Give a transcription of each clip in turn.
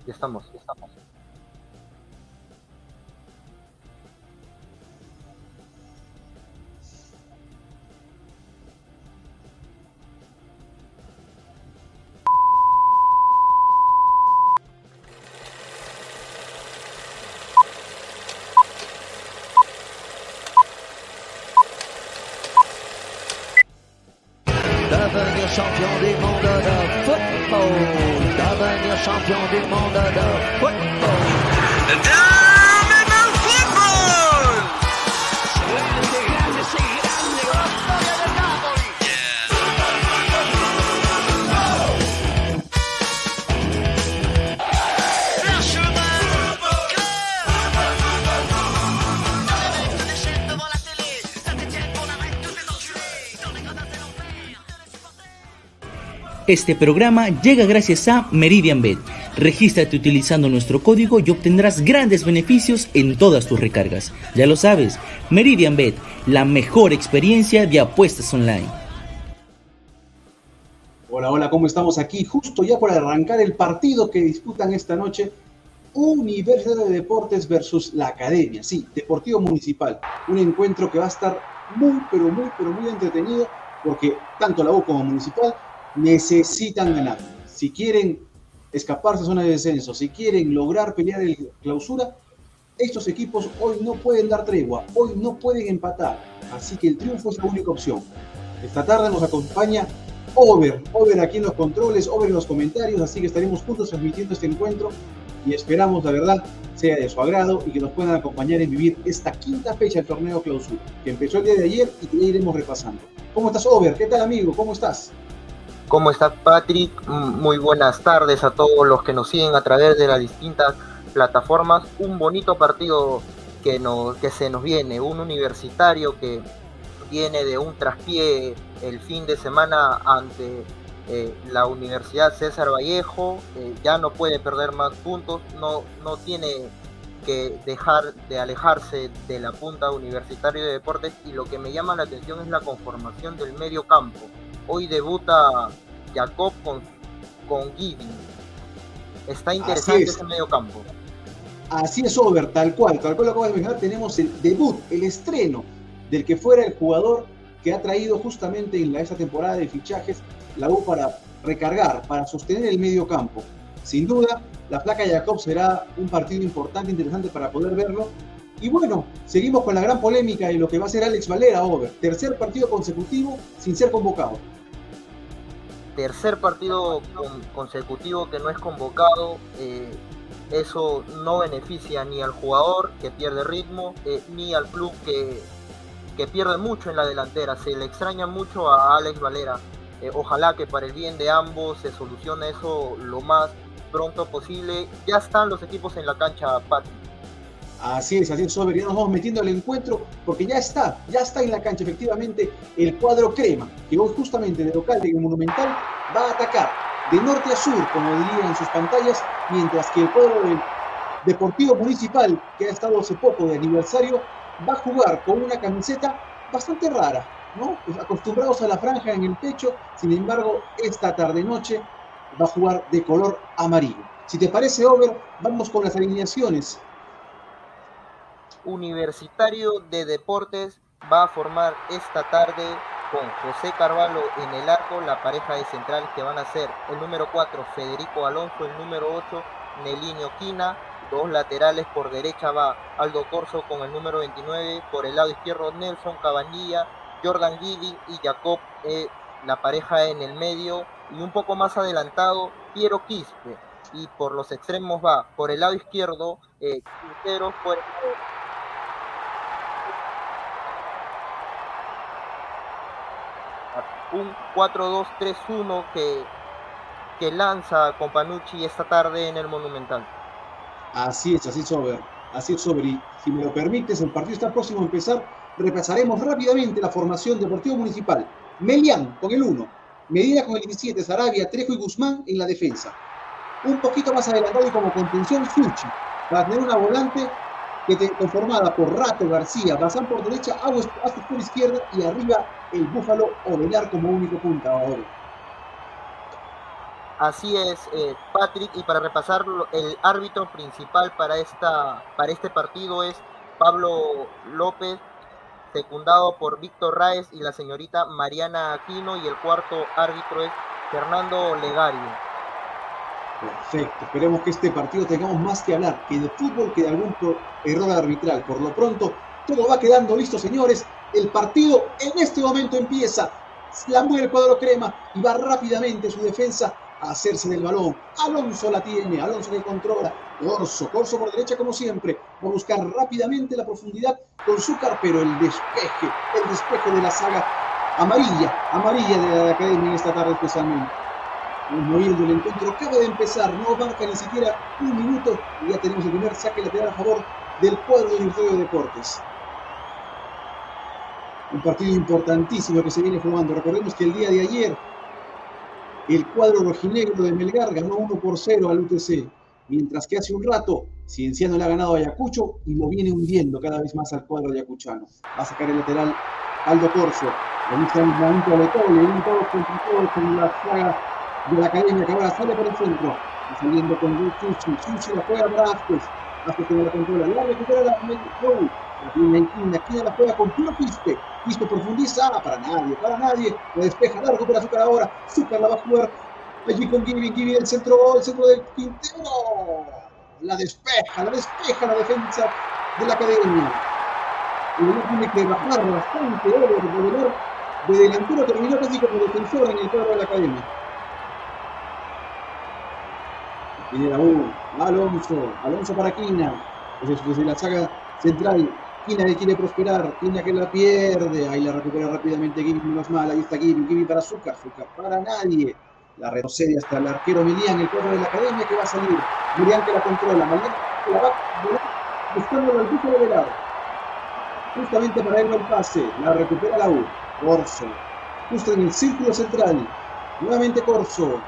Ya estamos, ya estamos. Devenir champion du monde de football. Devenir champion du monde de football. ¡Dame fútbol! Este programa llega gracias a Meridian Bet. Regístrate utilizando nuestro código y obtendrás grandes beneficios en todas tus recargas. Ya lo sabes, Meridian Bet, la mejor experiencia de apuestas online. Hola, hola, ¿cómo estamos aquí? Justo ya por arrancar el partido que disputan esta noche, Universidad de Deportes versus la Academia, sí, Deportivo Municipal. Un encuentro que va a estar muy entretenido porque tanto la U como Municipal necesitan ganar. Si quieren escaparse a zona de descenso, si quieren lograr pelear el clausura, estos equipos hoy no pueden dar tregua, hoy no pueden empatar, así que el triunfo es la única opción. Esta tarde nos acompaña Over aquí en los controles, Over en los comentarios, así que estaremos juntos transmitiendo este encuentro y esperamos, la verdad, sea de su agrado y que nos puedan acompañar en vivir esta quinta fecha del torneo clausura, que empezó el día de ayer y que ya iremos repasando. ¿Cómo estás, Over? ¿Qué tal, amigo? ¿Cómo estás? ¿Cómo está, Patrick? Muy buenas tardes a todos los que nos siguen a través de las distintas plataformas. Un bonito partido que se nos viene, un Universitario que viene de un traspié el fin de semana ante la Universidad César Vallejo. Ya no puede perder más puntos, no tiene que dejar de alejarse de la punta Universitario de Deportes, y lo que me llama la atención es la conformación del medio campo. Hoy debuta Jacob con Giving. Está interesante ese medio campo. Así es, Over, tal cual lo acabas de mencionar. Tenemos el debut, el estreno del que fuera el jugador que ha traído justamente en esta temporada de fichajes la U para recargar, para sostener el medio campo. Sin duda, la placa Jacob será un partido importante, interesante para poder verlo. Y bueno, seguimos con la gran polémica de lo que va a ser Alex Valera, Over. Tercer partido consecutivo sin ser convocado. Tercer partido consecutivo que no es convocado. Eso no beneficia ni al jugador, que pierde ritmo, ni al club, que pierde mucho en la delantera. Se le extraña mucho a Alex Valera. Ojalá que para el bien de ambos se solucione eso lo más pronto posible. Ya están los equipos en la cancha, Patrick. Así es, Sober, ya nos vamos metiendo al encuentro porque ya está en la cancha efectivamente el cuadro crema, que hoy justamente de local de Monumental va a atacar de norte a sur, como dirían en sus pantallas, mientras que el cuadro del Deportivo Municipal, que ha estado hace poco de aniversario, va a jugar con una camiseta bastante rara, ¿no? Pues acostumbrados a la franja en el pecho, sin embargo, esta tarde-noche va a jugar de color amarillo. Si te parece, Over, vamos con las alineaciones. Universitario de Deportes va a formar esta tarde con José Carvalho en el arco, la pareja de central que van a ser el número 4 Federico Alonso, el número 8 Nelinho Quina. Dos laterales, por derecha va Aldo Corso con el número 29, por el lado izquierdo Nelson Cabanilla, Jordan Giving y Jacob, la pareja en el medio, y un poco más adelantado Piero Quispe. Y por los extremos va por el lado izquierdo Quintero, por el lado un 4-2-3-1 que lanza Companucci esta tarde en el Monumental. Así es, Sober. Y si me lo permites, el partido está próximo a empezar. Repasaremos rápidamente la formación de Deportivo Municipal. Melián con el 1, Medina con el 17, Sarabia, Trejo y Guzmán en la defensa. Un poquito más adelantado y como contención, Suchi, para tener una volante conformada por Rato, García, Bazán por derecha, Aguas por izquierda y arriba el Búfalo Ovelar como único punta ahora. Así es, Patrick, y para repasar, el árbitro principal para este partido es Pablo López, secundado por Víctor Raez y la señorita Mariana Aquino, y el cuarto árbitro es Fernando Legario. Perfecto, esperemos que este partido tengamos más que hablar, que de fútbol, que de algún error arbitral. Por lo pronto, todo va quedando listo, señores. El partido en este momento empieza. La mueve el cuadro crema y va rápidamente su defensa a hacerse del balón. Alonso la tiene, Alonso que controla. Corso por derecha como siempre. Va a buscar rápidamente la profundidad con Zúcar, pero el despeje de la saga amarilla de la academia en esta tarde especialmente. Moviendo el encuentro, acaba de empezar, no marca ni siquiera un minuto y ya tenemos el primer saque lateral a favor del cuadro de Universitario de Deportes. Un partido importantísimo que se viene jugando. Recordemos que el día de ayer el cuadro rojinegro de Melgar ganó 1-0 al UTC, mientras que hace un rato Cienciano le ha ganado a Ayacucho y lo viene hundiendo cada vez más al cuadro ayacuchano. Va a sacar el lateral Aldo Corso, le gusta el momento de todo, le viene todo con la saga de la academia, que ahora sale por el centro, saliendo con Sushi la juega para Vázquez que no la controla, la recupera la tiene Quina la juega con puro Quispe profundiza, para nadie, la despeja, la recupera Zúcar ahora, Zúcar la va a jugar allí con Gibi el centro del Quintero, la despeja la defensa de la academia, y luego tiene que bajar bastante, de delantero terminó casi como defensor en el cuadro de la academia. Viene la U, Alonso para Quina, desde la saga central, Quina que quiere prosperar, Quina que la pierde, ahí la recupera rápidamente Gibi, menos mal, ahí está Gibi para Zúcar para nadie, la retrocede hasta el arquero Milián, el cuadro de la academia que va a salir, Milián que la controla, Milián que la va buscando al piso de Velar, justamente para él el pase, la recupera la U, Corso, justo en el círculo central, nuevamente Corso,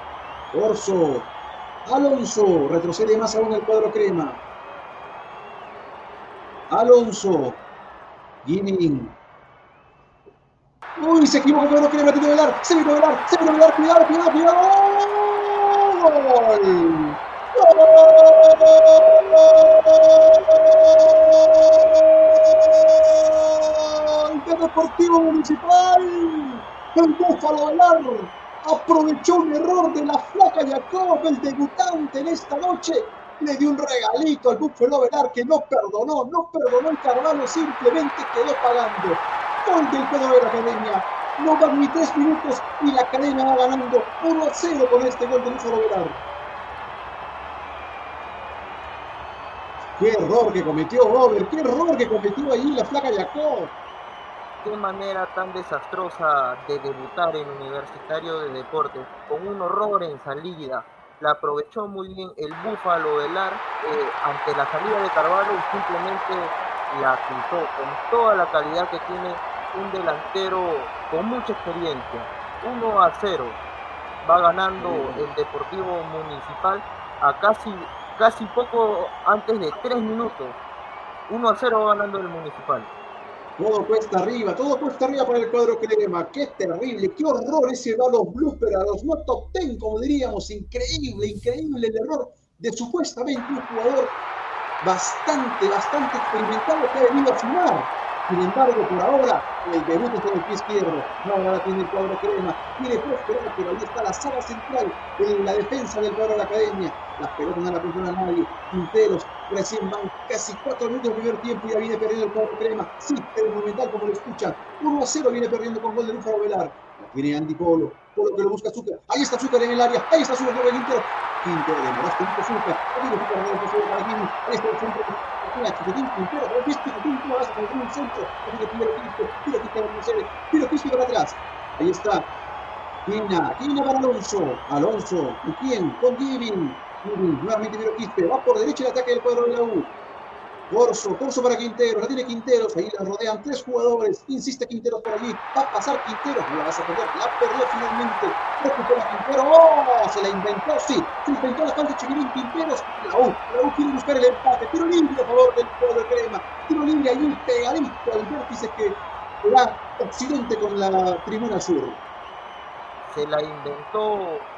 Alonso, retrocede más aún el cuadro crema. Alonso, Jimin. Uy, se equivocó el cuadro crema, tiene Velar, se vino Velar, cuidado. ¡Gol! ¡Gol! Deportivo Municipal, el Búfalo Velar aprovechó un error de la flaca Jacob, el debutante en esta noche, le dio un regalito al Búfalo Velar que no perdonó el Carvalho, simplemente quedó pagando. Gol del cuadro de la academia, no van ni 3 minutos y la academia va ganando 1-0 con este gol del Búfalo Velar. Qué error que cometió Robert, qué error que cometió allí la flaca Jacob. Qué manera tan desastrosa de debutar en Universitario de Deportes, con un horror en salida. La aprovechó muy bien el Búfalo Velar ante la salida de Carvalho y simplemente la quitó con toda la calidad que tiene un delantero con mucha experiencia. 1-0 va ganando el Deportivo Municipal a casi poco antes de 3 minutos. 1-0 va ganando el Municipal. Todo cuesta arriba para el cuadro crema. Qué terrible, qué horror ese va a los bloopers, a los no top 10, como diríamos. Increíble el error de supuestamente un jugador bastante experimentado que ha venido a sumar. Sin embargo, por ahora, el debut es con el pie izquierdo. No, ahora tiene el cuadro crema. Tiene prosperar, pero ahí está la saga central en la defensa del cuadro de la academia. Las pelotas no la controla nadie. Quinteros, recién van casi 4 minutos del primer tiempo y ya viene perdiendo el cuadro crema. Sí, pero monumental como lo escuchan. 1-0 viene perdiendo con gol de Búfalo Velar. La tiene Andy Polo que lo busca Zúcar. Ahí está Zúcar en el área. Ahí está Zúcar de Quintero. Demoraste un poco Zúcar. Ahí está el centro. Tiro Quispe para atrás. Ahí está Quina para Alonso, ¿y quién? Con Giving, nuevamente Tiro Quispe, va por derecha el ataque del cuadro de la U. Corso para Quinteros, la tiene Quinteros, ahí la rodean 3 jugadores, insiste Quinteros por allí, va a pasar Quinteros, no la vas a perder, la perdió finalmente, recupera Quinteros, ¡oh! Se la inventó, sí, se inventó la falta de Chiquirín, Quinteros, la U quiere buscar el empate, tiro libre a favor del cuadro de crema, tiro libre ahí pegadito al vértice que da occidente con la tribuna sur. Se la inventó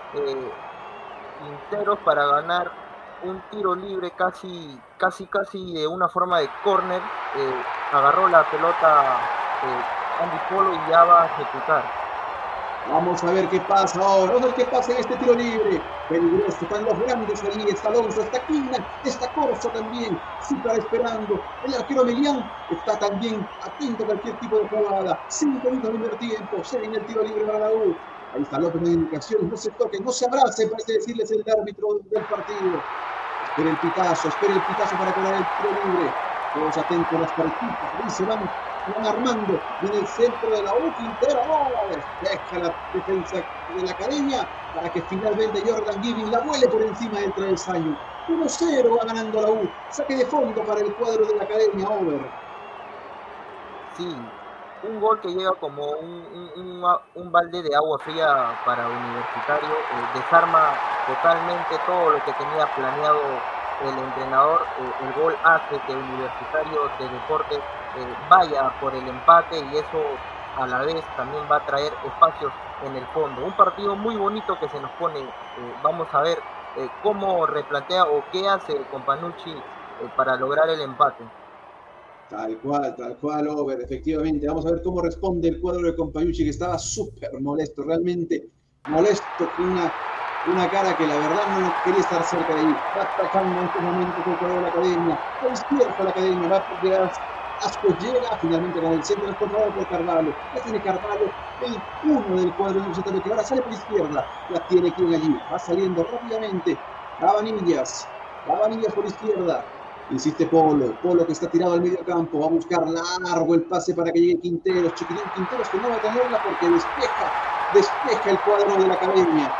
Quinteros para ganar un tiro libre casi de una forma de córner. Agarró la pelota Andy Polo y ya va a ejecutar. Vamos a ver qué pasa ahora. Vamos a ver qué pasa en este tiro libre. Peligroso. Están los grandes allí. Está Alonso, está Quina, está Corso también. Super esperando. El arquero Melián está también atento a cualquier tipo de jugada. 5 minutos de primer tiempo. Se viene el tiro libre para la U. Ahí está López de indicaciones. No se toquen, no se abracen, parece decirles el árbitro del partido. Espera el pitazo para cobrar el tiro libre. Todos atentos a las parejitas. Ahí se van armando en el centro de la U. Quintero despeja la defensa de la Academia para que finalmente Jordan Giving la vuele por encima del travesaño. 1-0 va ganando la U. Saque de fondo para el cuadro de la Academia. Over. Sí, un gol que llega como un balde de agua fría para Universitario. Desarma totalmente todo lo que tenía planeado el entrenador. El gol hace que Universitario de Deportes vaya por el empate, y eso a la vez también va a traer espacios en el fondo. Un partido muy bonito que se nos pone. Vamos a ver cómo replantea o qué hace Companucci para lograr el empate. Tal cual, Over, efectivamente. Vamos a ver cómo responde el cuadro de Companucci, que estaba súper molesto, realmente molesto, con una cara que la verdad no quería estar cerca de ahí. Va atacando en estos momentos el cuadro de la Academia. Por izquierda la Academia, va a llegar. Asco llega finalmente con el centro controlado por Carvalho. Ya tiene Carvalho, el uno del cuadro universitario, que ahora sale por izquierda. La tiene quien allí. Va saliendo rápidamente. Cabanillas por izquierda. Insiste Polo que está tirado al medio campo. Va a buscar largo el pase para que llegue Quinteros. Chiquitín Quinteros, que no va a tenerla porque despeja el cuadro de la Academia.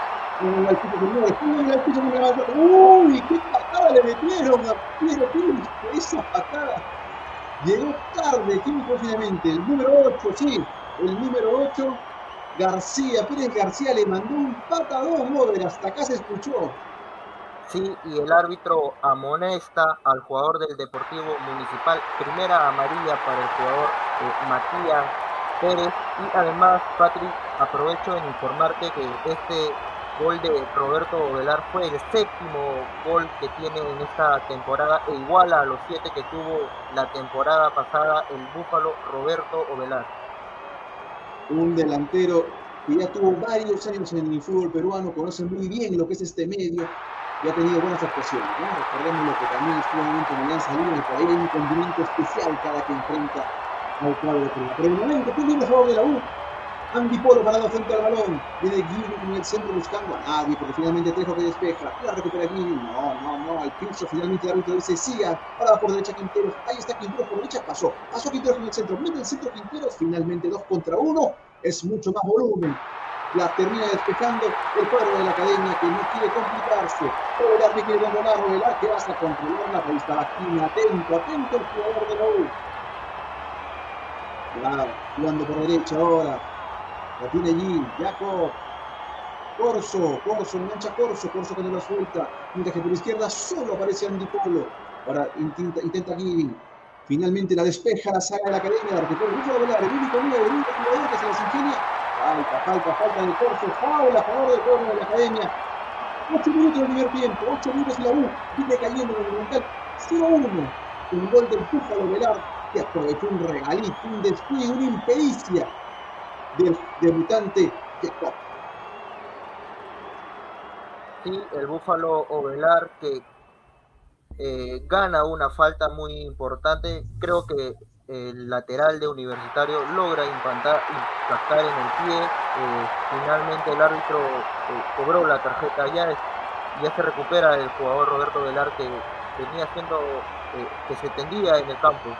¡Uy! ¡Qué patada le metieron a Piero Pérez! Esa patada. Llegó tarde, finalmente, el número 8, sí, el número 8, Pérez García le mandó un patadón, Over, hasta acá se escuchó. Sí, y el árbitro amonesta al jugador del Deportivo Municipal. Primera amarilla para el jugador Matías Pérez. Y además, Patrick, aprovecho en informarte que este gol de Roberto Ovelar fue el 7º gol que tiene en esta temporada, e iguala a los 7 que tuvo la temporada pasada el búfalo Roberto Ovelar. Un delantero que ya tuvo varios años en el fútbol peruano, conoce muy bien lo que es este medio y ha tenido buenas actuaciones, ¿no? Recordemos que también estuvo en un momento en Alianza Lima, y por ahí hay un condimento especial cada que enfrenta al cuadro de Perú. Pero el momento, ¿quién viene a favor de la U? Andy Polo parado frente al balón. Viene Giving en el centro buscando a nadie, porque finalmente Trejo que despeja. La recupera Giving. No. Al piso finalmente el árbitro dice sí. Parada por derecha Quinteros. Ahí está Quinteros por derecha. Pasó Quinteros en el centro. Mete el centro Quinteros. Finalmente 2 contra 1. Es mucho más volumen. La termina despejando el cuadro de la Academia, que no quiere complicarse. Ovelar que quiere controlar. Ovelar que vas a controlarla. Ahí estaba Quina. Atento el jugador de la U. Claro, jugando por derecha ahora. La tiene allí, Jacob. Corso, engancha Corso que no la suelta. Mientras que por izquierda solo aparece Andy Polo. Ahora intenta Giving. Finalmente la despeja la saga de la Academia. La recupera el Ovelar, el único jugador que se las ingenia. Falta de Corso. Foul a favor del cuadro de la Academia. 8 minutos del primer tiempo. 8 minutos y la U viene cayendo en el Monumental. 0-1. Un gol del búfalo Ovelar, que aprovechó un regalito, un descuido, una impericia del debutante Jacob. Sí, el búfalo Ovelar que gana una falta muy importante. Creo que el lateral de Universitario logra impactar en el pie. Finalmente el árbitro cobró la tarjeta. Ya se recupera el jugador Roberto Ovelar, que venía haciendo que se tendía en el campo.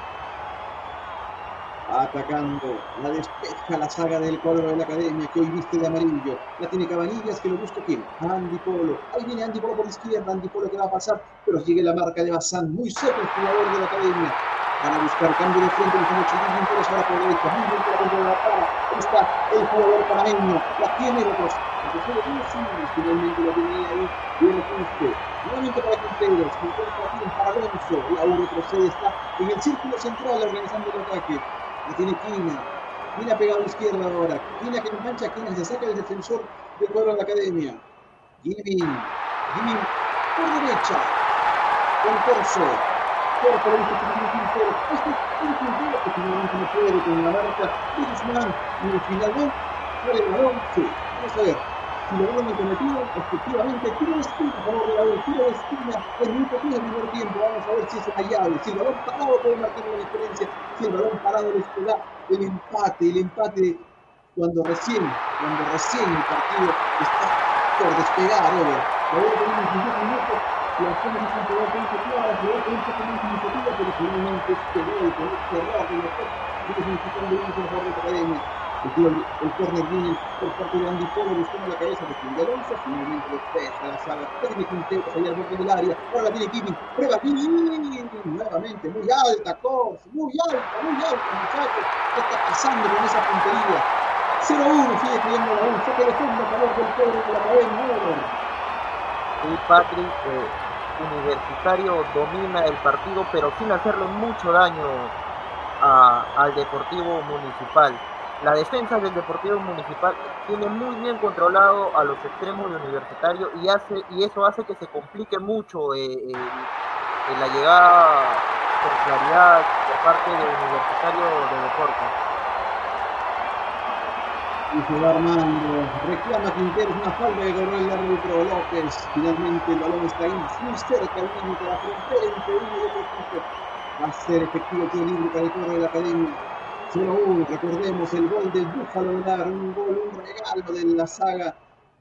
Atacando, la despeja la saga del cuadro de la Academia, que hoy viste de amarillo. La tiene Cabanillas, que lo busca ¿quién? Andy Polo. Ahí viene Andy Polo por la izquierda. Andy Polo que va a pasar, pero sigue la marca de Bazán. Muy seco el jugador de la Academia. Van a buscar cambio de frente, los Chiquín Quinteros ahora por derecha. Muy bien por la cara. Ahí está el jugador panameño. La tiene otros. Finalmente la tenía ahí. Viene Quispe. Nuevamente para Quinteros. Quinteros para Alonso. La U retrocede, está en el círculo central organizando el ataque. La tiene Quina pegado a la izquierda ahora. Quina que engancha, Quina se saca del defensor del cuadro de la Academia. Giving por derecha, con Corso. Corso le dice que tiene Quintero. Este es Quintero que finalmente no puede con la marca de Guzmán. Y finalmente sale el balón. Sí, vamos a ver. Si lo vuelven cometido, efectivamente, tiro de esquina a favor de la U, tiro de esquina, el minuto 10 del primer tiempo, vamos a ver si es una llave, si el balón parado puede marcar la diferencia, si el balón parado les da el empate cuando recién el partido está por despegar, Over. La U tenemos 10 minutos, las cosas están totalmente claras, la U con un poco más de iniciativa, pero finalmente este gol, con este error de los dos, significando un favor de la Academia. El córner viene por parte de Andy Polo, buscando la cabeza de Quim de Alonso, finalmente despeja la saga, tiene Quintero allá al borde del área, ahora la tiene Kimi, prueba Kimi, nuevamente, muy alta, muchachos, ¿qué está pasando con esa puntería? 0-1 sigue pidiendo la U, saque de fondo a favor del cuadro de la Academia. Sí, Patrick, Universitario domina el partido, pero sin hacerle mucho daño al Deportivo Municipal. La defensa del Deportivo Municipal tiene muy bien controlado a los extremos de Universitario y eso hace que se complique mucho la llegada con claridad por parte de Universitario de Deportes. Y se va armando, reclama Quintero, una falta que cobró el árbitro López. Finalmente el balón está ahí muy cerca al límite de la frontera entre uno y otro equipo. Va a ser efectivo el tiro libre para el cuadro de la Academia. 0-1, recordemos el gol del Búfalo Velar, un regalo de la saga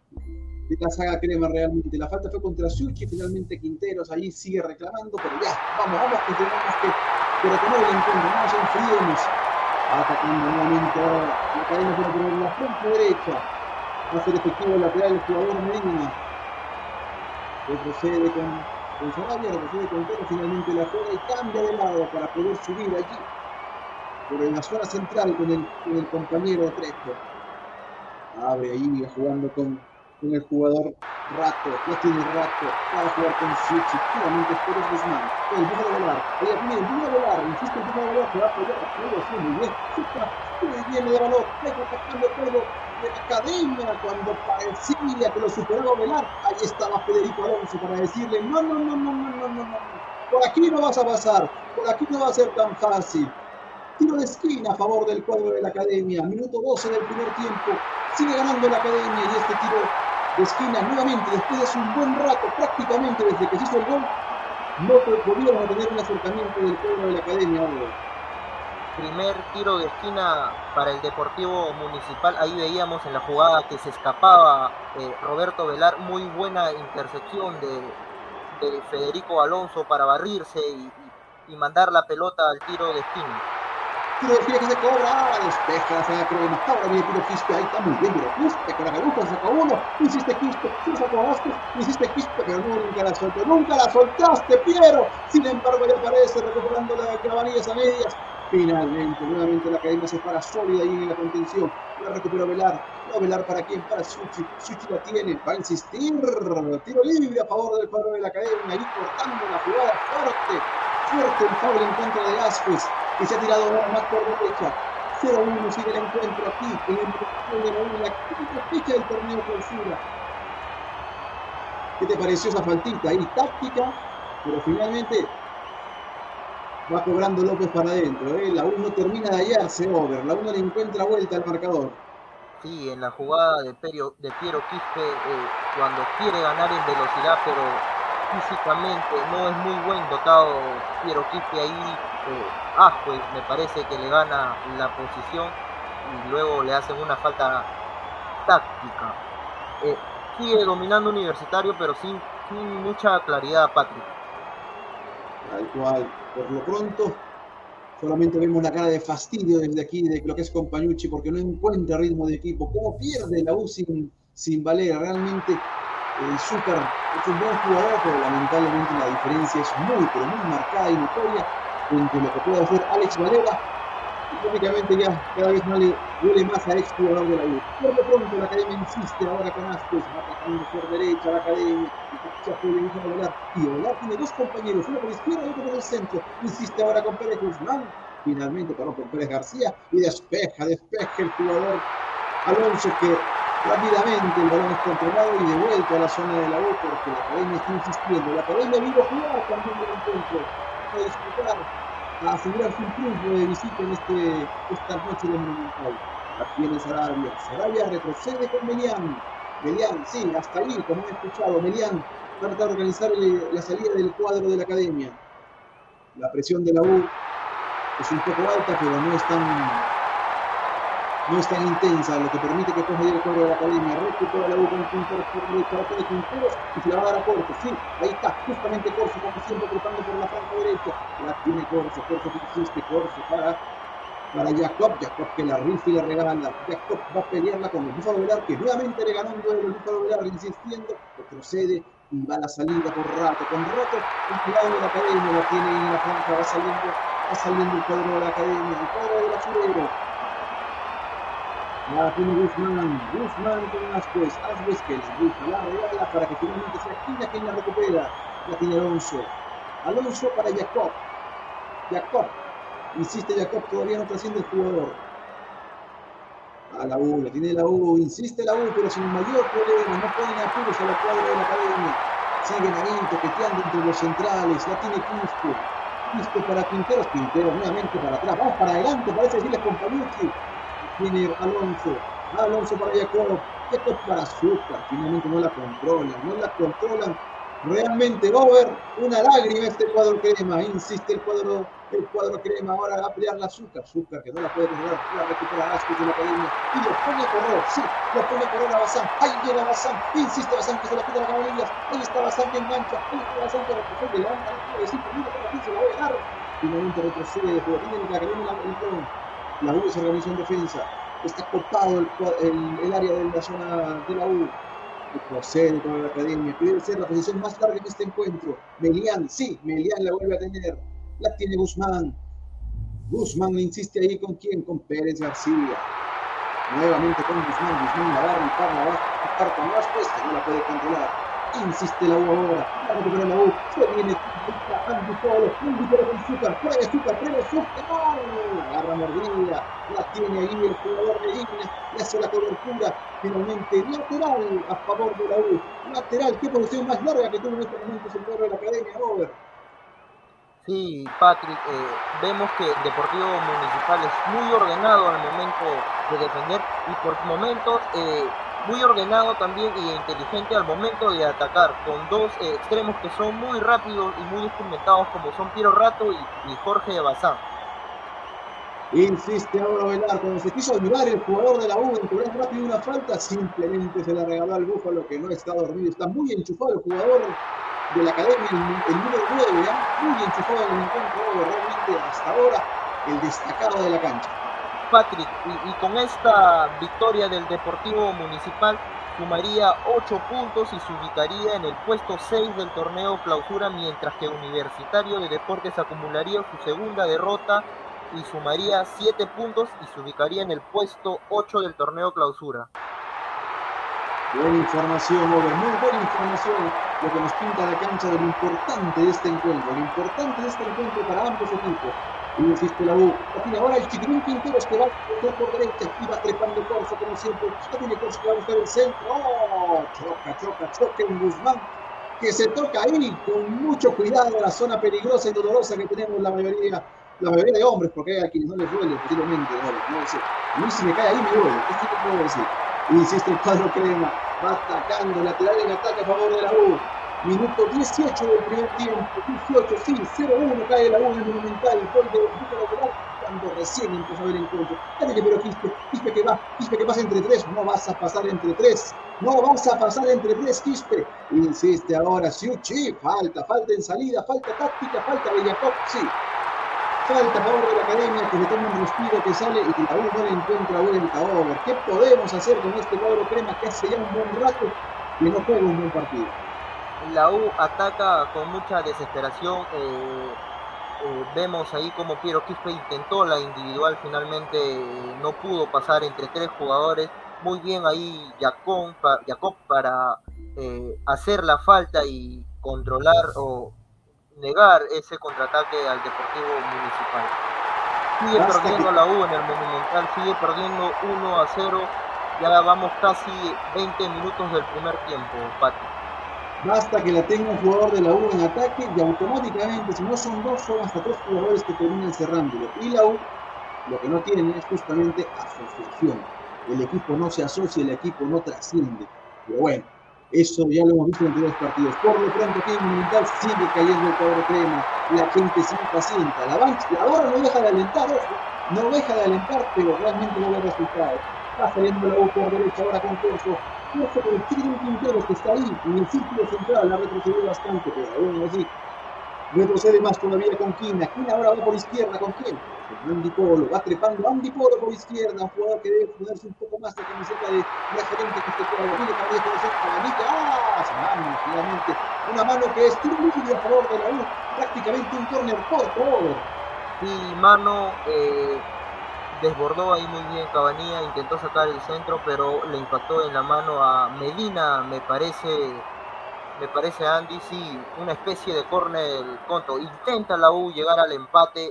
crema realmente. La falta fue contra Suchi, finalmente Quinteros allí sigue reclamando, pero ya, vamos que tenemos que retomar el encuentro, no nos enfriemos. Atacando nuevamente ahora la Academia por la frente derecha. Va a ser efectivo el lateral el jugador Medina. Retrocede con Sarabia, retrocede con Quintero, finalmente la juega y cambia de lado para poder subir allí por la zona central con el compañero Trejo. Abre ahí jugando con el jugador Rato, ya tiene Rato, va a jugar con Suchi, nuevamente Pérez Guzmán, el Búfalo Velar, ahí viene el Búfalo Velar, insiste el Búfalo Velar, que va a apoyar a Pedro, sí, muy bien, viene de balón, Trejo atacando todo de la Academia, cuando parecía que lo superaba Velar, ahí estaba Federico Alonso para decirle, no, por aquí no vas a pasar, por aquí no va a ser tan fácil. Tiro de esquina a favor del cuadro de la Academia. Minuto 12 del primer tiempo. Sigue ganando la Academia y este tiro de esquina nuevamente, después de un buen rato, prácticamente desde que se hizo el gol, no volvieron a tener un acercamiento del cuadro de la Academia. Primer tiro de esquina para el Deportivo Municipal. Ahí veíamos en la jugada que se escapaba Roberto Velar. Muy buena intercepción de Federico Alonso para barrirse y mandar la pelota al tiro de esquina. Tiro de esquina que se cobra, despeja la saga crema, ahora viene tiro Quispe, ahí está muy bien, pero Quispe con la caluca saca uno, insiste Quispe, se lo sacó Vázquez, insiste Quispe, pero nunca la soltaste, Piero, sin embargo ya aparece recuperando la clavanillas a medias, finalmente, nuevamente la Academia se para sólida ahí en la contención, la recupera Velar, no Velar para quién, para Suchi la tiene, va a insistir, tiro libre a favor del cuadro de la Academia, ahí cortando la jugada fuerte el foul en contra de Asquez, que se ha tirado ahora más por derecha. 0-1 sigue el encuentro aquí en la quinta fecha del torneo clausura. ¿Qué te pareció esa faltita ahí? Táctica, pero finalmente va cobrando López para adentro. La U no termina de hallarse, Over. La U no le encuentra vuelta al marcador. Sí, en la jugada de Piero Quispe, cuando quiere ganar en velocidad, pero físicamente no es muy buen dotado Piero Quispe ahí. Pues me parece que le gana la posición y luego le hacen una falta táctica. Sigue dominando Universitario, pero sin mucha claridad, Patrick. Tal cual, por lo pronto solamente vemos una cara de fastidio desde aquí de lo que es Compañucci, porque no encuentra ritmo de equipo. ¿Cómo pierde la U sin Valera? Realmente Zúcar es un buen jugador, pero lamentablemente la diferencia es muy marcada y notoria entre lo que puede hacer Alex Valera, y lógicamente ya cada vez más le duele más a ex jugador de la U. Por lo pronto la Academia insiste ahora con Asquez, va atacando por derecha la Academia, y Velar tiene dos compañeros, uno por izquierda y otro por el centro, insiste ahora con Pérez Guzmán, finalmente paró con Pérez García y despeja el jugador Alonso, que Rápidamente el balón es controlado y devuelto a la zona de la U porque la Academia está insistiendo. La Academia vino a jugar también el encuentro, a disfrutar, a asegurarse un triunfo de visita en esta noche de Monumental. Aquí viene Sarabia. Sarabia retrocede con Melián. Melián, sí, hasta ahí, como he escuchado. Melián trata de organizar la salida del cuadro de la Academia. La presión de la U es un poco alta, pero no es tan intensa, lo que permite que coja el cuadro de la Academia. Recupera la U con Quinteros por derecha, de Quinteros y se la va a dar a Corso. Sí, ahí está, justamente Corso, como siempre, cruzando por la franja derecha. La tiene Corso, Corso que insiste, Corso para Jacob que la rifa y la regala. Jacob va a pelearla con el Búfalo Velar, que nuevamente le ganó un duelo. El Búfalo Velar insistiendo, retrocede y va a la salida por rato. Con rato, el cuidado de la Academia la tiene en la franja, va saliendo el cuadro de la Academia, el cuadro del Azulero. La tiene Guzmán con Ascuez que la rifa, la regala para que finalmente sea quien la recupera. La tiene Alonso para Jacob. Insiste Jacob, todavía no trasciende el jugador. A la U, la tiene la U, insiste la U, pero sin mayor problema, no ponen apuros a la cuadra de la Academia. Siguen ahí toqueteando entre los centrales, la tiene Quispe para Quinteros nuevamente para atrás, vamos para adelante, parece decirle con Panucci. Tiene Alonso para Jacob para Azúcar, finalmente no la controlan. Realmente va a haber una lágrima este cuadro crema, insiste el cuadro crema, ahora va a pelear la Azúcar que no la puede controlar, la recupera Ascuez de la Academia y lo pone a correr, a Bazán, ahí llega Bazán, insiste Bazán que se la quita la Cabanillas, ahí está Bazán que engancha, ahí está Bazán que retrocede, levanta la cabecita, mira para quién se la va a dar, finalmente retrocede, pero tiene la Academia la U se organizó en defensa, está copado el área de la zona de la U. Procede con la Academia, que debe ser la posición más larga en este encuentro. Melián la vuelve a tener, la tiene Guzmán insiste ahí con quién, con Pérez García, nuevamente con Guzmán la va a rifar con Ascuez, que no la puede controlar, insiste la U ahora, la recupera la U, se viene Andy Polo con Azúcar, trae Azúcar, ¡no! Agarra mordida, la tiene ahí el jugador de Igna, le hace la cobertura, finalmente lateral a favor de la U, qué posición más larga que tuvo en este momento el jugador de la Academia, Robert. Sí, Patrick, vemos que Deportivo Municipal es muy ordenado al momento de defender y por momentos muy ordenado también y inteligente al momento de atacar, con dos extremos que son muy rápidos y muy experimentados como son Piero Rato y Jorge Bazán. Insiste ahora Velar, cuando se quiso ayudar el jugador de la U en cobrar rápido una falta, simplemente se la regaló al Búfalo, que no está dormido, está muy enchufado el jugador de la Academia, el número 9, muy enchufado en el encuentro, realmente hasta ahora el destacado de la cancha. Patrick, y con esta victoria del Deportivo Municipal sumaría 8 puntos y se ubicaría en el puesto 6 del torneo clausura, mientras que Universitario de Deportes acumularía su segunda derrota y sumaría 7 puntos y se ubicaría en el puesto 8 del torneo clausura. Buena información, Over, muy buena información, lo que nos pinta la cancha de lo importante de este encuentro, para ambos equipos. Y insiste la U, la tiene ahora el Chiquirín Quinteros que va a buscar por derecha y va trepando Corso como siempre, la tiene Corso que va a buscar el centro, choca en Guzmán, que se toca ahí con mucho cuidado, la zona peligrosa y dolorosa que tenemos la mayoría de hombres, porque hay a quienes no les duele posiblemente, no sé, a mí si me cae ahí me duele, ¿qué te puedo decir? Insiste el cuadro crema, va atacando, lateral en ataque a favor de la U. Minuto 18 del primer tiempo, 18, sí, 0-1 cae la U en el Monumental, el gol de Búfalo Velar, cuando recién empezó a ver el encuentro. Dale, pero Quispe que pasa entre tres, no vas a pasar entre tres, Quispe. Insiste ahora, sí, falta en salida, falta táctica, falta de Jacob, sí. Falta a favor de la Academia, que le toma un respiro, que sale y la U no le encuentra vuelta. Over. ¿Qué podemos hacer con este cuadro crema que hace ya un buen rato que no juega un buen partido? La U ataca con mucha desesperación. Vemos ahí como Piero Quispe intentó la individual, finalmente no pudo pasar entre tres jugadores. Muy bien ahí Jacob para hacer la falta y controlar o negar ese contraataque al Deportivo Municipal. Sigue perdiendo la U en el Monumental, sigue perdiendo 1-0 Ya vamos casi 20 minutos del primer tiempo, Pati. Basta que la tenga un jugador de la U en ataque y automáticamente, si no son dos, son hasta tres jugadores que terminan cerrándolo. Y la U lo que no tiene es justamente asociación. El equipo no se asocia, el equipo no trasciende. Pero bueno, eso ya lo hemos visto en anteriores partidos. Por lo pronto aquí en Monumental sigue cayendo el cuadro crema. La gente se impacienta. La barra no deja de alentar, ojo. No deja de alentar, pero realmente no ve resultados. Va saliendo la U por derecha ahora con Corso. Corso con el Tigre Quintero que está ahí en el círculo central. Ha retrocedido bastante, pero aún así retrocede más todavía con Quina. Quina ahora va por izquierda. ¿Con quién? Con Andy Polo. Va trepando Andy Polo por izquierda. Un jugador que debe ponerse un poco más la camiseta de referente que este cuadro. Mire Caballero con esa cabanilla. ¡Ah! Se mano, finalmente. Una mano que es tiro libre a favor de la U. Prácticamente un córner corto. Sí, mano, desbordó ahí muy bien Cabanilla, intentó sacar el centro, pero le impactó en la mano a Medina, me parece Andy, sí, una especie de córner conto. Intenta la U llegar al empate,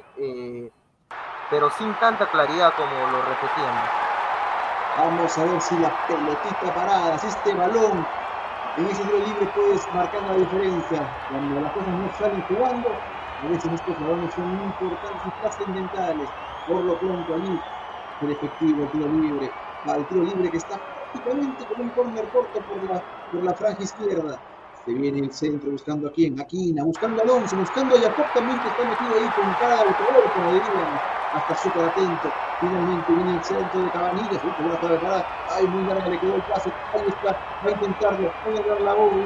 pero sin tanta claridad como lo repetíamos. Vamos a ver si la pelotita parada, si este balón en ese tiro libre puedes marcar la diferencia. Cuando las cosas no salen jugando, a veces estos balones son muy importantes y trascendentales. Por lo pronto allí, el efectivo, el tiro libre. El tiro libre que está prácticamente con un córner corto por la franja izquierda. Se viene el centro buscando a quién, a Quina, buscando a Alonso, buscando a Jacob también que está metido ahí con cara de autogol, como diríamos, hasta súper atento. Finalmente viene el centro de Cabanillas, una jugada parada, ay, muy larga, le quedó el pase, ahí está, va a intentarlo, va a llegar la bola,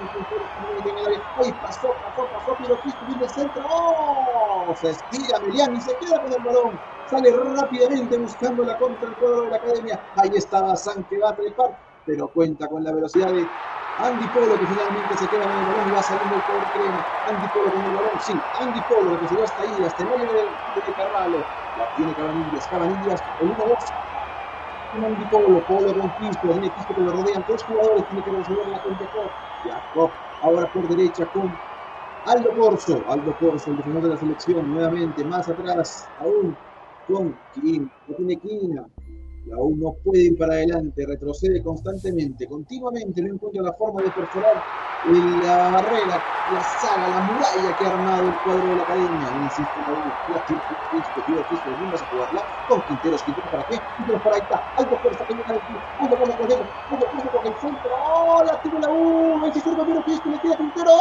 ay, pasó, pero Cristo viene el centro, ¡oh! Se estira Melián y se queda con el balón, sale rápidamente buscando la contra el cuadro de la Academia, ahí estaba San que va a trepar, pero cuenta con la velocidad de Andy Polo que finalmente se queda con el balón y va saliendo el cuadro crema. Andy Polo con el balón, sí, Andy Polo que se va hasta ahí, hasta el área de Carvalho. La tiene Cabanillas, el 1-2. Andy Polo con Quispe, tiene Quispe que lo rodean, tres jugadores, tiene que resolver la cuenta Jacob, ahora por derecha con Aldo Corso, el defensor de la selección, nuevamente, más atrás, aún con Quina, no tiene Quina. La U no puede ir para adelante, retrocede constantemente, continuamente, no encuentra la forma de perforar la barrera, la saga, la muralla que ha armado el cuadro de la Academia. Insiste la U, la Quispe, vas a jugarla con Quinteros para qué, Quinteros para ahí está, algo fuerza que llega Aldo con el centro, ¡oh! La tiene la U, el Cisur Gobierno Quispe, le tira Quintero,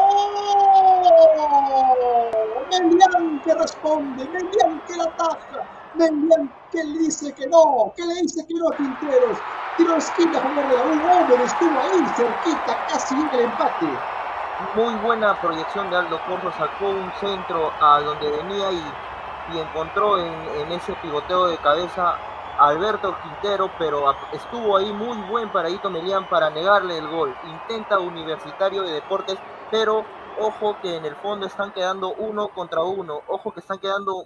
¡oh! Melián que responde, Melián que la ataja. Melián que le dice que no a Quinteros. Tiro esquina a favor de la U. Hombre, estuvo ahí cerquita, casi llega el empate. Muy buena proyección de Aldo Corso, sacó un centro a donde venía y encontró en ese pivoteo de cabeza a Alberto Quintero, pero estuvo ahí muy buen paradito Melián para negarle el gol. Intenta Universitario de Deportes, pero ojo que en el fondo están quedando 1 contra 1, ojo que están quedando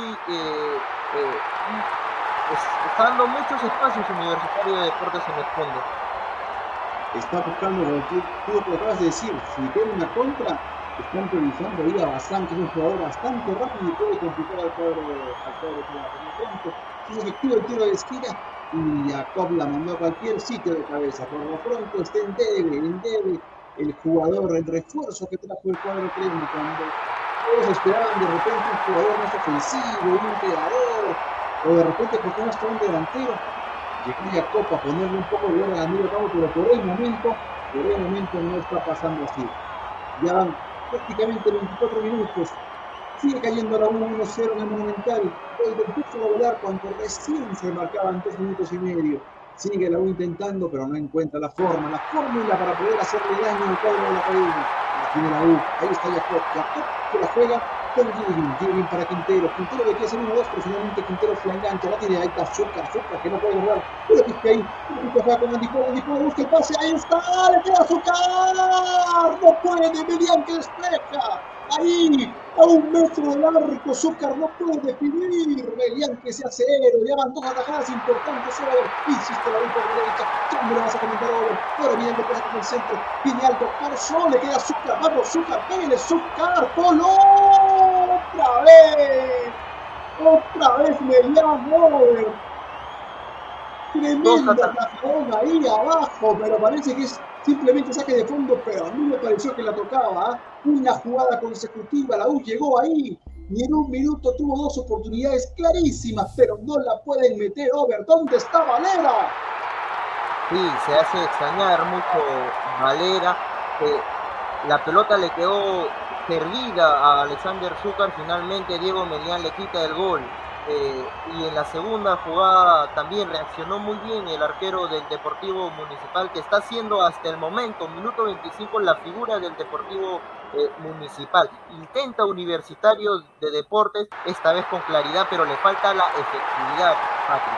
está dando muchos espacios Universitario de Deportes en el fondo. Está buscando, tú lo que acabas de decir, si tiene una contra, están priorizando ahí a Bazán, que es un jugador bastante rápido y puede complicar al cuadro de es efectivo el tiro de esquina y Jacob la mandó a cualquier sitio de cabeza. Por lo pronto está en debe el jugador, el refuerzo que trajo el cuadro crema cuando todos esperaban de repente un jugador más ofensivo, un creador, o de repente porque no está un delantero. Llegó Jacob a ponerle un poco de orden a medio campo, pero por el momento no está pasando así. Ya van prácticamente 24 minutos. Sigue cayendo la 1-0 en el Monumental. Vuelve el puso a volar cuando recién se marcaban 2 minutos y medio. Sigue la U intentando, pero no encuentra la fórmula para poder hacerle daño al cuadro de la Academia. La tiene la U. Ahí está Jacob que la juega con Gilvin para Quintero que quiere hacer 1-2, pero finalmente Quintero se la engancha, la tiene ahí está Azúcar que no puede lograr, pero que ahí, juega con Andy Polo, busca el pase, ahí está, le queda Azúcar, no puede, Melián que despeja, ahí, a 1 metro del arco, Azúcar no puede definir, Melián que se hace héroe, ya van 2 atajadas importantes, insiste la U por derecha, ya me lo vas a comentar ahora viene el pasa con el centro, viene alto, Corso, le queda Azúcar, vamos Azúcar, pégale Azúcar, Polo, otra vez Melián, Dos Tremendo ataques. tajadón ahí abajo, pero parece que es simplemente saque de fondo, pero a mí me pareció que la tocaba. ¿Ah? Una jugada consecutiva, la U llegó ahí y en un minuto tuvo dos oportunidades clarísimas, pero no la pueden meter. Over, ¿dónde está Valera? Sí, se hace extrañar mucho Valera. La pelota le quedó perdida a Alexander Zúcar, finalmente Diego Melián le quita el gol. Y en la segunda jugada también reaccionó muy bien el arquero del Deportivo Municipal, que está siendo hasta el momento, minuto 25, la figura del Deportivo Municipal. Intenta Universitario de Deportes, esta vez con claridad, pero le falta la efectividad, Patrick.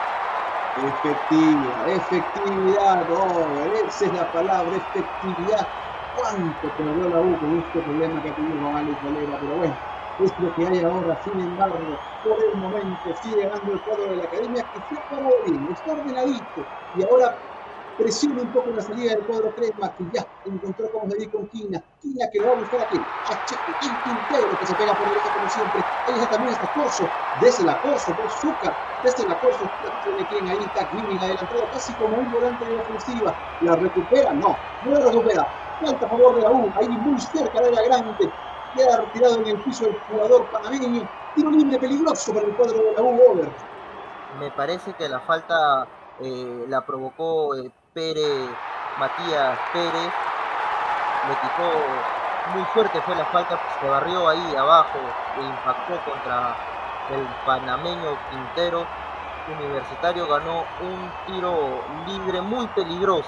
Efectividad, esa es la palabra, efectividad. ¿Cuánto perdió la U con este problema que ha tenido con Alex Valera? Pero bueno, es lo que hay ahora. Sin embargo, por el momento sigue ganando el cuadro de la academia, que se ha parado bien, está ordenadito. Y ahora presiona un poco la salida del cuadro crema, que ya encontró cómo salir con Quina. Quina que lo va a buscar aquí. A Chiquitín Quintero, que se pega por derecha como siempre. Ahí está también está Corso. Désela Corso, por Zúcar. Desde la Corso, tiene quien ahí está Giving adelantado casi como un volante de ofensiva. ¿La recupera? No, no la recupera. Falta a favor de la U, ahí muy cerca de la grande. Queda retirado en el piso el jugador panameño. Tiro libre peligroso para el cuadro de la U, Over. Me parece que la falta la provocó Matías Pérez, le quitó muy fuerte, fue la falta, pues, se barrió ahí abajo e impactó contra el panameño Quintero. Universitario ganó un tiro libre muy peligroso.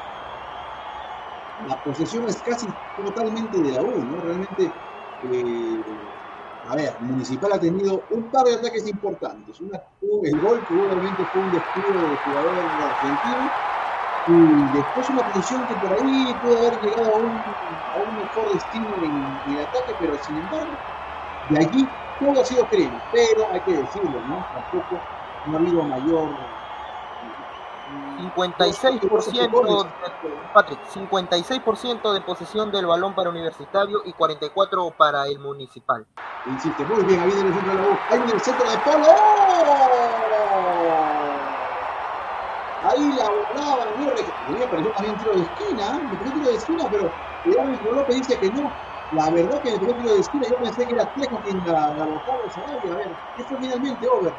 La posesión es casi totalmente de la U, ¿no? Realmente, a ver, Municipal ha tenido un par de ataques importantes. El gol que obviamente fue un descuido del jugador argentino, y después una posición que por ahí puede haber llegado a un mejor destino en el ataque, pero sin embargo, de allí todo ha sido crema, pero hay que decirlo, ¿no? Tampoco no ha habido mayor 56% Patrick, 56% de posesión del balón para Universitario y 44% para el Municipal. Insiste, muy bien, ahí en el centro de la U, ahí en el centro de Polo. Ahí la volaba, me pareció también tiro de esquina, me pareció tiro de esquina, pero el árbitro López dice que no. La verdad que me pareció tiro de esquina, yo pensé que era Trejo quien la botaba de Sarabia. A ver, ¿qué fue finalmente, Over?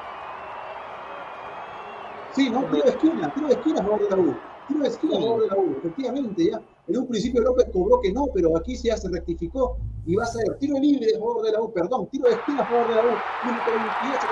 Sí, ¿no? Tiro de esquina a favor de la U. Tiro de esquina a favor de la U, efectivamente, ya. En un principio López cobró que no, pero aquí ya se rectificó y va a ser tiro libre a favor de la U, perdón, tiro de esquina a favor de la U, minuto 28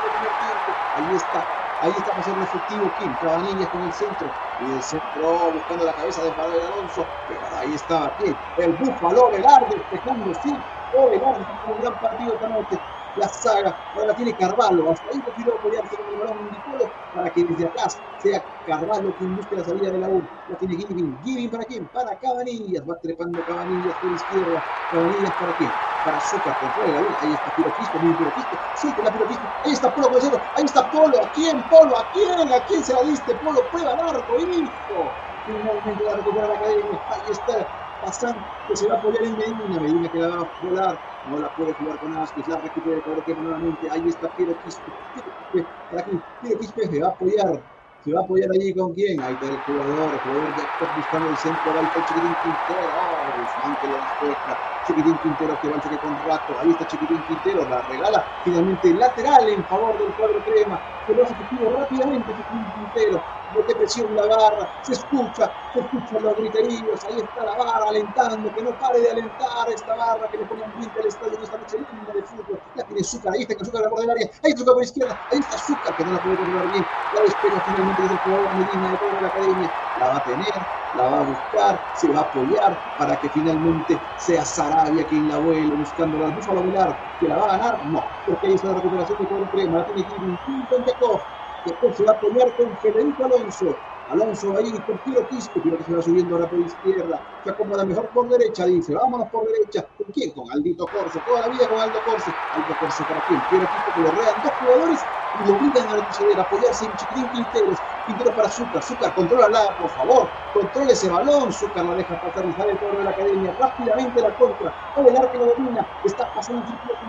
ahí está para ser efectivo Kim, Cabanillas con el centro, y el centro buscando la cabeza de Manuel Alonso, pero ahí estaba aquí, el Búfalo Velarde despejando, sí, Velarde tuvo un gran partido esta noche. La saga, ahora la tiene Carvalho, hasta ahí prefirió apoyarse con el balón Nicolo para que desde atrás sea Carvalho quien busque la salida de la U. La tiene Giving ¿para quién? Para Cabanillas, va trepando Cabanillas por izquierda, Cabanillas ¿para quién? Para Zúcar, controla la U, ahí está Piro Quispe, muy Piro Quispe, sigue la Piro Quispe, ahí está Polo Cocero, ahí está Polo, ¿a quién Polo? ¿A quién se la diste? Polo, prueba largo, hijo. Finalmente la recupera la academia, ahí está Pazán, que se va a apoyar en Medina que la va a volar, no la puede jugar con Asquez, la recupera el cuadro que nuevamente, ahí está Piero Quispe, para aquí, Piero Quispe se va a apoyar allí con quién, ahí está el jugador ya está buscando el centro, ahí está Chiquitín Quintero, Guzmán que lo despeja, Chiquitín Quintero que va al choque con Rato, ahí está Chiquitín Quintero, la regala finalmente lateral en favor del cuadro crema, que lo hace efectivo rápidamente Chiquitín Quintero, mete presión la barra, se escucha los griteríos, ahí está la barra alentando, que no pare de alentar esta barra que le pone ambiente al estadio en esta noche linda de fútbol, la tiene Zúcar, ahí está con Zúcar a la borda del área, ahí está Zúcar por izquierda, ahí está Zúcar que no la puede controlar bien, la despega finalmente desde el jugador Medina de toda la academia, la va a tener, la va a buscar, se va a apoyar para que finalmente sea Sarabia quien la vuele buscando la Búfalo Velar, que la va a ganar, no, porque ahí está la recuperación de cuadro crema, la tiene Giving, después se va a apoyar con Federico Alonso ahí con Piro Quispe que se va subiendo ahora por izquierda, se acomoda mejor por derecha, dice, vámonos por derecha, ¿con quién? Con Aldito Corso, toda la vida con Aldo Corso para quién, Piro Quispe que lo rodean dos jugadores y lo obligan a retroceder, a apoyarse en Chiquitín Quintero para Zúcar, contrólala, por favor, controle ese balón, Zúcar la deja pasar y sale el cuadro de la academia, rápidamente la contra, Velar que lo domina, está pasando un círculo central,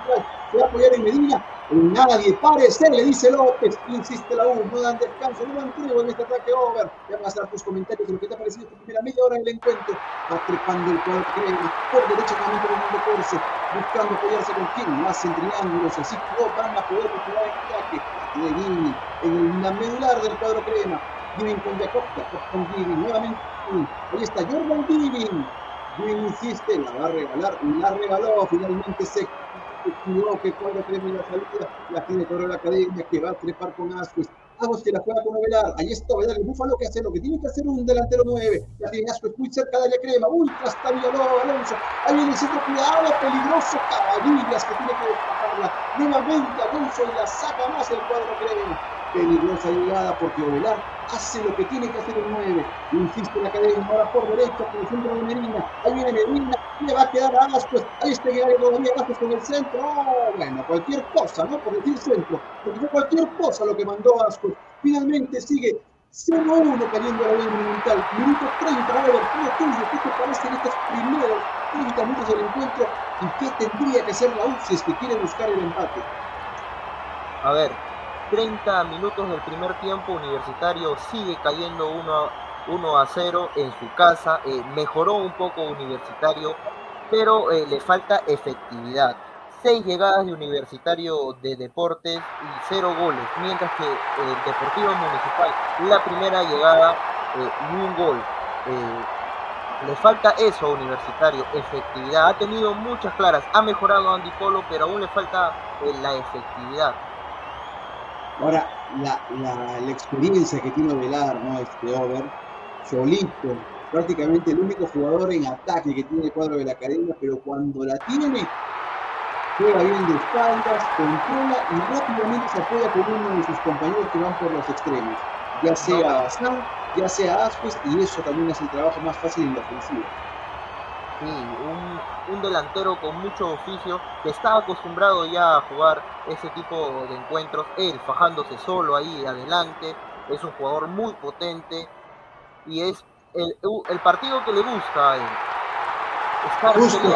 se va a apoyar en Medina. Nadie, párese, le dice López, insiste la U, no dan descanso, no dan tregua en este ataque over. Ya vas a dar tus comentarios de lo que te ha parecido esta primera media hora del encuentro. Va trepando el cuadro crema, por derecha también con el Corse, buscando apoyarse con quien más en triángulos, así que no van a poder continuar el ataque. De Gini, en la medular del cuadro crema, Giving con Jacob con Giving, nuevamente, ahí está Jordan Giving. Bien insiste, la va a regalar, la regaló, finalmente se equivocó que cuando crema la salida, la tiene que la academia, que va a trepar con Asquez. Asquez que la juega con Ovelar, ahí está Ovelar, el Búfalo que hace lo que tiene que hacer un delantero 9, la tiene Asquez muy cerca de área crema, ultra está Villalobos, Alonso, ahí viene el centro, cuidado, peligroso, Cabanillas que tiene que despejarla, nuevamente Alonso y la saca más el cuadro crema. Peligrosa llegada porque Ovelar hace lo que tiene que hacer el 9. Insiste la academia, ahora por derecha, por el centro de Medina. Ahí viene Medina, le va a quedar a Asquez. Ahí está que todavía Asquez con el centro. Oh, bueno, cualquier cosa, ¿no? Por decir centro. Porque fue cualquier cosa lo que mandó Asquez. Finalmente sigue 0-1 cayendo a la ley monumental. Minuto 30, a ver, ¿qué tuyo? ¿Qué te parece en estos primeros 30 minutos del encuentro? ¿Y qué tendría que hacer la U si es que quiere buscar el empate? A ver, 30 minutos del primer tiempo, Universitario sigue cayendo 1-0 en su casa, mejoró un poco Universitario, pero le falta efectividad. 6 llegadas de Universitario de Deportes y 0 goles, mientras que el Deportivo Municipal, la primera llegada y un gol. Le falta eso a Universitario, efectividad. Ha tenido muchas claras, ha mejorado Andy Polo, pero aún le falta la efectividad. Ahora, la experiencia que tiene Ovelar, ¿no? Over, solito, prácticamente el único jugador en ataque que tiene el cuadro de la academia, pero cuando la tiene, juega bien de espaldas, controla y rápidamente se apoya con uno de sus compañeros que van por los extremos, ya sea Bazán, ya sea Asquez, y eso también hace el trabajo más fácil en la ofensiva. Sí, un delantero con mucho oficio que está acostumbrado ya a jugar ese tipo de encuentros, él fajándose solo ahí adelante, es un jugador muy potente y es el partido que le gusta a él, estar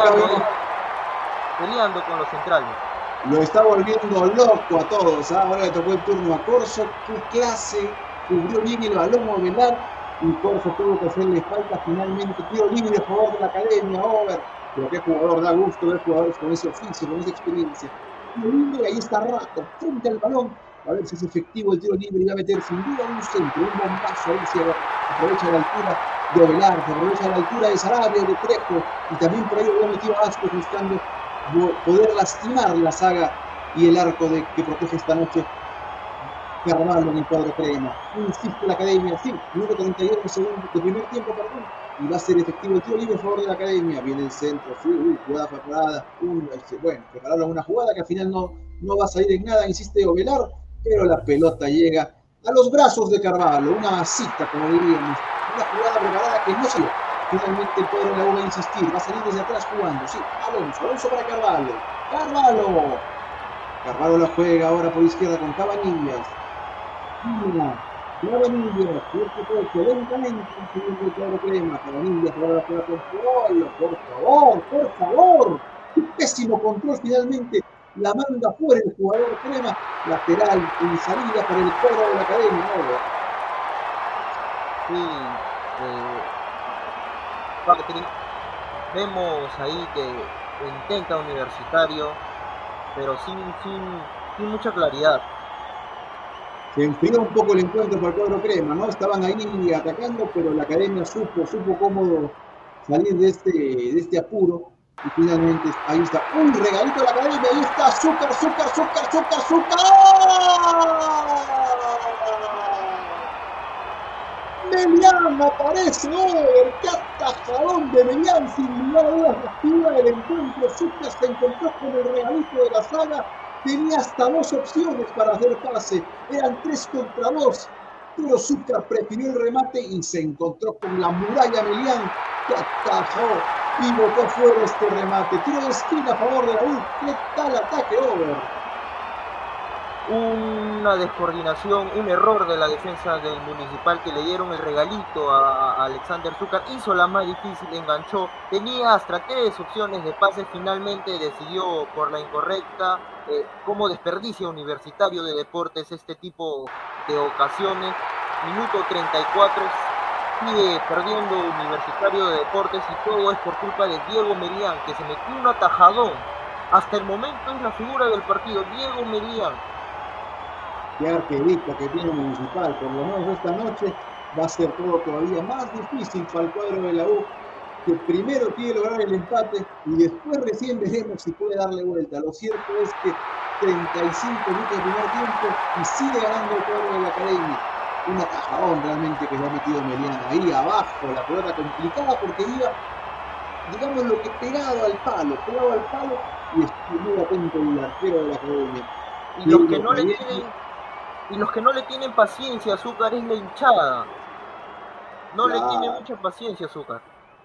peleando con los centrales. Lo está volviendo loco a todos, ¿eh? Ahora le tocó el turno a Corso, qué clase, cubrió bien el balón Ovelar. Y Corso tuvo que hacerle falta finalmente, tiro libre a favor de la academia, Over. Pero qué jugador, da gusto ver jugadores con ese oficio, con esa experiencia. Tiro libre, ahí está Rato, frente al balón, a ver si es efectivo el tiro libre y va a meter sin duda un centro, un bombazo, a ver si aprovecha la altura de Ovelar, se aprovecha la altura de Sarabia, de Trejo, y también por ahí lo había metido a Asquez buscando poder lastimar la saga y el arco que protege esta noche Carvalho en el cuadro crema. Insiste la academia, sí, minuto 31 de primer tiempo, perdón, y va a ser efectivo el tiro libre a favor de la academia. Viene el centro, sí, jugada preparada, bueno, prepararon una jugada que al final no va a salir en nada, insiste Ovelar, pero la pelota llega a los brazos de Carvalho, una masita, como diríamos, una jugada preparada que no salió. Finalmente el cuadro de la U va a insistir, va a salir desde atrás jugando, sí, Alonso para Carvalho, Carvalho la juega ahora por izquierda con Cabanillas. Cabanillas, lentamente el cuadro crema, Cabanillas ahora la juega con Polo, por favor, qué pésimo control finalmente, la manda fuera el jugador crema, lateral en salida para el cuadro de la academia. Sí, Patrick, vemos ahí que intenta Universitario, pero sin mucha claridad. Se enfrió un poco el encuentro para el cuadro crema, ¿no? Estaban ahí atacando, pero la academia supo cómo salir de este apuro. Y finalmente ahí está un regalito de la academia, ahí está Azúcar. Melián aparece, qué atajadón de Melián, sin lugar a dudas la figura del encuentro. Azúcar se encontró con el regalito de la saga. Tenía hasta 2 opciones para hacer pase, eran 3 contra 2, pero Zúcar prefirió el remate y se encontró con la muralla Melián, que atajó y botó fuera este remate. Tiro de esquina a favor de la U, ¿qué tal ataque, Over? una descoordinación, un error de la defensa del Municipal, que le dieron el regalito a Alexander Zúcar, hizo la más difícil, enganchó, tenía hasta 3 opciones de pase, finalmente decidió por la incorrecta. Como desperdicia Universitario de Deportes este tipo de ocasiones. Minuto 34, sigue perdiendo Universitario de Deportes, y todo es por culpa de Diego Melián, que se metió un atajadón. Hasta el momento es la figura del partido, Diego Melián. Qué arquerista que tiene Municipal, por lo menos esta noche va a ser todo todavía más difícil para el cuadro de la U, que primero quiere lograr el empate y después recién veremos si puede darle vuelta. Lo cierto es que 35 minutos de primer tiempo y sigue ganando el cuadro de la Academia. Un atajadón realmente que le ha metido Melián ahí abajo, la pelota complicada porque iba, digamos, lo que pegado al palo, y estuvo muy atento el arquero de la Academia. Y los que no le tienen paciencia a Zúcar es la hinchada. No le tiene mucha paciencia a Zúcar.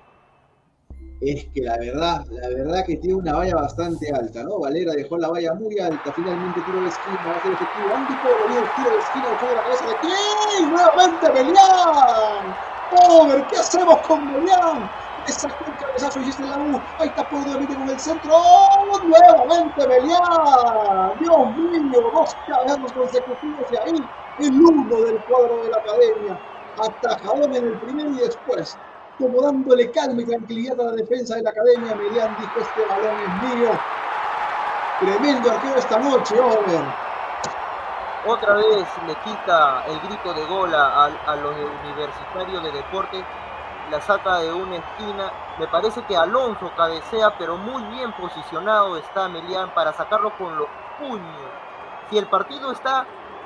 Es que la verdad que tiene una valla bastante alta, ¿no? Valera dejó la valla muy alta, finalmente tiro de esquina, va a ser efectivo. Andy Polo viene el tiro de esquina, buscando la cabeza de quién, nuevamente Melián. ¡Over! ¿Qué hacemos con Melián? Le sacó un cabezazo y hiciste la U. Ahí está Polo nuevamente con el centro. ¡Oh! Nuevamente Melián. Dios mío, 2 cabezazos consecutivos y ahí el 1 del cuadro de la Academia. Atajadón en el primero y después, como dándole calma y tranquilidad a la defensa de la Academia, Melián dijo: este balón es mío. Tremendo arquero esta noche, Over. Otra vez le quita el grito de gol a los de Universitario de Deportes, la saca de una esquina. Me parece que Alonso cabecea, pero muy bien posicionado está Melián para sacarlo con los puños. Si el partido está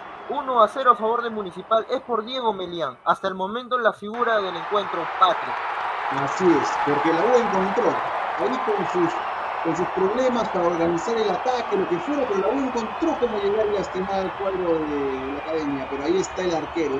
1-0 a favor de Municipal, es por Diego Melián. Hasta el momento la figura del encuentro, Patrick. Así es, porque la U encontró ahí con sus problemas para organizar el ataque, lo que fuera, pero la U encontró cómo llegar y lastimar al cuadro de la Academia. Pero ahí está el arquero,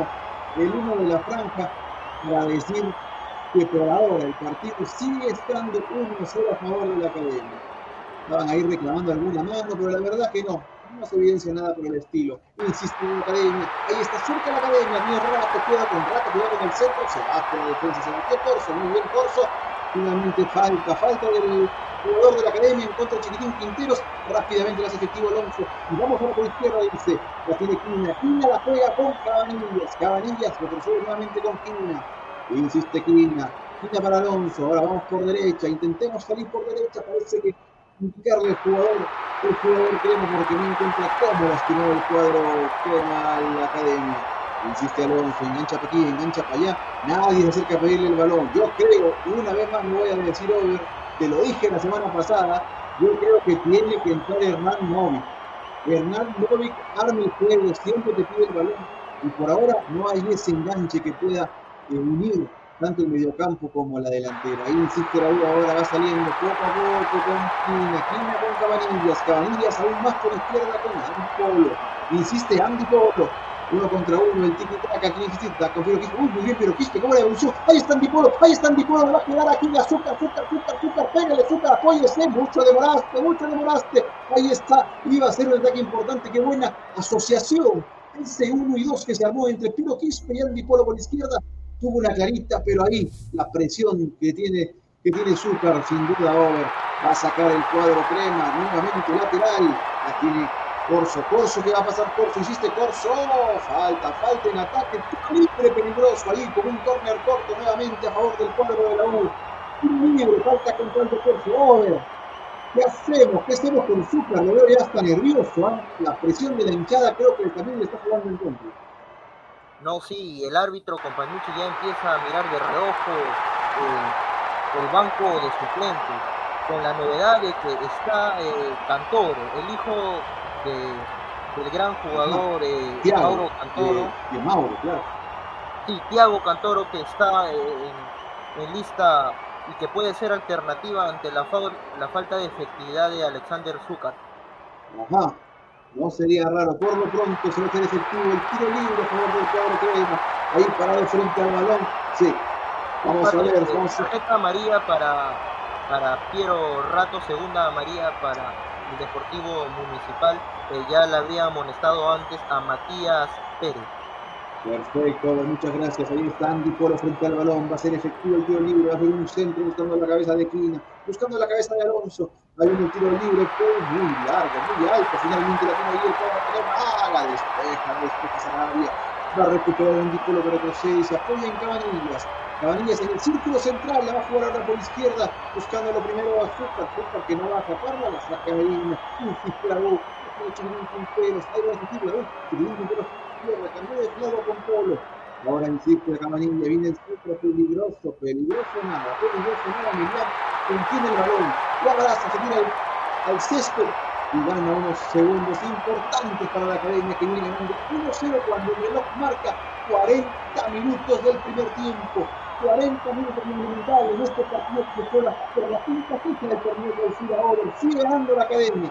el uno de la franja, para decir que por ahora el partido sigue estando 1-0 a favor de la Academia. Estaban ahí reclamando alguna mano, pero la verdad que no se evidencia nada por el estilo. Insiste en la Academia, ahí está cerca la Academia, tiene rato, cuidado con el centro, se va con la defensa, se metió Corso, muy bien Corso. Finalmente falta del jugador de la Academia en contra de Chiquitín Quinteros. Rápidamente lo hace efectivo Alonso. Y vamos ahora por izquierda, dice. La tiene Quina. Quina la juega con Cabanillas. Retrocede nuevamente con Quina. Insiste Quina. Quina para Alonso. Ahora vamos por derecha. Intentemos salir por derecha. Parece que indicarle el jugador crema, porque no encuentra cómo lastimar el cuadro crema a la Academia. Insiste Alonso, engancha para aquí, engancha para allá, nadie se acerca a pedirle el balón. Yo creo, y una vez más me voy a decir, Over, te lo dije la semana pasada, yo creo que tiene que entrar Hernán Novic. Hernán Novic arma el juego, siempre te pide el balón, y por ahora no hay ese enganche que pueda unir tanto el mediocampo como la delantera. Ahí insiste Raúl, ahora va saliendo poco a poco con Quina con Cabanillas aún más por izquierda con Andy Polo. Insiste Andy Polo. 1 contra 1, el tiki-taka, aquí insiste, confío Quispe, muy bien, pero Quispe, ¿cómo la evolución? Ahí está Andy Polo, va a quedar aquí, Azúcar, pégale, Azúcar, apóyese, mucho demoraste, ahí está, iba a ser un ataque importante, qué buena asociación, ese 1 y 2 que se armó entre Piro Quispe y Andy Polo por izquierda, tuvo una clarita, pero ahí la presión que tiene Zúcar, sin duda, Over, va a sacar el cuadro crema, nuevamente lateral, la tiene Corso, ¿qué va a pasar? Corso, hiciste Corso, falta en ataque, tiro libre peligroso ahí, con un córner corto nuevamente a favor del cuadro de la U. Tiro libre, falta contra el de Corso, Over. ¿Qué hacemos con Zúcar? Lo veo ya hasta nervioso, ¿eh? La presión de la hinchada creo que también le está jugando en contra. No, sí, el árbitro Compañucci ya empieza a mirar de reojo el banco de suplentes, con la novedad de que está Cantoro, el hijo del gran jugador Mauro Cantoro. De Mauro, claro. Sí, Thiago Cantoro, que está en lista y que puede ser alternativa ante la falta de efectividad de Alexander Zúcar. Ajá, no sería raro. Por lo pronto se va a hacer efectivo el tiro libre a favor del cuadro crema. Ahí parado frente al balón. Sí, vamos a ver. Tarjeta amarilla para Piero Rato, segunda amarilla para el Deportivo Municipal ya le habría amonestado antes a Matías Pérez. Perfecto, muchas gracias. Ahí está Andy Polo frente al balón. Va a ser efectivo el tiro libre. Va a ser un centro buscando la cabeza de Quina, buscando la cabeza de Alonso. Hay un tiro libre, muy largo, muy alto. Finalmente la tiene ahí el cuadro. La despeja Sarabia. Va a recuperar Andy Polo, pero retrocede y se apoya en Cabanillas. Cabanillas en el círculo central, la va a jugar ahora por izquierda, buscando lo primero a Zúcar que no va a taparla, la saca ahí, insiste la U, Chiquirín Quinteros, ahí va a insistir la U, Chiquirín Quinteros izquierda, cambió de lado con Polo, ahora insiste Cabanilla, viene el centro, peligroso nada, Emiliano contiene el balón, lo abraza, se tira al césped y gana unos segundos importantes para la Academia, que viene ganando 1-0 cuando el reloj marca 40 minutos del primer tiempo. 40 minutos fundamentales en este partido que fue por la quinta fecha del torneo Clausura Over. Sigue ganando la Academia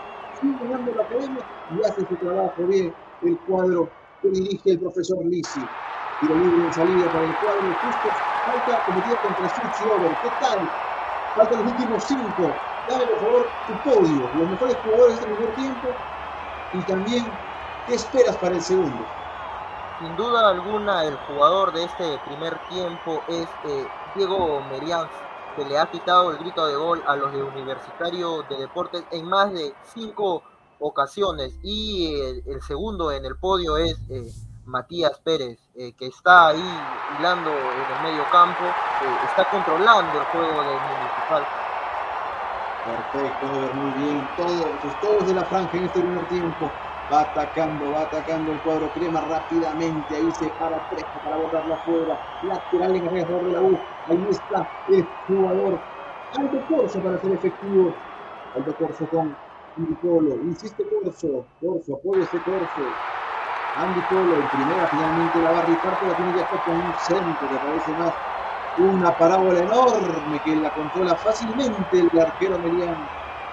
y hace su trabajo bien el cuadro que dirige el profesor Lisi. Tiro libre en salida para el cuadro, justo falta cometida contra Suchi Over. ¿Qué tal? Faltan los últimos 5. Dame por favor tu podio, los mejores jugadores de este primer tiempo y también qué esperas para el segundo. Sin duda alguna, el jugador de este primer tiempo es Diego Merian, que le ha quitado el grito de gol a los de Universitario de Deportes en más de 5 ocasiones. Y el segundo en el podio es Matías Pérez, que está ahí hilando en el medio campo, está controlando el juego del Municipal. Perfecto, muy bien. Todos de la franja en este primer tiempo. Va atacando el cuadro crema rápidamente. Ahí se para Trejo para botarla afuera. Lateral en alrededor de la U. Ahí está el jugador Aldo Corso para ser efectivo. Aldo Corso con Andy Polo. Insiste Corso, apoya ese Corso. Andy Polo en primera finalmente la va a rifar, pero tiene que estar con un centro que parece más una parábola enorme que la controla fácilmente el arquero Merian.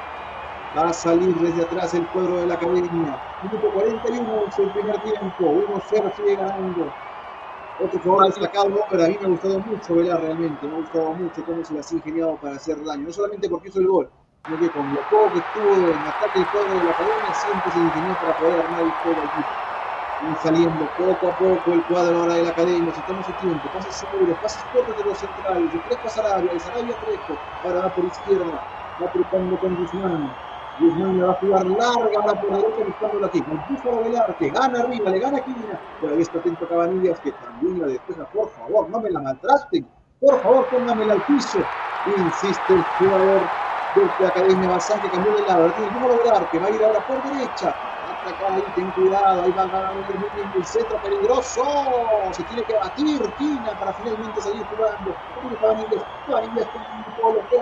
Va a salir desde atrás el cuadro de la Academia. Minuto 41 es el primer tiempo. 1-0 sigue ganando. Otro jugador destacado, pero a mí me ha gustado mucho Velar realmente. Me ha gustado mucho cómo se las ha ingeniado para hacer daño. No solamente porque hizo el gol, sino que con lo poco que estuvo en ataque el cuadro de la Academia, siempre se ingenió para poder armar el juego allí. Y saliendo poco a poco el cuadro ahora de la Academia, se toma su tiempo, pases seguros, pases cortos de los centrales, de Trejo a Sarabia, de Sarabia a Trejo, ahora va por izquierda, va trepando con Guzmán. Guzmán le va a jugar larga ahora por derecha buscándolo aquí, con Búfalo Velar, que gana arriba, le gana Quina, pero ahí está atento Cabanillas, que también la despeja. Por favor, no me la maltraten, por favor, póngamela al piso. Insiste el jugador de la Academia Bazán, que cambió de lado, ahora tiene Búfalo Velar, que va a ir ahora por derecha. Acá, ahí, ten cuidado, ahí va a ganar el centro peligroso, se tiene que batir Quina para finalmente salir jugando. Cabanillas con un polo, queda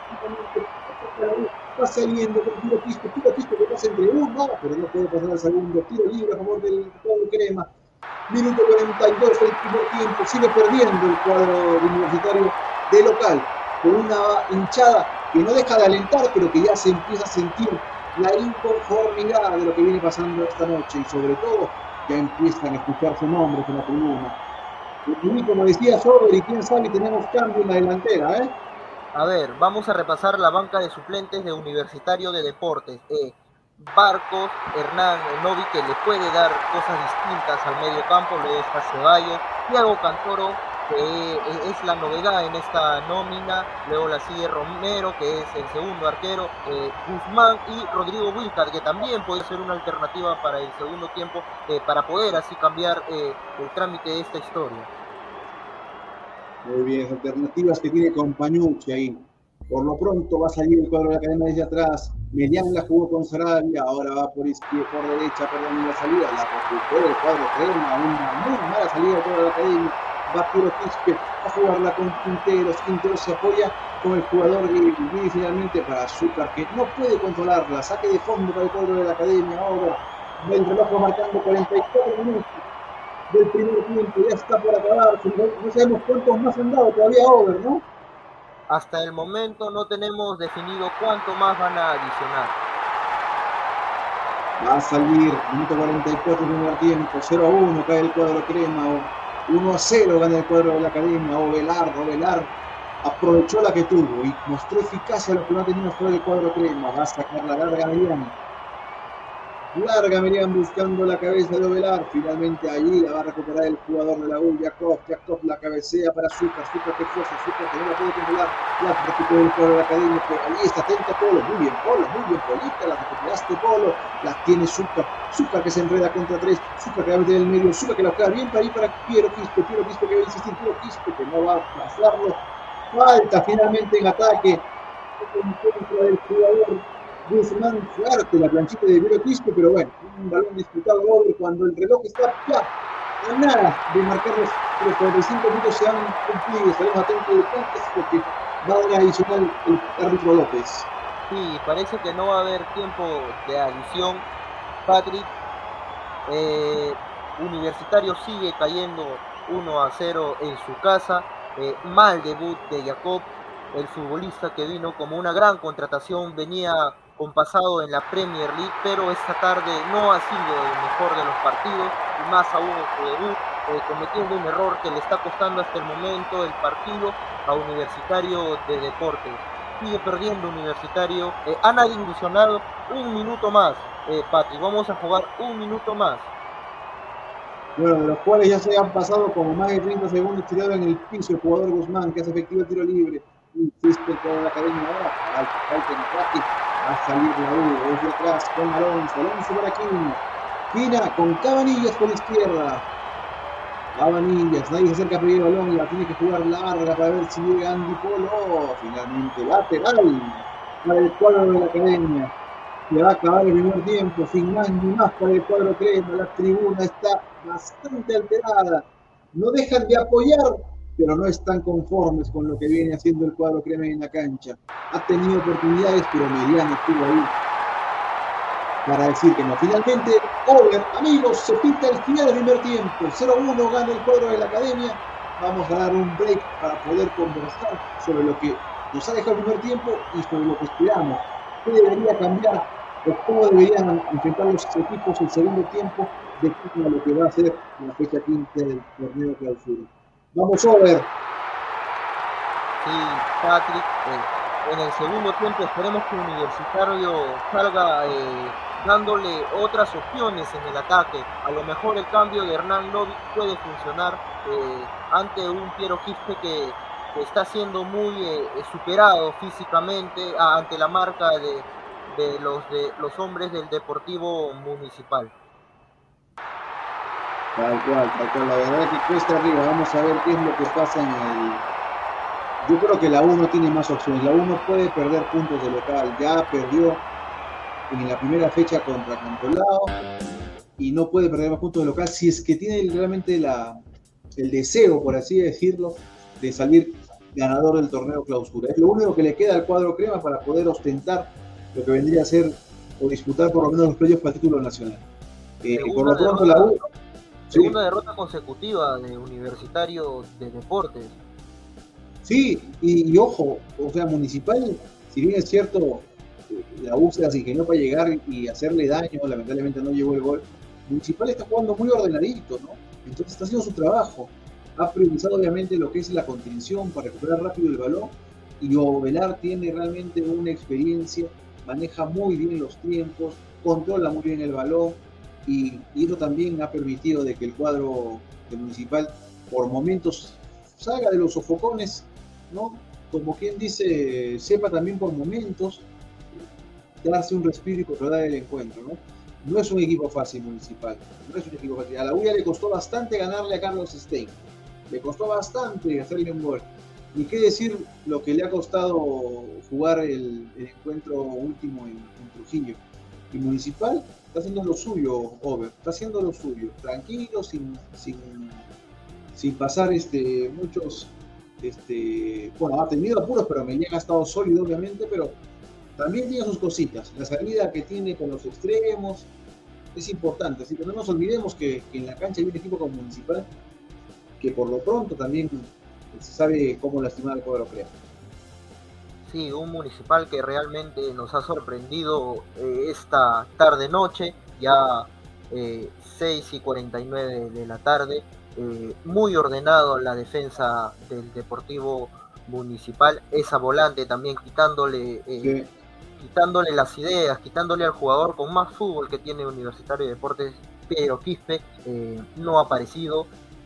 va saliendo con tiro pisco que pasa entre uno, pero no puede pasar al segundo. Tiro libre a favor del cuadro crema. Minuto 42 del primer tiempo, sigue perdiendo el cuadro universitario de local, con una hinchada que no deja de alentar, pero que ya se empieza a sentir la inconformidad de lo que viene pasando esta noche, y sobre todo ya empiezan a escucharse nombres en la tribuna. Y como decía Sober, y quién sabe, tenemos cambio en la delantera, A ver, vamos a repasar la banca de suplentes de Universitario de Deportes. Barcos, Hernán Novi, que le puede dar cosas distintas al medio campo. Luego está Ceballos, Thiago Cantoro, que es la novedad en esta nómina. Luego la sigue Romero, que es el segundo arquero, Guzmán y Rodrigo Wilcar, que también puede ser una alternativa para el segundo tiempo, para poder así cambiar el trámite de esta historia. Muy bien, alternativas que tiene Compañucci ahí. Por lo pronto va a salir el cuadro de la Academia desde atrás. Medián la jugó con Sarabia, ahora va por izquierda, por derecha, perdón, la salida, la recupera el cuadro crema, una muy mala salida de toda la Academia. Va Piro Quispe a jugarla con Quinteros. Quinteros se apoya con el jugador y finalmente para Zúcar, que no puede controlarla. Saque de fondo para el cuadro de la Academia. Ahora el reloj va marcando 44 minutos del primer tiempo, ya está por acabar. No sabemos cuántos más han dado todavía over, ¿no? Hasta el momento no tenemos definido cuánto más van a adicionar. Va a salir, minuto 44 del primer tiempo, 0-1 cae el cuadro crema, 1-0 gana el cuadro de la Academia. Ovelar aprovechó la que tuvo y mostró eficacia a lo que no tenía hasta el cuadro crema. Va a sacar la larga Merian. Larga Merian buscando la cabeza de Ovelar. Finalmente allí la va a recuperar el jugador de la U, Jacob. Jacob la cabecea para Zúcar. Zúcar que fuerza, Zúcar que no la puede controlar. La recupera el jugador de la academia. Pero allí está atento Polo. Muy bien, Polita. La recuperaste, Polo. La tiene Zúcar. Zúcar que se enreda contra tres. Zúcar que va a meter en el medio. Zúcar que la juega bien para ir para Piero Quispe. Piero Quispe que va a insistir. Piero Quispe que no va a pasarlo. Falta finalmente en ataque contra del jugador Guzmán. Fuerte la planchita de Piero Quispe, pero bueno, un balón disputado doble cuando el reloj está ya a nada de marcar los 45 minutos se han cumplido. Estaremos atentos de cuántos porque va a dar adicional el árbitro López. Sí, parece que no va a haber tiempo de adición, Patrick. Universitario sigue cayendo 1-0 en su casa. Mal debut de Jacob, el futbolista que vino como una gran contratación, venía con pasado en la Premier League, pero esta tarde no ha sido el mejor de los partidos, y más aún en su debut, cometiendo un error que le está costando hasta el momento el partido a Universitario de Deportes. Sigue perdiendo Universitario. Han adicionado un minuto más, Patrick, vamos a jugar un minuto más. Bueno, de los cuales ya se han pasado como más de 30 segundos tirado en el piso el jugador Guzmán, que hace efectivo el tiro libre. Insiste el jugador de la academia ahora. Falta en ataque. Va a salir la U desde atrás con Alonso. Alonso para Quina. Quina con Cabanillas por la izquierda. Cabanillas, nadie se acerca a pedir el balón y la tiene que jugar larga para ver si llega Andy Polo. Finalmente lateral para el cuadro de la academia. Le va a acabar el primer tiempo, sin más ni más para el cuadro crema. La tribuna está bastante alterada. No dejan de apoyar, pero no están conformes con lo que viene haciendo el cuadro crema en la cancha. Ha tenido oportunidades, pero Mediano estuvo ahí para decir que no. Finalmente, over, amigos, se pinta el final del primer tiempo. 0-1 gana el cuadro de la academia. Vamos a dar un break para poder conversar sobre lo que nos ha dejado el primer tiempo y sobre lo que esperamos. ¿Qué debería cambiar? O cómo deberían enfrentar los equipos el segundo tiempo de a lo que va a ser la fecha 15 del torneo clausura. Vamos, over. Sí, Patrick, en el segundo tiempo esperemos que Universitario salga dándole otras opciones en el ataque. A lo mejor el cambio de Hernán Novic puede funcionar ante un Piero Quispe que está siendo muy superado físicamente ante la marca de los hombres del Deportivo Municipal. Tal cual. La verdad es que cuesta arriba. Vamos a ver qué es lo que pasa en el... Yo creo que la U no tiene más opciones. La U no puede perder puntos de local. Ya perdió en la primera fecha contra Cantolao y no puede perder más puntos de local si es que tiene realmente el deseo, por así decirlo, de salir ganador del torneo clausura. Es lo único que le queda al cuadro crema para poder ostentar lo que vendría a ser o disputar por lo menos los playoffs para el título nacional. Por lo pronto la U... Segunda derrota consecutiva de Universitario de Deportes. Sí, y ojo, o sea, Municipal, si bien es cierto, la U se las ingenió para llegar y hacerle daño, lamentablemente no llegó el gol. Municipal está jugando muy ordenadito, ¿no? Entonces está haciendo su trabajo. Ha priorizado obviamente lo que es la contención para recuperar rápido el balón, y Ovelar tiene realmente una experiencia, maneja muy bien los tiempos, controla muy bien el balón, y eso también ha permitido de que el cuadro de Municipal por momentos salga de los sofocones, ¿no? Como quien dice, sepa también por momentos darse un respiro y controlar el encuentro, ¿no? No es un equipo fácil Municipal, no es un equipo fácil. A la U ya le costó bastante ganarle a Carlos Stein, le costó bastante hacerle un gol. Ni qué decir lo que le ha costado jugar el encuentro último en Trujillo. Y Municipal está haciendo lo suyo, Over, está haciendo lo suyo, tranquilo, sin pasar muchos, bueno, ha tenido apuros, pero Melián ha estado sólido, obviamente, pero también tiene sus cositas. La salida que tiene con los extremos es importante, así que no nos olvidemos que en la cancha hay un equipo como Municipal que por lo pronto también se sabe cómo lastimar al cuadro crema. Sí, un Municipal que realmente nos ha sorprendido esta tarde-noche, ya 6:49 de la tarde, muy ordenado la defensa del Deportivo Municipal, esa volante también Sí. quitándole las ideas, quitándole al jugador con más fútbol que tiene Universitario de Deportes, Pedro Quispe, no ha aparecido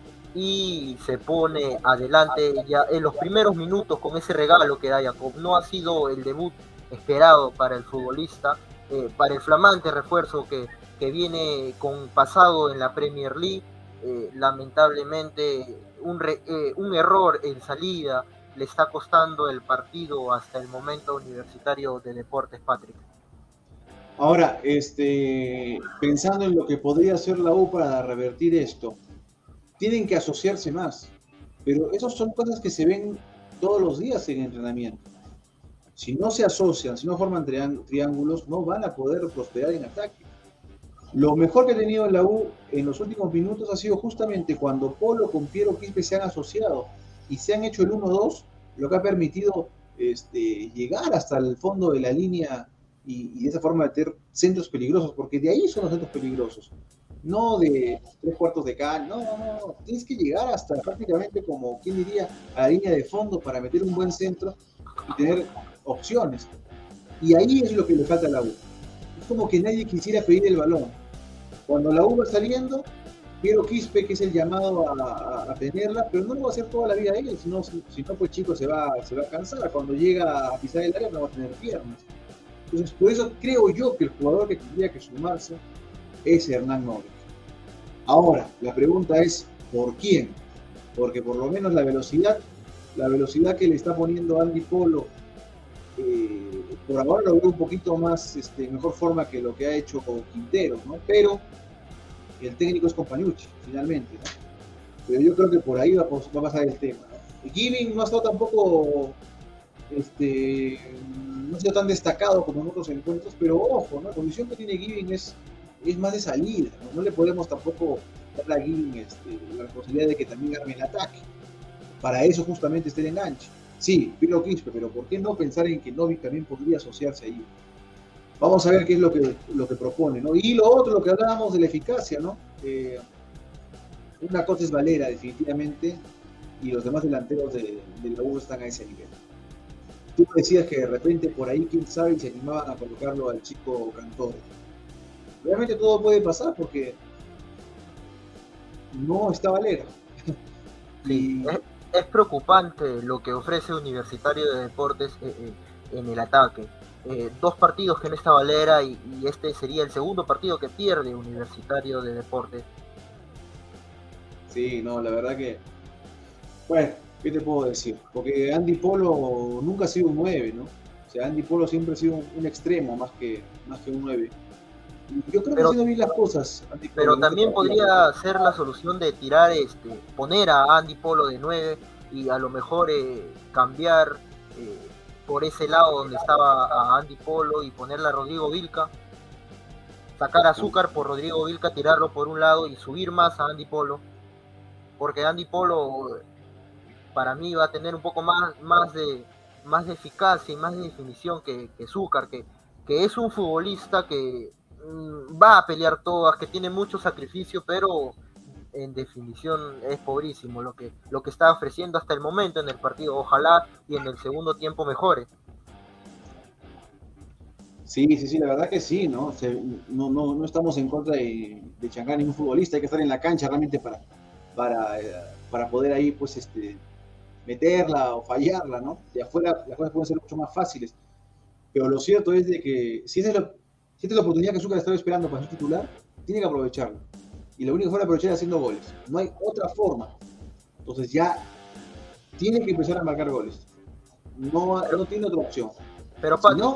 y se pone adelante ya en los primeros minutos con ese regalo que da Jacob. No ha sido el debut esperado para el futbolista, para el flamante refuerzo que viene con pasado en la Premier League. Lamentablemente un error en salida le está costando el partido hasta el momento Universitario de Deportes, Patrick. Ahora, pensando en lo que podría hacer la U para revertir esto, tienen que asociarse más, pero esas son cosas que se ven todos los días en entrenamiento. Si no se asocian, si no forman triángulos, no van a poder prosperar en ataque. Lo mejor que ha tenido la U en los últimos minutos ha sido justamente cuando Polo con Piero Quispe se han asociado y se han hecho el 1-2, lo que ha permitido llegar hasta el fondo de la línea y de esa forma meter centros peligrosos, porque de ahí son los centros peligrosos, no de 3/4 de cancha, no, tienes que llegar hasta prácticamente, como quien diría, a la línea de fondo para meter un buen centro y tener opciones. Y ahí es lo que le falta a la U. Es como que nadie quisiera pedir el balón. Cuando la U va saliendo, Piero Quispe, que es el llamado a tenerla, pero no lo va a hacer toda la vida él, si no, pues chico se va a cansar. Cuando llega a pisar el área no va a tener piernas. Entonces, por eso creo yo que el jugador que tendría que sumarse es Hernán Noguera. Ahora, la pregunta es, ¿por quién? Porque por lo menos la velocidad que le está poniendo Andy Polo, por ahora lo veo un poquito más, mejor forma que lo que ha hecho con Quintero, ¿no? Pero el técnico es Compañucci, finalmente, ¿no? Pero yo creo que por ahí va a pasar el tema, ¿no? Giving no ha estado tampoco, no ha sido tan destacado como en otros encuentros, pero ojo, ¿no? La condición que tiene Giving es más de salida, ¿no? No le podemos tampoco dar a Giving la posibilidad de que también arme el ataque. Para eso justamente está el enganche. Sí, Piero Quispe, pero ¿por qué no pensar en que Novik también podría asociarse ahí? Vamos a ver qué es lo que propone, ¿no? Y lo otro, lo que hablábamos de la eficacia, ¿no? Una cosa es Valera, definitivamente, y los demás delanteros de la U están a ese nivel. Tú decías que de repente por ahí, quién sabe, se animaban a colocarlo al chico Cantore. Realmente todo puede pasar porque no está Valera. Sí, es preocupante lo que ofrece Universitario de Deportes en el ataque. 2 partidos que no está Valera y este sería el segundo partido que pierde Universitario de Deportes. Sí, no, la verdad que, bueno, ¿qué te puedo decir? Porque Andy Polo nunca ha sido un 9, ¿no? O sea, Andy Polo siempre ha sido un extremo más que un 9. Yo creo que haciendo bien las cosas. Pero también podría ser la solución de tirar, poner a Andy Polo de 9 y a lo mejor cambiar por ese lado donde estaba a Andy Polo y ponerle a Rodrigo Vilca, sacar a Azúcar por Rodrigo Vilca, tirarlo por un lado y subir más a Andy Polo, porque Andy Polo para mí va a tener un poco más de eficacia y más de definición que Azúcar, que es un futbolista que va a pelear todas, que tiene mucho sacrificio, pero en definición es pobrísimo lo que está ofreciendo hasta el momento en el partido. Ojalá y en el segundo tiempo mejore. Sí, la verdad que sí, ¿no? No estamos en contra de chancar a ningún futbolista, hay que estar en la cancha realmente para poder ahí, pues, meterla o fallarla, ¿no? De afuera las cosas pueden ser mucho más fáciles, pero lo cierto es de que si esta es la oportunidad que Azúcar estaba esperando para ser titular, tiene que aprovecharla. Y lo único que puede aprovechar es haciendo goles. No hay otra forma. Entonces ya tiene que empezar a marcar goles. No tiene otra opción. Pero Pato, si no,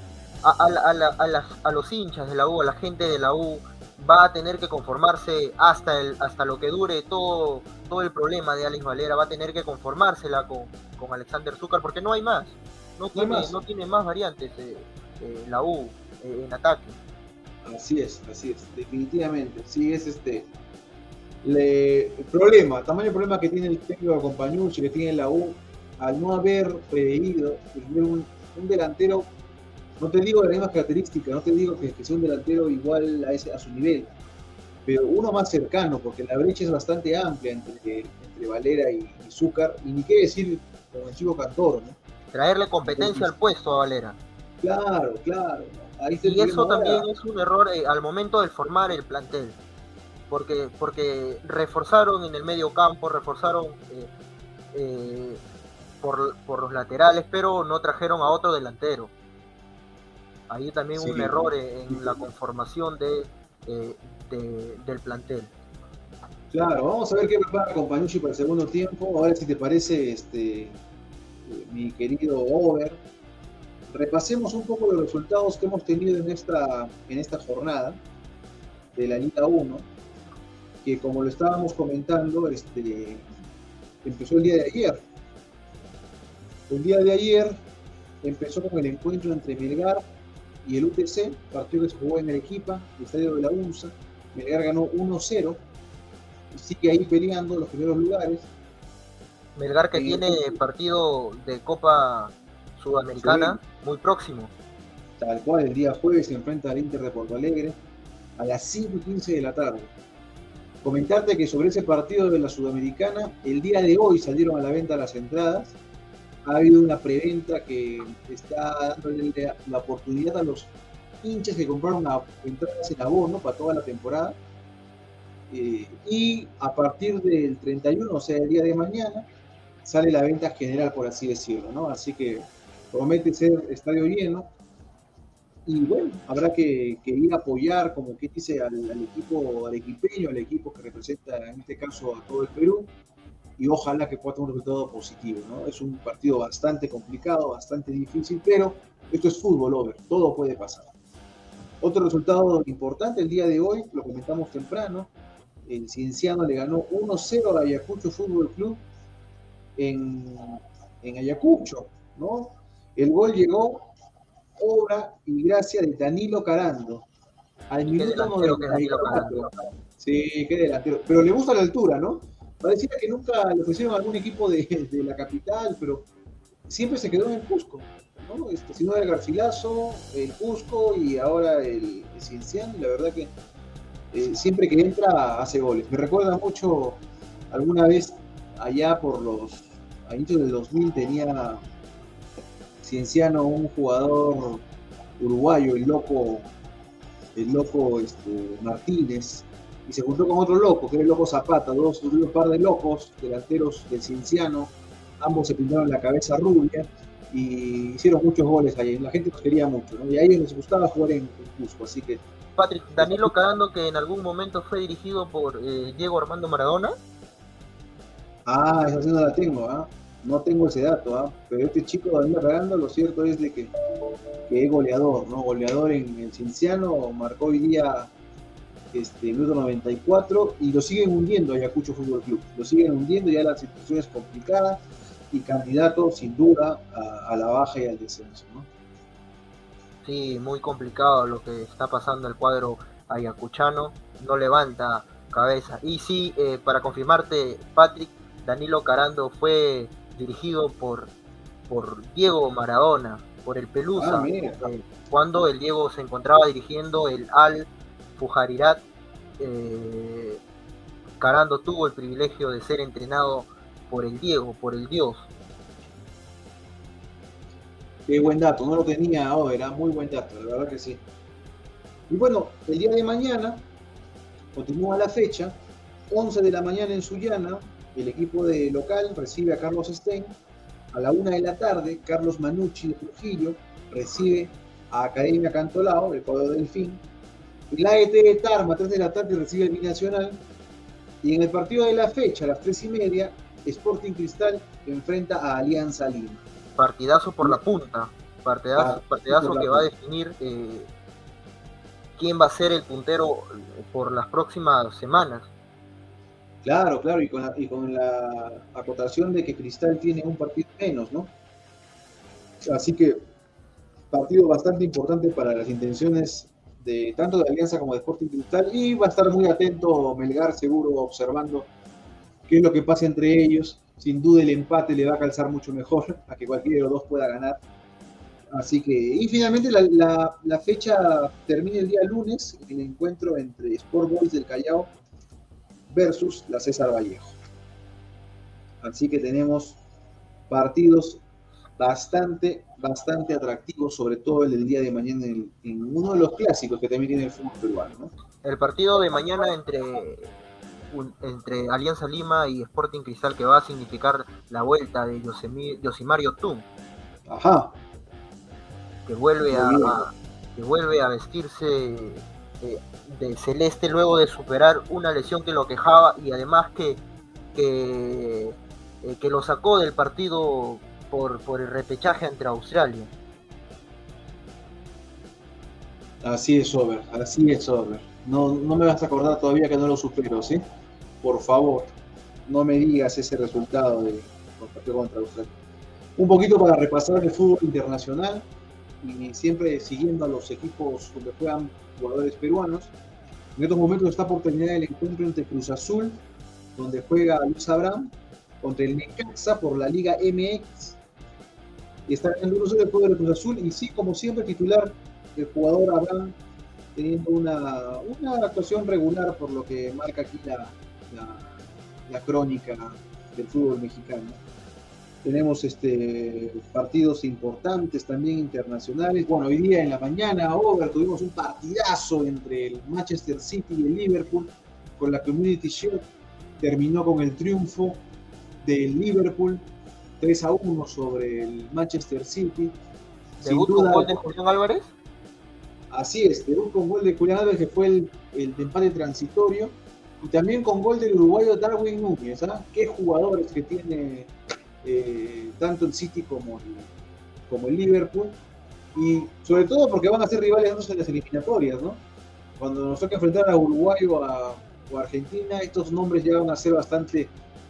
a los hinchas de la U, a la gente de la U, va a tener que conformarse hasta lo que dure todo el problema de Alex Valera, va a tener que conformársela con Alexander Zúcar, porque no hay más. No tiene más variantes la U en ataque. Así es, definitivamente. Sí, es el problema que tiene el técnico Compañucci, que tiene la U, al no haber preveído un delantero, no te digo de las mismas características, no te digo que sea un delantero igual a su nivel, pero uno más cercano, porque la brecha es bastante amplia entre Valera y Zúcar, y ni qué decir con el chico Cantoro, ¿no? Traerle competencia al puesto a Valera. Claro, claro. Ahí y eso también es un error al momento de formar el plantel. Porque reforzaron en el medio campo, reforzaron por los laterales, pero no trajeron a otro delantero. Ahí también un error en la conformación del plantel. Claro, vamos a ver qué prepara con Panucci para el segundo tiempo. A ver si te parece, mi querido Over. Repasemos un poco los resultados que hemos tenido en esta jornada de la Liga 1, que como lo estábamos comentando, empezó el día de ayer. El día de ayer empezó con el encuentro entre Melgar y el UTC, partido que se jugó en Arequipa, el estadio de la UNSA. Melgar ganó 1-0 y sigue ahí peleando los primeros lugares. Melgar que tiene partido de Copa Sudamericana muy próximo. Tal cual, el día jueves se enfrenta al Inter de Porto Alegre a las 5:15 de la tarde. Comentarte que sobre ese partido de la Sudamericana, el día de hoy salieron a la venta las entradas. Ha habido una preventa que está dándole la oportunidad a los hinchas que compraron entradas en abono para toda la temporada. Y a partir del 31, o sea, el día de mañana, sale la venta general, por así decirlo, ¿no? Así que promete ser estadio lleno. Y bueno, habrá que ir a apoyar, como que dice, al equipo arequipeño, al equipo que representa en este caso a todo el Perú, y ojalá que pueda tener un resultado positivo, ¿no? Es un partido bastante complicado, bastante difícil, pero esto es fútbol, Over, todo puede pasar. Otro resultado importante el día de hoy, lo comentamos temprano, el Cienciano le ganó 1-0 al Ayacucho Fútbol Club en Ayacucho, ¿no? El gol llegó obra y gracia de Danilo Carando al minuto 94. Sí, qué delantero. Pero le gusta la altura, ¿no? Pareciera que nunca le ofrecieron a algún equipo de la capital, pero siempre se quedó en el Cusco, ¿no? Si no era el Garcilaso, el Cusco y ahora el Cienciano, y la verdad que siempre que entra hace goles. Me recuerda mucho alguna vez allá a inicios del 2000 tenía Cienciano un jugador uruguayo, el loco Martínez, y se juntó con otro loco, que era el loco Zapata, un par de locos, delanteros del Cienciano, ambos se pintaron la cabeza rubia y hicieron muchos goles ahí, la gente los quería mucho, ¿no? Y a ellos les gustaba jugar en Cusco, así que... Patrick, Danilo Carando, que en algún momento fue dirigido por Diego Armando Maradona. Ah, esa sí no la tengo, ¿ah? No tengo ese dato, pero este chico Danilo Carando, lo cierto es de que es goleador, ¿no? Goleador en el Cienciano, marcó hoy día minuto 94 y lo siguen hundiendo Ayacucho Fútbol Club. Lo siguen hundiendo, ya la situación es complicada y candidato sin duda a la baja y al descenso, ¿no? Sí, muy complicado lo que está pasando el cuadro ayacuchano, no levanta cabeza. Y sí, para confirmarte, Patrick, Danilo Carando fue dirigido por Diego Maradona, por el Pelusa, cuando el Diego se encontraba dirigiendo el Al Fujarirat. Carando tuvo el privilegio de ser entrenado por el Diego, por el Dios. Qué buen dato, no lo tenía ahora, era muy buen dato, la verdad que sí. Y bueno, el día de mañana continúa la fecha, 11 de la mañana en Sullana, el equipo de local recibe a Carlos Stein. A la 1 de la tarde, Carlos Manucci de Trujillo recibe a Academia Cantolao, del cuadro Delfín. Y la AET de Tarma, 3 de la tarde, recibe el Binacional. Y en el partido de la fecha, a las 3:30, Sporting Cristal enfrenta a Alianza Lima. Partidazo por la punta, partidazo que va a definir quién va a ser el puntero por las próximas semanas. Claro, y con la acotación de que Cristal tiene un partido menos, ¿no? Así que partido bastante importante para las intenciones de tanto de Alianza como de Sporting Cristal, y va a estar muy atento Melgar, seguro, observando qué es lo que pasa entre ellos. Sin duda el empate le va a calzar mucho mejor a que cualquiera de los dos pueda ganar. Así que, y finalmente la fecha termina el día lunes en el encuentro entre Sport Boys del Callao versus la César Vallejo. Así que tenemos partidos bastante atractivos, sobre todo el del día de mañana en uno de los clásicos que también tiene el fútbol peruano, ¿no? El partido de mañana entre Alianza Lima y Sporting Cristal, que va a significar la vuelta de Yosimar Yotun, Ajá. que vuelve a vestirse de celeste luego de superar una lesión que lo quejaba, y además que lo sacó del partido por el repechaje entre Australia. Así es, Over, así es, Over. No me vas a acordar todavía que no lo supero, ¿sí? Por favor, no me digas ese resultado del partido contra Australia. Un poquito para repasar el fútbol internacional y siempre siguiendo a los equipos donde juegan jugadores peruanos. En estos momentos está por terminar el encuentro entre Cruz Azul, donde juega Luis Abraham, contra el Necaxa por la Liga MX. Y está en el 1-0 del juego de Cruz Azul, y sí, como siempre, titular el jugador Abraham, teniendo una actuación regular, por lo que marca aquí la crónica del fútbol mexicano. Tenemos partidos importantes también internacionales. Bueno, hoy día en la mañana, Over, tuvimos un partidazo entre el Manchester City y el Liverpool con la Community Shield. Terminó con el triunfo del Liverpool 3-1 sobre el Manchester City. ¿Debut con gol de Julián Álvarez? Así es, debut con gol de Julián Álvarez, que fue el de empate transitorio, y también con gol del uruguayo Darwin Núñez. ¿Ah? Qué jugadores que tiene tanto el City como el Liverpool, y sobre todo porque van a ser rivales en las eliminatorias, ¿no? Cuando nos toca enfrentar a Uruguay o a Argentina, estos nombres ya van a ser bastante,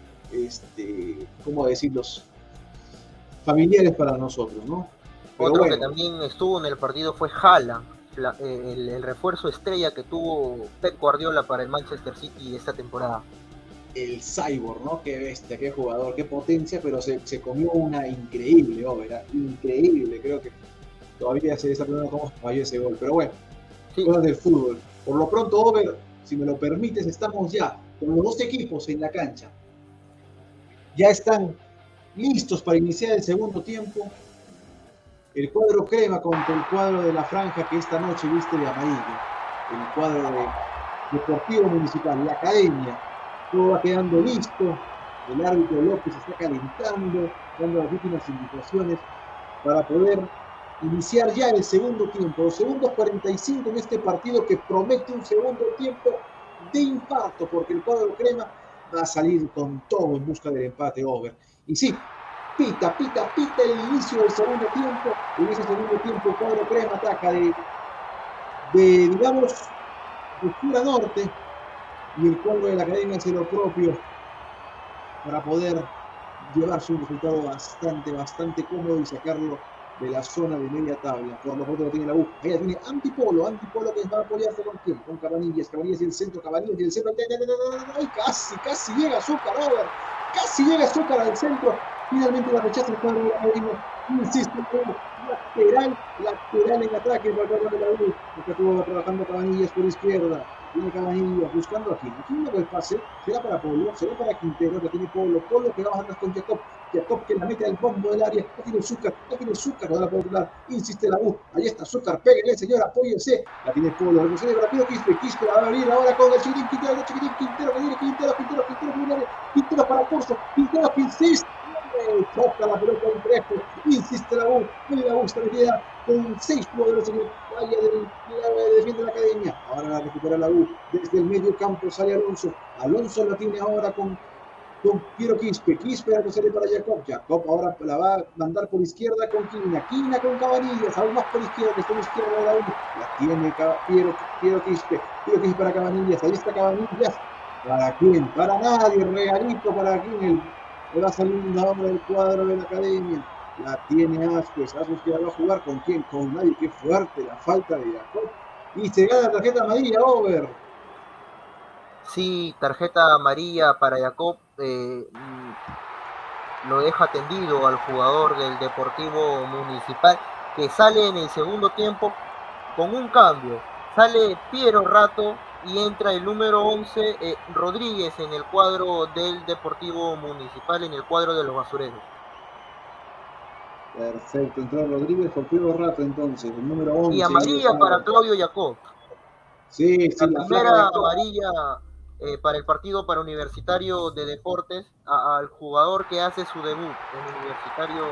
¿cómo decirlos?, familiares para nosotros, ¿no? Pero otro bueno, que también estuvo en el partido fue Haaland, el refuerzo estrella que tuvo Pep Guardiola para el Manchester City esta temporada. El Cyborg, ¿no? Qué bestia, qué jugador, qué potencia, pero se comió una increíble obra, increíble. Creo que todavía se está preguntando cómo falló ese gol, pero bueno, sí. Cosas del fútbol. Por lo pronto, Over, si me lo permites, estamos ya con los dos equipos en la cancha. Ya están listos para iniciar el segundo tiempo. El cuadro crema contra el cuadro de la franja que esta noche viste de amarillo. El cuadro de Deportivo Municipal, la academia. Todo va quedando listo. El árbitro López está calentando, dando las últimas indicaciones para poder iniciar ya el segundo tiempo. Los segundos 45 en este partido que promete un segundo tiempo de infarto, porque el cuadro crema va a salir con todo en busca del empate, Over. Y sí, pita el inicio del segundo tiempo. En ese segundo tiempo el cuadro crema ataca digamos, de sur a norte, y el cuadro de la academia hace lo propio para poder llevarse un resultado bastante cómodo y sacarlo de la zona de media tabla. Por lo tanto, tiene la U. Ella tiene Antipolo que va a apoyarse con quién, con Cabanillas y el centro, Cabanillas y el centro. ¡Ay, casi llega Zúcar, Robert! Casi llega Zúcar al centro. Finalmente la rechaza el cuadro de la academia. Insiste, lateral en ataque para el cuadro de la U. Porque estuvo trabajando Cabanillas por izquierda. Tiene Cabanillas buscando a Quintero el pase, será para Polo, será para Quintero, que tiene Polo que va a bajar con Jacob que la mete al fondo del área, ya tiene Zúcar, ahora puede volar, insiste la U, ahí está Zúcar, pégale señor, apóyese, la tiene Polo, retrocede rápido Quispe la va a abrir ahora con el chiquitín Quintero, que viene Quintero para Corso, Quintero que insiste, toca la pelota del Trejo, insiste la U, está metida con 6 jugadores en el área defiende la academia. Ahora la recupera la U. Desde el medio campo sale Alonso la tiene ahora con Piero Quispe la que sale para Jacob ahora la va a mandar por izquierda con Quina con Cabanillas, aún más por izquierda, que está a la izquierda de la U. La tiene Piero Quispe para Cabanillas, ahí está Cabanillas. ¿Para quién? Para nadie, regalito para quien le va a salir una obra del cuadro de la academia. La tiene Ascuez que la va a jugar con quién, con nadie. Qué fuerte la falta de Jacob. Y se gana la tarjeta amarilla, Over. Sí, tarjeta amarilla para Jacob. Lo deja tendido al jugador del Deportivo Municipal, que sale en el segundo tiempo con un cambio. Sale Piero Rato y entra el número 11, Rodríguez, en el cuadro del Deportivo Municipal, en el cuadro de los basureros. Perfecto, entró Rodríguez por Pedro Rato entonces, el número 11. Y amarilla para Claudio Jacob. Sí, La la primera amarilla para el partido para Universitario de Deportes al jugador que hace su debut en Universitario.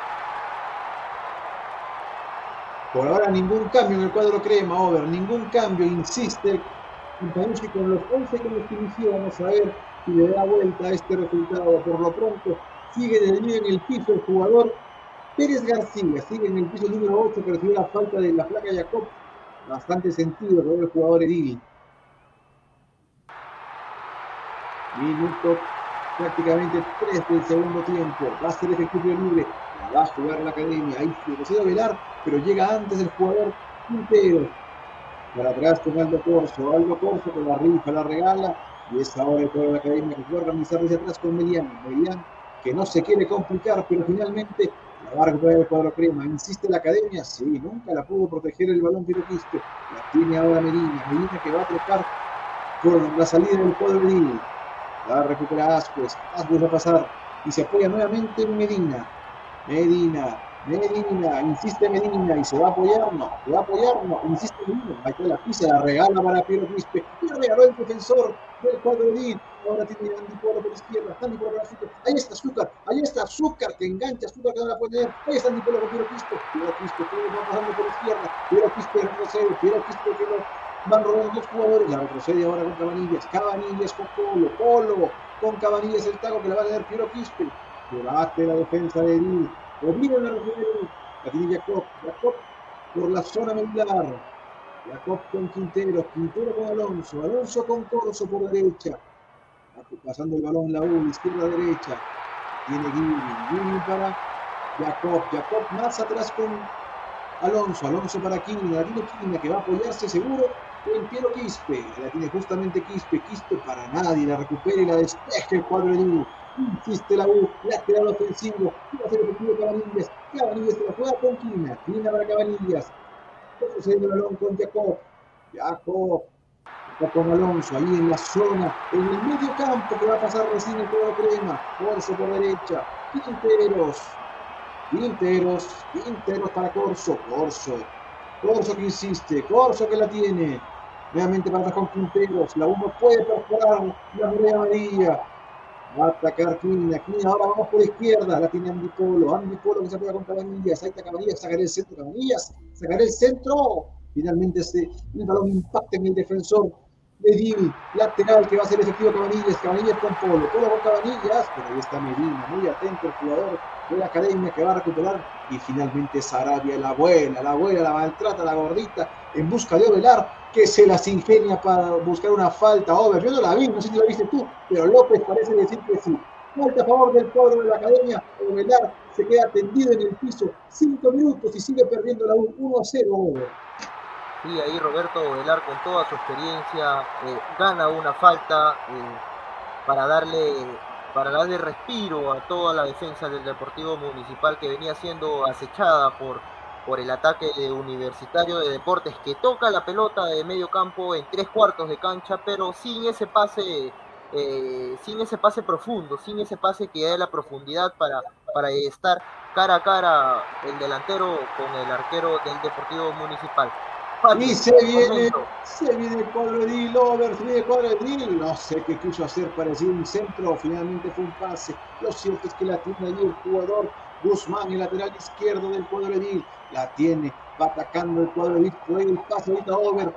Por ahora ningún cambio en el cuadro crema, Over, ningún cambio, insiste Impanucci con los 11 con los que inició. Vamos a ver si le da vuelta a este resultado. Por lo pronto sigue detenido en el piso el jugador Pérez García, sigue en el piso número 8 que recibió la falta de la flaca Jacob. Bastante sentido con el jugador Edil. Minuto prácticamente 3 del segundo tiempo. Va a ser efectivo libre. La va a jugar la academia. Ahí se procede a velar, pero llega antes el jugador Quintero. Para atrás con Aldo Corso. Aldo Corso con la rifa, la regala. Y es ahora el jugador de la academia que puede organizar desde atrás con Melián. Melián que no se quiere complicar, pero finalmente la va a recuperar el cuadro crema. Insiste la academia. Sí, nunca la pudo proteger el balón Piero Quispe. La tiene ahora Medina. Medina que va a trepar por la salida del cuadro Edil. La recupera Ascuez. Ascuez va a pasar y se apoya nuevamente en Medina. Medina, insiste Medina y se va a apoyar, no, insiste Medina, ahí está la pisa, la regala para Piero Quispe, y la regaló el defensor del cuadro de Edil. Ahora tiene Andy Polo por izquierda, Andy Polo por Azúcar, ahí está Azúcar, que engancha Azúcar que no la puede tener, ahí está Andy Polo con Piero Quispe, todo va pasando por izquierda, Piero Quispe retrocede, Piero Quispe que lo van rodando dos jugadores, la retrocede ahora con Cabanillas con Polo con Cabanillas el taco que le va a tener Piero Quispe, debate la defensa de Edil, obligan a resolver, la tiene Jacob por la zona medular, Jacob con Quintero con Alonso con Corso por derecha, pasando el balón la U, izquierda-derecha, tiene Guini para Jacob más atrás con Alonso para Quina, la tiene Quina que va a apoyarse seguro en Piero Quispe, la tiene justamente Quispe para nadie, la recupera y la despeja el cuadro de Edil. Insiste la U, lateral ofensivo, va a ser efectivo Cabanillas se la juega con Quina para Cabanillas, sucede el balón con Jacob con Alonso, ahí en la zona, en el medio campo que va a pasar recién el cuadro crema, Corso por derecha, Quinteros para Corso que insiste, Corso que la tiene, nuevamente para con Quinteros, la U no puede perforar la muralla amarilla. Va a atacar Quina ahora vamos por izquierda, la tiene Andy Polo que se pega con Cabanillas, ahí está Cabanillas, sacaré el centro, finalmente el balón impacta en el defensor de Edil, lateral que va a ser efectivo Cabanillas con Polo con Cabanillas, pero ahí está Medina, muy atento el jugador de la academia que va a recuperar, y finalmente Sarabia, la abuela, la maltrata, la gordita, en busca de Ovelar, que se las ingenia para buscar una falta. Over, yo no la vi, no sé si la viste tú, pero López parece decir que sí. Falta a favor del cuadro de la academia. Ovelar se queda tendido en el piso 5 minutos y sigue perdiendo la 1-0. Over. Sí, ahí Roberto Ovelar con toda su experiencia gana una falta para darle respiro a toda la defensa del Deportivo Municipal, que venía siendo acechada por el ataque de Universitario de Deportes, que toca la pelota de medio campo en 3/4 de cancha, pero sin ese pase profundo, sin ese pase que da la profundidad para estar cara a cara el delantero con el arquero del Deportivo Municipal. Y se viene el cuadro de Edil, Over, se viene el cuadro de Edil, no sé qué quiso hacer, parecía un centro, finalmente fue un pase, lo cierto es que la tiene allí el jugador Guzmán, el lateral izquierdo del cuadro de Edil, la tiene, va atacando el cuadro de Edil, fue el pase ahorita Over,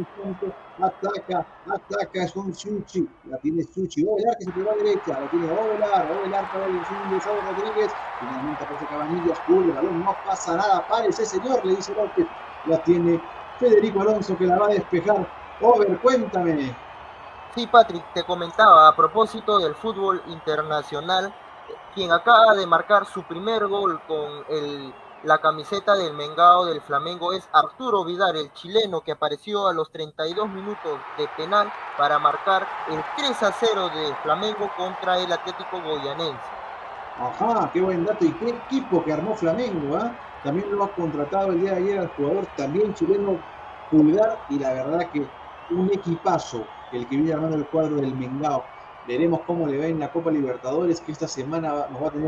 ataca con Suchi, la tiene Suchi, Ovelar que se pegó a derecha, la tiene Ovelar para el ingresado Rodríguez, finalmente aparece Cabanillas, el balón, no pasa nada, párese señor, le dice López, la tiene Federico Alonso que la va a despejar. Over, cuéntame. Sí, Patrick, te comentaba a propósito del fútbol internacional, quien acaba de marcar su primer gol con la camiseta del Mengao del Flamengo es Arturo Vidal, el chileno que apareció a los 32 minutos de penal para marcar el 3-0 de Flamengo contra el Atlético Goianense. Ajá, qué buen dato. Y qué equipo que armó Flamengo, ¿eh? También lo ha contratado el día de ayer al jugador también chileno Pulgar, y la verdad que un equipazo el que viene armando el cuadro del Mengao. Veremos cómo le va en la Copa Libertadores, que esta semana nos va a tener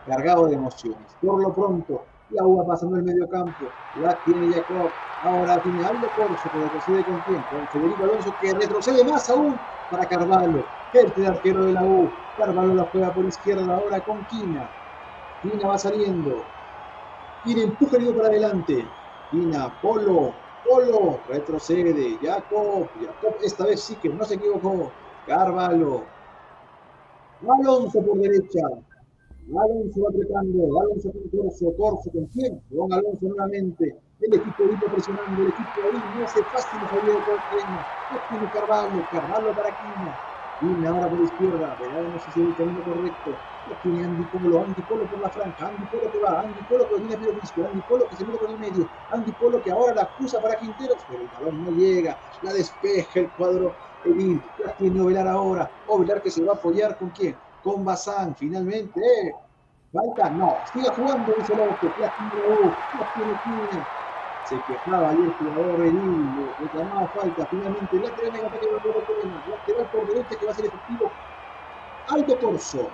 cargado de emociones. Por lo pronto, la U va pasando el medio campo, la tiene Jacob, ahora tiene Aldo Corso que retrocede con tiempo, con Federico Alonso que retrocede más aún para Carvalho, el arquero de la U. Carvalho la juega por izquierda ahora con Quina. Quina va saliendo. Quina empuja el para adelante. Quina, Polo, retrocede. Jacob, esta vez sí que no se equivocó. Carvalho. Alonso por derecha. Alonso va apretando, Alonso con Corso, ¿con quién? Con Alonso nuevamente. El equipo ahorita presionando, el equipo ahí no hace fácil salir de Quina. No tiene Carvalho para Quina. Quina ahora por izquierda, veremos si sigue el camino correcto. No tiene Andy Polo por la franja, Andy Polo que va, Andy Polo que viene a Pedro Visco, Andy Polo que se mete por el medio, Andy Polo que ahora la cruza para Quinteros, pero el balón no llega, la despeja el cuadro Edil, la tiene Ovelar ahora, Ovelar que se va a apoyar ¿con quién? Con Bazán, finalmente, falta, no, sigue jugando, dice López, la tiene Quina, se quejaba ayer el jugador Edil, reclamaba falta, finalmente, lateral en ataque de Corso, lateral por derecha que va a ser efectivo, Aldo Corso.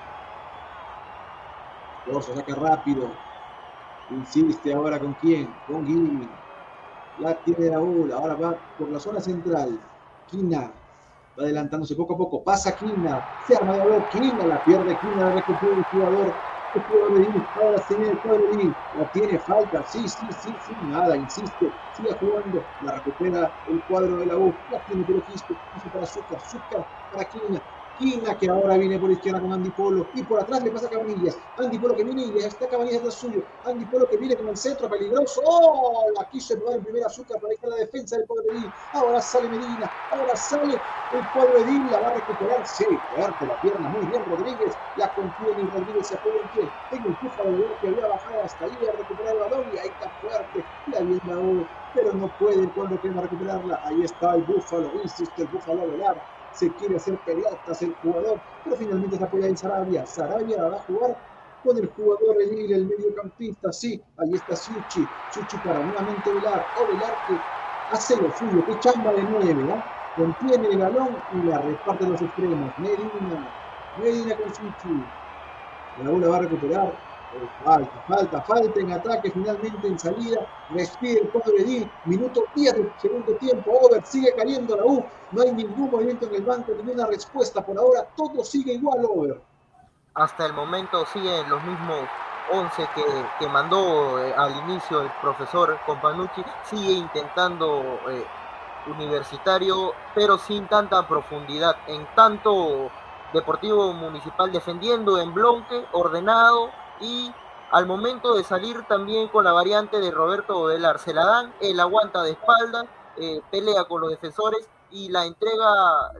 Corso saca rápido, insiste ahora ¿con quién? Con Gui, la tiene Raúl, ahora va por la zona central, Quina. Va adelantándose poco a poco, pasa Quina, se arma de valor, Quina, la pierde Quina, la recupera el jugador de Dini, ahora se viene el cuadro de Dini, la tiene, falta, sí, nada, insiste, sigue jugando, la recupera el cuadro de la U, la tiene pero Quispe para Zúcar para Quina, que ahora viene por izquierda con Andy Polo y por atrás le pasa a Cabanillas. Andy Polo que viene y está Cabanillas atrás suyo. Andy Polo que viene con el centro peligroso. ¡Oh! La quiso llevar en primera Azúcar para dejar la defensa del cuadro de Edil. Ahora sale Medina. Ahora sale el cuadro de Edil. La va a recuperar. Sí, fuerte la pierna. Muy bien Rodríguez. La contiene y Rodríguez se apoya en pie. Tengo el Búfalo de que había bajado hasta ahí a recuperar el balón y ahí está fuerte. La bien la U. Pero no puede el cuadro que va a recuperarla. Ahí está el Búfalo. Insiste el Búfalo a velar. Se quiere hacer pelotas el jugador, pero finalmente se apoya en Sarabia. Sarabia la va a jugar con el jugador Edil, el mediocampista. Sí, ahí está Suchi para nuevamente Ovelar que hace lo suyo, que chamba de 9, ¿no? Contiene el balón y la reparte a los extremos. Medina con Suchi. La U la va a recuperar. Falta en ataque, finalmente en salida, respira el cuadro de Edil, minuto 10 del segundo tiempo, Over sigue cayendo la U, no hay ningún movimiento en el banco, ninguna respuesta por ahora, todo sigue igual, Over. Hasta el momento siguen los mismos 11 que mandó al inicio el profesor Companucci, sigue intentando Universitario, pero sin tanta profundidad, en tanto Deportivo Municipal defendiendo en bloque, ordenado, y al momento de salir también con la variante de Roberto Ovelar, se la dan, él aguanta de espalda, pelea con los defensores y la entrega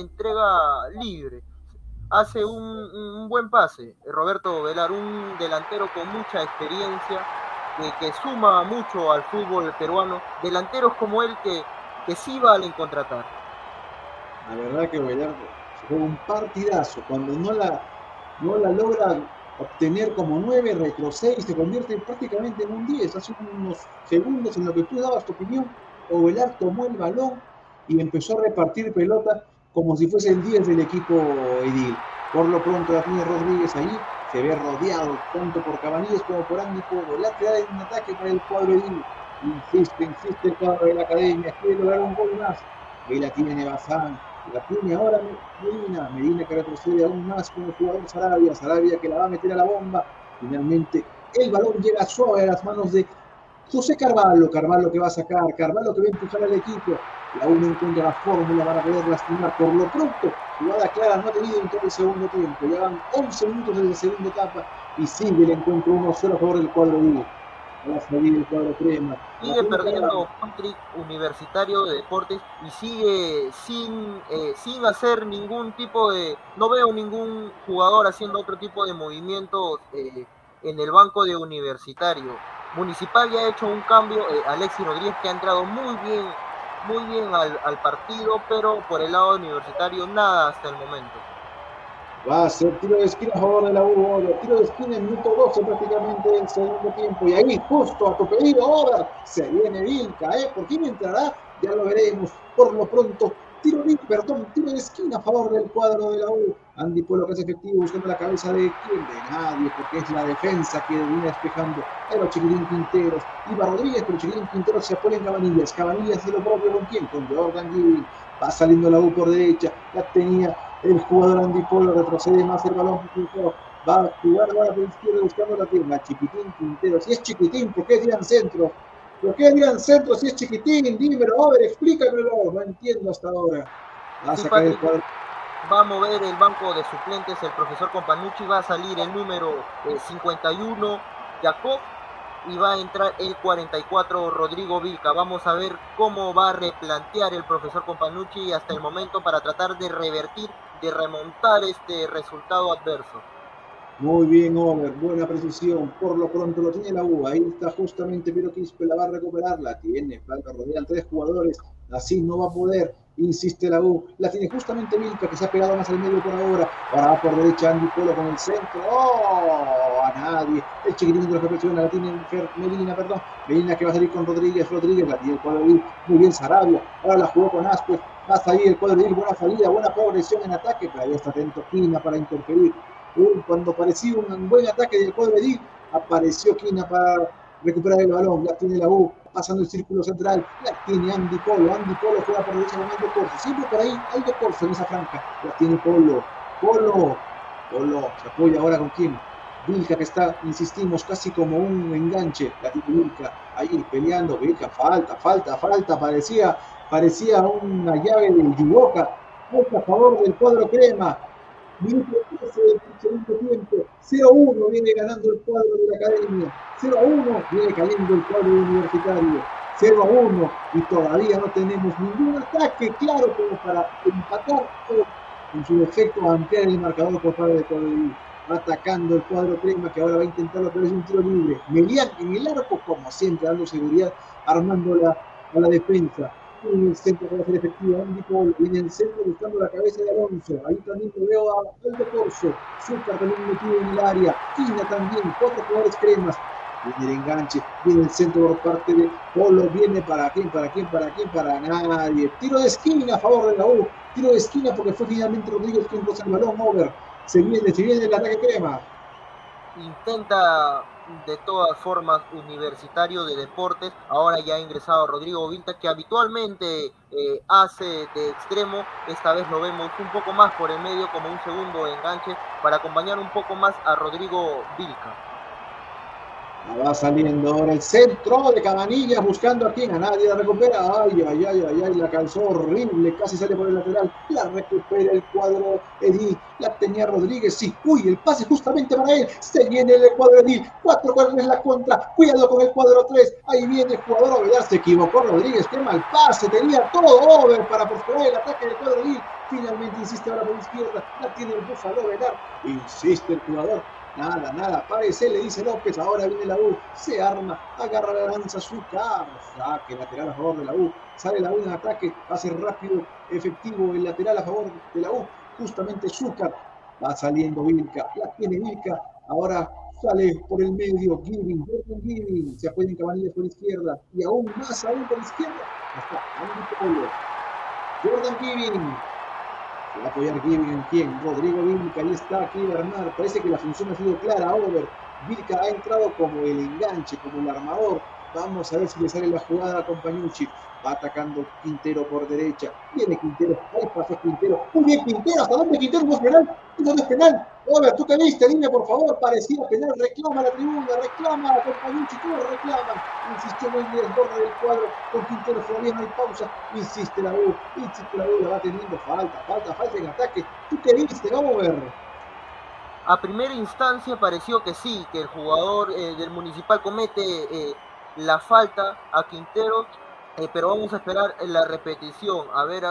libre. Hace un buen pase, Roberto Ovelar, un delantero con mucha experiencia, que suma mucho al fútbol peruano, delanteros como él que sí valen contratar. La verdad que Ovelar fue un partidazo, cuando no la logra obtener como 9, retrocede y se convierte prácticamente en un 10. Hace unos segundos en lo que tú dabas tu opinión, Ovelar tomó el balón y empezó a repartir pelota como si fuese el 10 del equipo Edil. Por lo pronto la tiene Rodríguez ahí, se ve rodeado tanto por Cabanillas como por Andy Polo. Lateral en un ataque para el cuadro Edil. Insiste el cuadro de la academia, quiere lograr un gol más. Ahí la tiene Bazán. La tiene ahora Medina que retrocede aún más con el jugador Sarabia que la va a meter a la bomba. Finalmente el balón llega suave a las manos de José Carvalho que va a sacar, Carvalho que va a empujar al equipo. La U no encuentra la fórmula para poder lastimar. Por lo pronto, jugada clara no ha tenido en todo el segundo tiempo. Llevan 11 minutos desde la segunda etapa y sigue el encuentro 1-0 a favor del cuadro Edil. Va a salir el cuadro crema. Sigue perdiendo Patrick Universitario de Deportes y sigue sin hacer ningún tipo de... No veo ningún jugador haciendo otro tipo de movimientos en el banco de Universitario. Municipal ya ha hecho un cambio, Alexis Rodríguez que ha entrado muy bien al partido, pero por el lado Universitario nada hasta el momento. Va a ser tiro de esquina a favor de la U, tiro de esquina en minuto 12 prácticamente del segundo tiempo, y ahí justo a tu pedido, Over, se viene Vilca, ¿por quién entrará? Ya lo veremos. Por lo pronto, tiro de esquina a favor del cuadro de la U. Andy Polo que es efectivo buscando la cabeza de quién, de nadie, porque es la defensa que viene despejando. Ahí va Chiquitín Quinteros, iba Rodríguez, pero Chiquitín Quinteros se apoya en Cabanillas. Cabanillas hace lo propio con quién, con Jordan Giving. Va saliendo la U por derecha, la tenía el jugador Andy Polo, retrocede más el balón, va a jugar ahora por izquierda buscando la pierna. Chiquitín Quinteros, si es Chiquitín, ¿por qué tiran centro? ¿Por qué tiran centro si es Chiquitín? Dímelo, a ver, explícamelo, no entiendo hasta ahora. Va a Sí, sacar Patrick, el cuadro. va a mover el banco de suplentes el profesor Companucci, va a salir el número 51, Jacob, y va a entrar el 44, Rodrigo Vilca. Vamos a ver cómo va a replantear el profesor Companucci hasta el momento para tratar de revertir, de remontar este resultado adverso. Muy bien, Over, buena precisión. Por lo pronto lo tiene la U. Ahí está justamente Piero Quispe, la va a recuperar. La tiene, falta rodean 3 jugadores. Así no va a poder, insiste la U. La tiene justamente Vilca, que se ha pegado más al medio por ahora. Ahora va por derecha Andy Polo con el centro. ¡Oh! A nadie. El Chiquitín de los que presiona, la tiene Medina, perdón. Medina que va a salir con Rodríguez. Rodríguez la tiene el cuadro de muy bien Sarabia. Ahora la jugó con Ascuez. Va a salir el cuadro de buena salida, buena progresión en ataque, pero ahí está atento Quina para interferir. Cuando parecía un buen ataque del cuadro de Dil, apareció Quina para recuperar el balón, la tiene la U, pasando el círculo central, la tiene Andy Polo juega por derecha con Aldo Corso, siempre por ahí Aldo Corso en esa franja, la tiene Polo, se apoya ahora con quién, Vilca que está, insistimos, casi como un enganche, la tiene Vilca, ahí peleando, Vilca, falta, parecía una llave de Yuboca, falta a favor del cuadro crema. Minuto 13 del segundo tiempo, 0-1 viene ganando el cuadro de la Academia, 0-1 viene cayendo el cuadro Universitario, 0-1 y todavía no tenemos ningún ataque claro como para empatar o en su defecto ampliar el marcador por parte del cuadro de atacando el cuadro crema que ahora va a intentarlo, pero es un tiro libre. Melián en el arco, como siempre, dando seguridad, armando a la defensa. En el centro para ser efectivo Andy Polo, en el centro buscando la cabeza de Alonso, ahí también lo veo a Aldo Corso, Zúcar también metido en el área, Quina también, 4 jugadores cremas, viene el enganche, viene el centro por parte de Polo, viene para quién, para nadie, tiro de esquina a favor de la U, tiro de esquina porque fue finalmente Rodríguez quien roza el balón, Over, se viene el ataque crema. Intenta de todas formas Universitario de Deportes, ahora ya ha ingresado Rodrigo Vilca, que habitualmente hace de extremo, esta vez lo vemos un poco más por el medio como un segundo enganche para acompañar un poco más a Rodrigo Vilca. Va saliendo ahora el centro de Cabanillas buscando a quien, a nadie la recupera, ay, la calzó horrible, casi sale por el lateral, la recupera el cuadro Edil, la tenía Rodríguez, sí, el pase justamente para él, se viene el cuadro Edil, 4 cuadros en la contra, cuidado con el cuadro 3, ahí viene el jugador Ovedar, se equivocó Rodríguez, qué mal pase, tenía todo Over para posponer el ataque del cuadro Edil, finalmente insiste ahora por izquierda, la tiene el Búfalo Ovedar, insiste el jugador. Nada, parece, le dice López, ahora viene la U, se arma, agarra la lanza Zúcar, saque lateral a favor de la U, sale la U en ataque, hace rápido, efectivo el lateral a favor de la U, justamente Zúcar, va saliendo Vilca, la tiene Vilca, ahora sale por el medio Giving, se apoya en Cabanillas por izquierda, y aún más por izquierda, hasta Andy Polo, Jordan Giving. Va a apoyar Giving en quién, Rodrigo Vilca, ahí está, quiere armar, parece que la función ha sido clara, Over, Vilca ha entrado como el enganche, como el armador, vamos a ver si le sale la jugada a Companucci, va atacando Quintero por derecha, viene Quintero, ahí pasó Quintero, muy bien Quintero, ¿hasta dónde Quintero? ¿No es penal? ¿No es penal? Over, ¿tú qué viste? Dime por favor, parecía penal, reclama la tribuna, reclama a Companucci, todos reclaman, insistió muy bien el borde del cuadro, con Quintero todavía no hay pausa, insiste la U, la va teniendo, falta en ataque, ¿tú qué viste? Vamos a ver. A primera instancia pareció que sí, que el jugador del Municipal comete la falta a Quintero, pero vamos a esperar la repetición. A ver,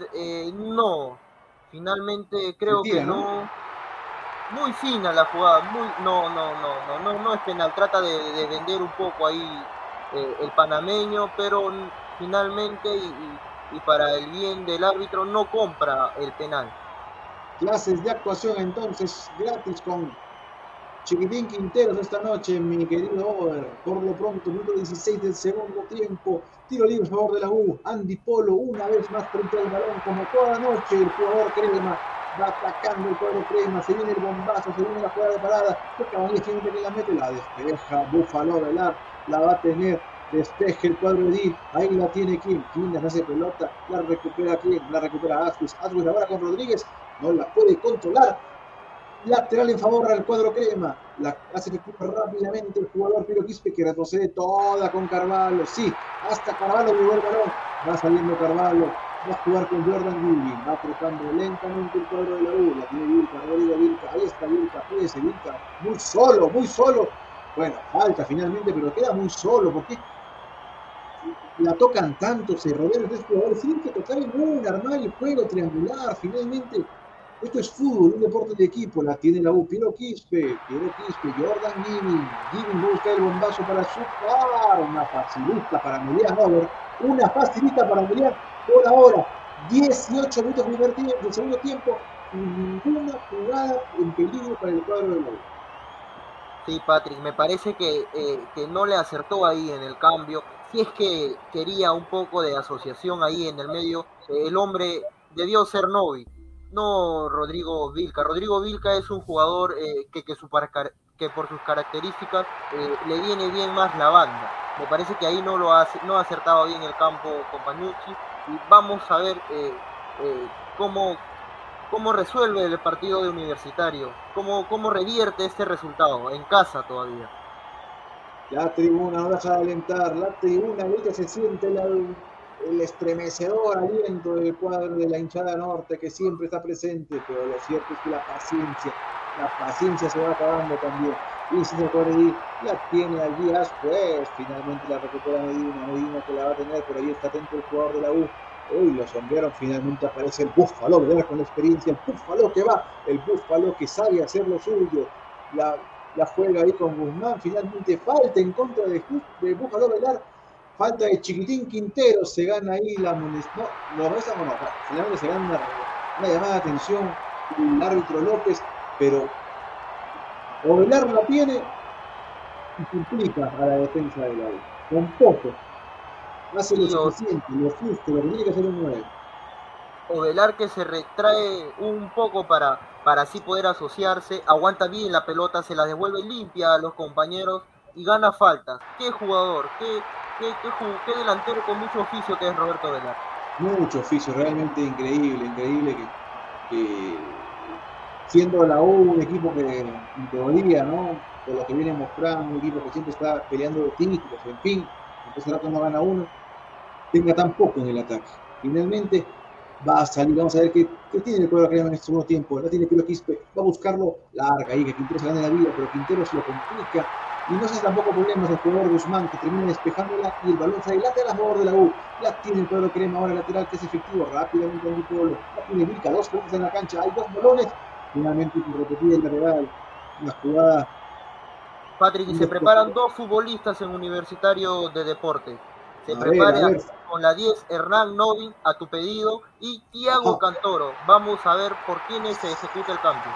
no. Finalmente creo que no. Muy fina la jugada, no es penal. Trata de vender un poco ahí el panameño, pero finalmente y para el bien del árbitro no compra el penal. Clases de actuación entonces gratis con Chiquitín Quinteros esta noche, mi querido Over. Por lo pronto, minuto 16 del segundo tiempo. Tiro libre a favor de la U. Andy Polo una vez más frente al balón, como toda noche. El jugador Crema va atacando el cuadro Crema. Se viene el bombazo, se viene la jugada de parada. Cabanillas finalmente que la mete, la despeja Búfalo Velar. La va a tener. Despeje el cuadro Edil. Ahí la tiene Kim. Kim la hace pelota. La recupera Kim. La recupera Asquith. Asquith ahora con Rodríguez. No la puede controlar. Lateral en favor al cuadro Crema. La hace efectiva rápidamente el jugador Piro Quispe, que retrocede toda con Carvalho. Sí, hasta Carvalho llegó el balón. Va saliendo Carvalho. Va a jugar con Jordan Gilvin. Va trotando lentamente el cuadro de la U. La tiene Vilca, Rodrigo Vilca. Ahí está Vilca. Fíjese Vilca. Muy solo, muy solo. Bueno, falta finalmente, pero queda muy solo. Porque la tocan tanto, se rodean los tres jugadores. Tienen que tocar en un, armar el juego triangular. Finalmente. Esto es fútbol, un deporte de equipo. La tiene la U. Piero Quispe, Jordan Giving. Giving busca el bombazo para chupar. Una facilita para Melián Over. Una facilita para Melián por ahora. 18 minutos del segundo tiempo. Y ninguna jugada en peligro para el cuadro de la U. Sí, Patrick, me parece que no le acertó ahí en el cambio. Si es que quería un poco de asociación ahí en el medio, el hombre debió ser Novi, no Rodrigo Vilca. Rodrigo Vilca es un jugador que por sus características le viene bien más la banda. Me parece que ahí no ha acertado bien el campo Compañucci, y vamos a ver cómo resuelve el partido de Universitario, cómo revierte este resultado en casa todavía. La tribuna no deja de alentar, la tribuna ahorita se siente el estremecedor aliento del cuadro de la hinchada norte que siempre está presente, pero lo cierto es que la paciencia se va acabando también. Y si se puede ir, la tiene allí pues finalmente la recupera Medina que la va a tener, pero ahí está atento el jugador de la U. Uy, lo sombrearon, finalmente aparece el Búfalo, ¿verdad? Con la experiencia, el Búfalo que va, el Búfalo que sabe hacer lo suyo. La juega ahí con Guzmán, finalmente falta en contra de Búfalo Velar, falta de Chiquitín Quintero, se gana ahí la amonestación, finalmente se gana una llamada de atención el árbitro López, pero Ovelar la tiene y complica a la defensa de la U, con poco, hace lo suficiente, lo justo, lo que tiene que hacer un 9. Ovelar que se retrae un poco para así poder asociarse, aguanta bien la pelota, se la devuelve limpia a los compañeros y gana faltas. Qué jugador, qué delantero con mucho oficio que es Roberto Ovelar. Mucho oficio, realmente increíble que siendo la U un equipo que en teoría, ¿no? Por lo que viene mostrando, un equipo que siempre está peleando títulos, en fin, entonces rato no gana uno, tenga tan poco en el ataque. Finalmente va a salir, vamos a ver qué tiene el cuadro Crema en este segundo tiempo. La tiene Piro Quispe, va a buscarlo larga ahí, que Quintero se gane la vida, pero Quintero se lo complica. Y no se hace tampoco problemas el jugador Guzmán, que termina despejándola y el balón sale lateral a favor de la U. La tiene el cuadro Crema ahora lateral, que es efectivo rápidamente en el pueblo. La tiene Vilca, 2 jugadores en la cancha, hay 2 balones. Finalmente, por repetir el lateral, una jugada. Patrick, y se preparan 2 futbolistas en Universitario de Deportes. Se prepara con la 10 Hernán Novi a tu pedido y Thiago Cantoro. Vamos a ver por quiénes se ejecuta el cambio.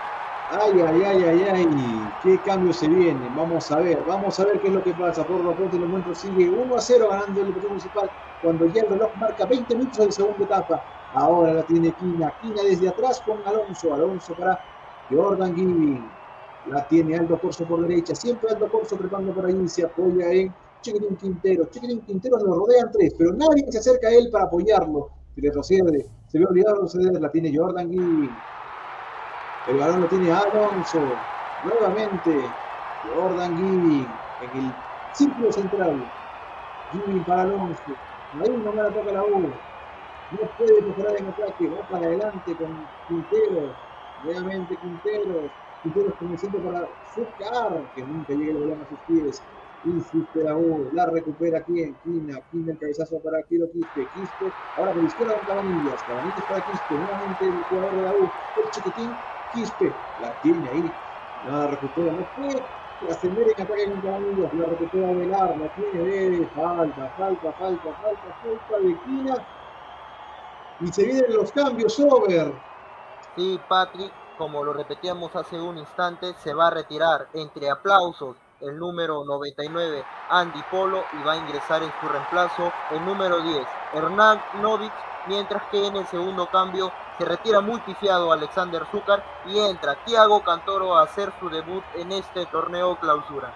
Ay, qué cambio se viene. Vamos a ver qué es lo que pasa. Por lo pronto el encuentro sigue 1-0 ganando el Deportivo Municipal cuando ya el reloj marca 20 minutos de la segunda etapa. Ahora la tiene Quina desde atrás con Alonso para Jordan Giving. La tiene Aldo Corso por derecha, siempre Aldo Corso preparando por ahí, se apoya en Chiquitín Quintero lo rodean 3, pero nadie se acerca a él para apoyarlo. Se retrocede, se ve obligado a retroceder, la tiene Jordan Giving. El balón lo tiene Alonso. Nuevamente Jordan Giving en el círculo central. Giving para Alonso. Ahí no me la toca la U. No puede mejorar en ataque. Va para adelante con Quintero. Nuevamente Quintero comenzando para Zucar, que nunca llega el balón a sus pies. Insiste la U, la recupera Quina el cabezazo para Piro Quispe, ahora por la izquierda con Cabanillas para Quispe, nuevamente el jugador de la U, el Chiquitín Quispe, la tiene ahí, la recupera, no puede ascender en ataque con Cabanillas, la recupera Velar, la tiene, falta de Quina, y se vienen los cambios, Over. Sí, Patrick, como lo repetíamos hace un instante, se va a retirar entre aplausos el número 99, Andy Polo, y va a ingresar en su reemplazo el número 10, Hernán Novik, mientras que en el segundo cambio se retira muy pifiado Alexander Zúcar y entra Thiago Cantoro a hacer su debut en este torneo clausura.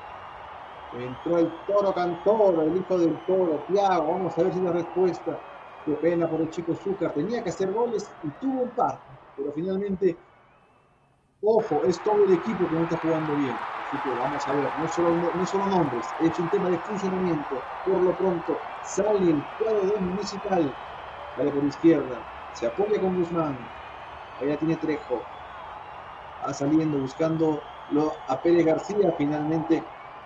Entró el Toro Cantoro, el hijo del Toro, Thiago, vamos a ver si la respuesta. Qué pena por el chico Zúcar, tenía que hacer goles y tuvo un par, pero finalmente, ojo, es todo el equipo que no está jugando bien. Así que vamos a ver, no solo nombres, es un tema de funcionamiento. Por lo pronto, sale el cuadro de Municipal, sale por izquierda, se apoya con Guzmán, allá tiene Trejo, va saliendo, buscando a Pérez García, finalmente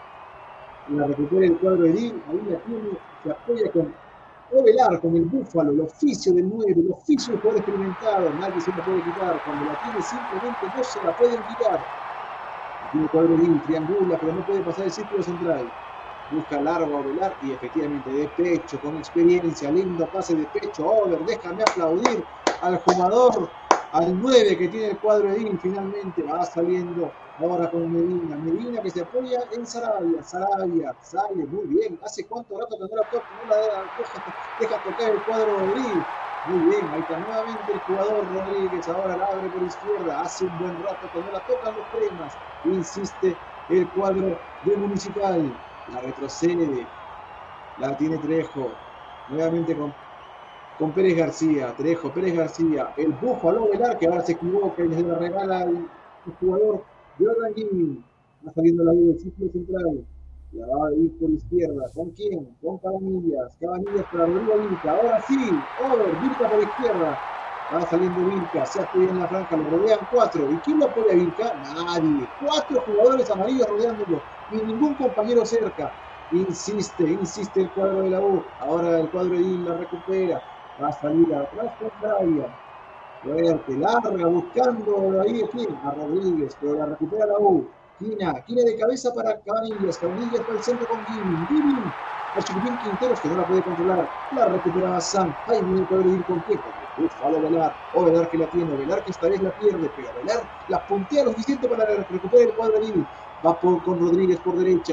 la recupera el cuadro de Edil, ahí la tiene, se apoya con Ovelar, con el Búfalo, el oficio del 9, el oficio del jugador experimentado, nadie se la puede quitar, cuando la tiene simplemente no se la pueden quitar. Tiene el cuadro de Edil, triangula, pero no puede pasar el círculo central. Busca largo a Ovelar y efectivamente de pecho, con experiencia, lindo pase de pecho, Over, déjame aplaudir al jugador, al 9 que tiene el cuadro de Edil, finalmente va saliendo. Ahora con Medina que se apoya en Sarabia sale muy bien, hace cuánto rato que no la deja tocar el cuadro de Rodríguez, muy bien, ahí está nuevamente el jugador Rodríguez, ahora la abre por izquierda, hace un buen rato que no la tocan los cremas, insiste el cuadro de Municipal, la retrocede, la tiene Trejo, nuevamente con Pérez García, Pérez García, el Búfalo Velar que ahora se equivoca y les la regala al jugador Jordan Giving, va saliendo la del círculo central, la va a ir por izquierda, ¿con quién? Con Cabanillas para Rodrigo Vilca, ahora sí, Over, Vilca por izquierda, va saliendo Vilca, se apoya en la franja, lo rodean 4, ¿y quién lo apoya a Vilca? Nadie, 4 jugadores amarillos rodeándolo, y ningún compañero cerca, insiste el cuadro de la U, ahora el cuadro de la recupera, va a salir atrás con Sarabia, fuerte, larga, buscando ahí a Rodríguez, pero la recupera la U. Quina de cabeza para Cabanillas para el centro con Giving, a Chiquitín Quinteros que no la puede controlar, la recupera Bazán, ahí viene el cuadro de ir con tiempo, Búfalo Velar, Velar que la tiene, Velar que esta vez la pierde, pero Velar la puntea lo suficiente para recuperar el cuadro de Giving, va con Rodríguez por derecha,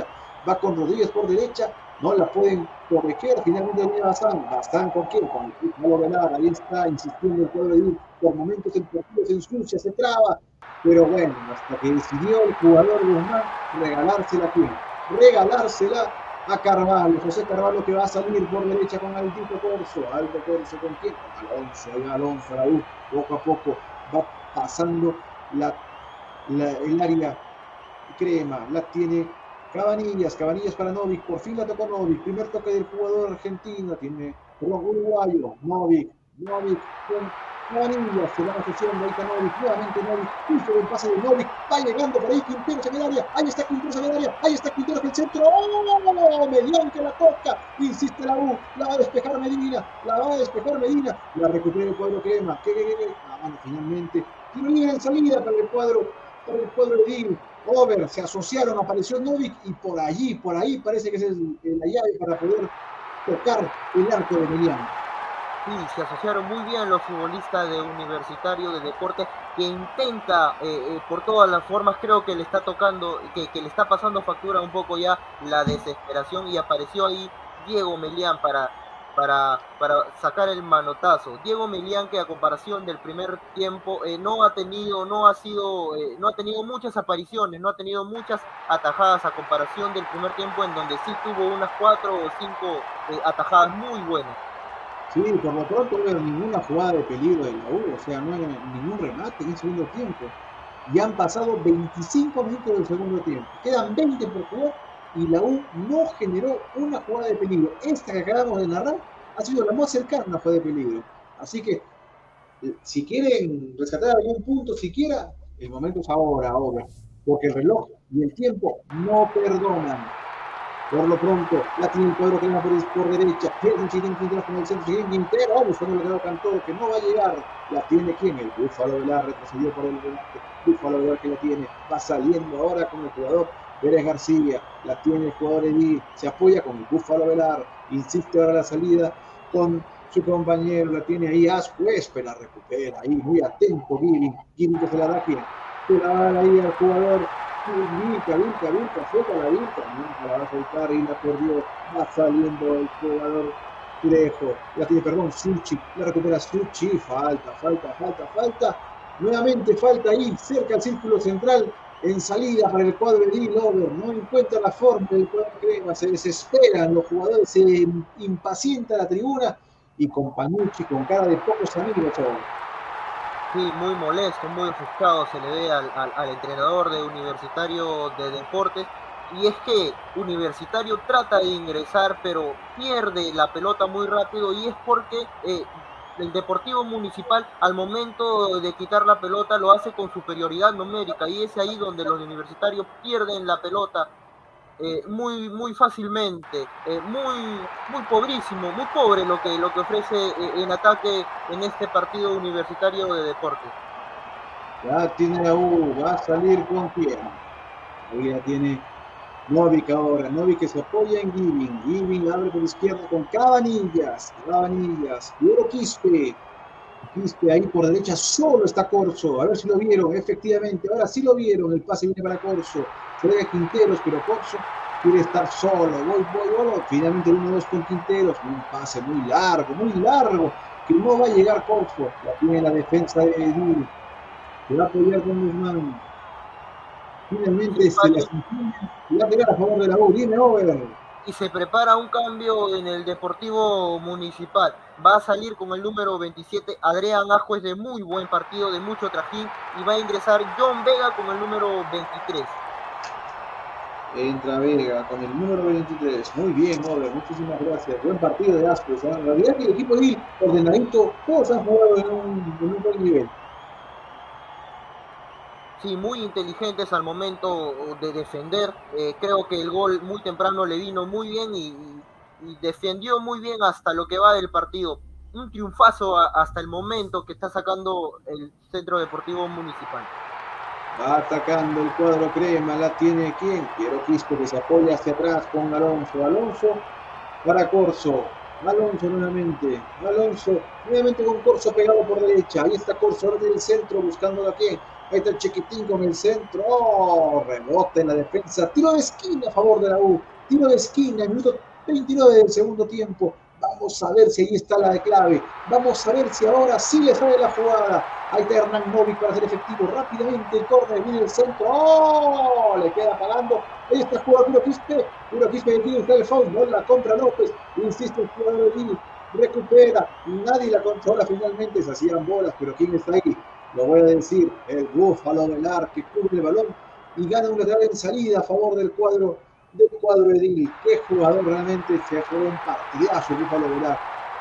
no la pueden corregir, finalmente viene Bazán con quién, con el Búfalo Velar, ahí está insistiendo el cuadro de Giving, por momentos el partido se ensucia, se traba, pero bueno, hasta que decidió el jugador Guzmán regalársela a Carvalho, José Carvalho que va a salir por derecha con Aldo Corso con quién, con Alonso, la U, poco a poco va pasando el área crema, la tiene Cabanillas para Novik, por fin la tocó Novik, primer toque del jugador argentino, uruguayo, Novik con Cabanillas, se van asociando, ahí está Novik, nuevamente Novik, justo el pase de Novik, va llegando por ahí Quinteros en el área, ahí está Quinteros en el centro, ¡oh! Medián que la toca, insiste la U, la va a despejar Medina, la recupera el cuadro crema, finalmente, tiro libre en salida para el cuadro de Edil, Over, se asociaron, apareció Novik y por ahí parece que es la llave para poder tocar el arco de Medián. Sí, se asociaron muy bien los futbolistas de Universitario de Deportes, que intenta por todas las formas, creo que le está tocando, que le está pasando factura un poco ya la desesperación, y apareció ahí Diego Melián para sacar el manotazo. Diego Melián, que a comparación del primer tiempo no ha tenido muchas apariciones, no ha tenido muchas atajadas a comparación del primer tiempo, en donde sí tuvo unas 4 o 5 atajadas muy buenas. Sí, por lo pronto no hay ninguna jugada de peligro de la U, o sea, no hay ningún remate en el segundo tiempo. Y han pasado 25 minutos del segundo tiempo. Quedan 20 por jugar y la U no generó una jugada de peligro. Esta que acabamos de narrar ha sido la más cercana a una jugada de peligro. Así que, si quieren rescatar algún punto siquiera, el momento es ahora, porque el reloj y el tiempo no perdonan. Por lo pronto, la tiene el cuadro que va por derecha. Pierde Chiquitín Quinteros con el centro. Chiquitín Quintero, buscando el quedó Cantoro, que no va a llegar. La tiene quién? El Búfalo Velar, retrocedió por el volante. Búfalo Velar que la tiene. Va saliendo ahora con el jugador Pérez García. La tiene el jugador Edil. Se apoya con el Búfalo Velar. Insiste ahora la salida con su compañero, la tiene ahí Ascuez, la recupera, ahí muy atento Giving que se la da aquí, se la da ahí al jugador, Vilca, suelta la Vilca, nunca la va a soltar y la perdió, va saliendo el jugador Trejo, la tiene, perdón, Suchi, la recupera Suchi, falta, nuevamente falta ahí, cerca al círculo central, en salida para el cuadro de D-Lover, no encuentra la forma del cuadro crema, se desesperan los jugadores, se impacienta la tribuna y con Panucci con cara de pocos amigos. Sí, muy molesto, muy ofuscado se le ve al entrenador de Universitario de Deportes. Y es que Universitario trata de ingresar, pero pierde la pelota muy rápido y es porque el Deportivo Municipal al momento de quitar la pelota lo hace con superioridad numérica y es ahí donde los universitarios pierden la pelota muy fácilmente, muy pobrísimo, muy pobre lo que ofrece en ataque en este partido Universitario de Deportes. Ya tiene la U, va a salir con quién. Ahí ya tiene Novik ahora, Novik que se apoya en Giving abre por izquierda con Cabanillas, Diego Quispe ahí por derecha, solo está Corso, a ver si lo vieron, efectivamente, ahora sí lo vieron, el pase viene para Corso, se ve a Quinteros, pero Corso quiere estar solo, voy, finalmente el 1-2 con Quinteros, un pase muy largo, que no va a llegar Corso, la tiene la defensa de Edil, se va a apoyar con Guzmán, finalmente se las lateral a favor de la U, viene over. Y se prepara un cambio en el Deportivo Municipal. Va a salir con el número 27 Adrián Ajuez de muy buen partido, de mucho trajín, y va a ingresar John Vega con el número 23. Entra Vega con el número 23. Muy bien, Over, muchísimas gracias. Buen partido de Ascuez. En realidad que el equipo de ordenadito, todos han jugado en un buen nivel. Sí, muy inteligentes al momento de defender. Creo que el gol muy temprano le vino muy bien y defendió muy bien hasta lo que va del partido. Un triunfazo hasta el momento que está sacando el Centro Deportivo Municipal. Va atacando el cuadro crema, la tiene ¿quién? Piero Quispe que se apoya hacia atrás con Alonso para Corso. Alonso nuevamente con Corso pegado por derecha. Ahí está Corso ahora del centro buscando a quién. Ahí está el Chiquitín con el centro. ¡Oh! Rebote en la defensa. Tiro de esquina a favor de la U. Tiro de esquina en minuto 29 del segundo tiempo. Vamos a ver si ahí está la de clave. Vamos a ver si ahora sí le sale la jugada. Ahí está Hernán Novik para hacer efectivo rápidamente el córner. Viene el centro. ¡Oh! Le queda pagando. Ahí está el jugador Puro Quispe que tiene el foul. No la contra López. Insiste el jugador de Vini. Recupera. Nadie la controla finalmente. Se hacían bolas. Pero ¿quién está ahí? Lo voy a decir, el Búfalo Velar que cubre el balón y gana un lateral en salida a favor del cuadro Edil. Qué jugador realmente, se jugó un partidazo el Búfalo Velar.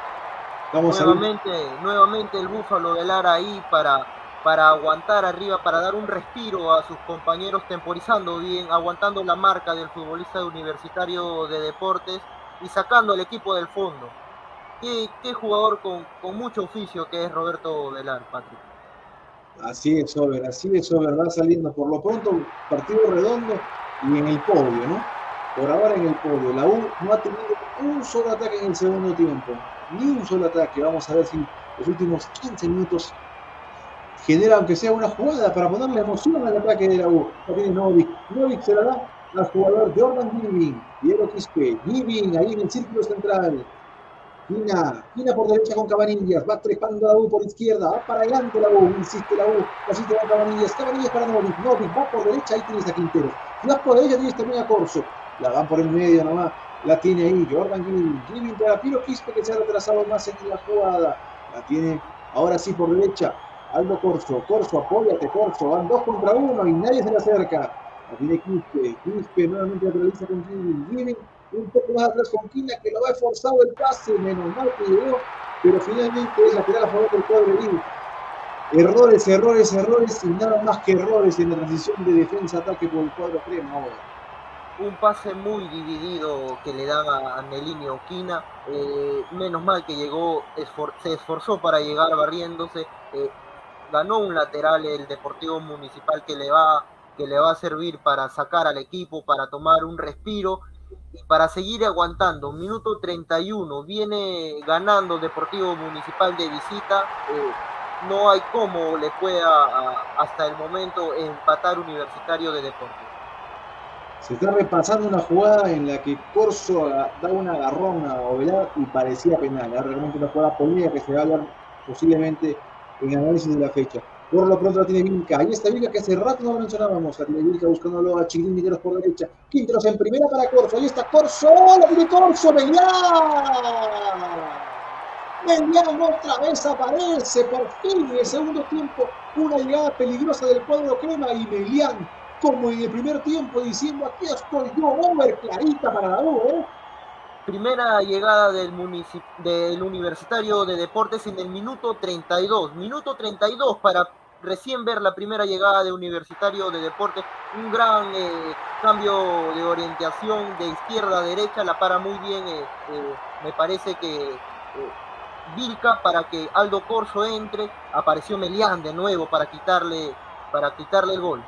Nuevamente el Búfalo Velar ahí para aguantar arriba, para dar un respiro a sus compañeros, temporizando bien, aguantando la marca del futbolista Universitario de Deportes y sacando al equipo del fondo. Qué jugador con mucho oficio que es Roberto Velar, Patrick. Así es, Over, va saliendo por lo pronto, partido redondo y en el podio, ¿no? Por ahora en el podio. La U no ha tenido un solo ataque en el segundo tiempo, ni un solo ataque. Vamos a ver si los últimos 15 minutos genera, aunque sea una jugada, para ponerle emoción al ataque de la U. La tiene Novik se la da al jugador Jordan Giving, Diego Quispe, Giving ahí en el círculo central. Quina por derecha con Cabanillas, va trepando la U por izquierda, va para adelante la U, insiste la U, asiste con Cabanillas para Novik va por derecha, ahí tienes a Quinteros, si vas por derecha tienes también a Corso, la van por el medio nomás, la tiene ahí Jordan Giving para Piero Quispe que se ha retrasado más en la jugada, la tiene ahora sí por derecha, Aldo Corso, apóyate Corso, van 2 contra 1 y nadie se le acerca, la tiene Quispe nuevamente la realiza con Giving, un poco más atrás con Quina que lo ha forzado el pase, menos mal que llegó, pero finalmente es lateral a favor del cuadro de Vivo. Errores y nada más que errores en la transición de defensa-ataque por el cuadro crema ahora. Un pase muy dividido que le dan a Nelinho Quina, menos mal que llegó, se esforzó para llegar barriéndose, ganó un lateral el Deportivo Municipal que le va a servir para sacar al equipo, para tomar un respiro y para seguir aguantando. Minuto 31, viene ganando Deportivo Municipal de visita. No hay cómo le pueda hasta el momento empatar Universitario de Deportes. Se está repasando una jugada en la que Corso da un agarrón a Ovelar y parecía penal. Realmente una jugada polémica que se va a hablar posiblemente en el análisis de la fecha. Por lo pronto la tiene Vilca. Ahí está Vilca que hace rato no lo mencionábamos. La tiene Vilca buscándolo a Chiquín Miguelos por derecha. Quinteros en primera para Corso. Ahí está Corso. La tiene Corso. Melián otra vez aparece. Por fin en el segundo tiempo. Una llegada peligrosa del cuadro crema y Melián, como en el primer tiempo, diciendo aquí estoy yo, over clarita para la U, Primera llegada del Universitario de Deportes en el minuto 32. Minuto 32 para recién ver la primera llegada de Universitario de Deportes. Un gran cambio de orientación de izquierda a derecha, la para muy bien, me parece que Vilca para que Aldo Corso entre. Apareció Melián de nuevo para quitarle el gol.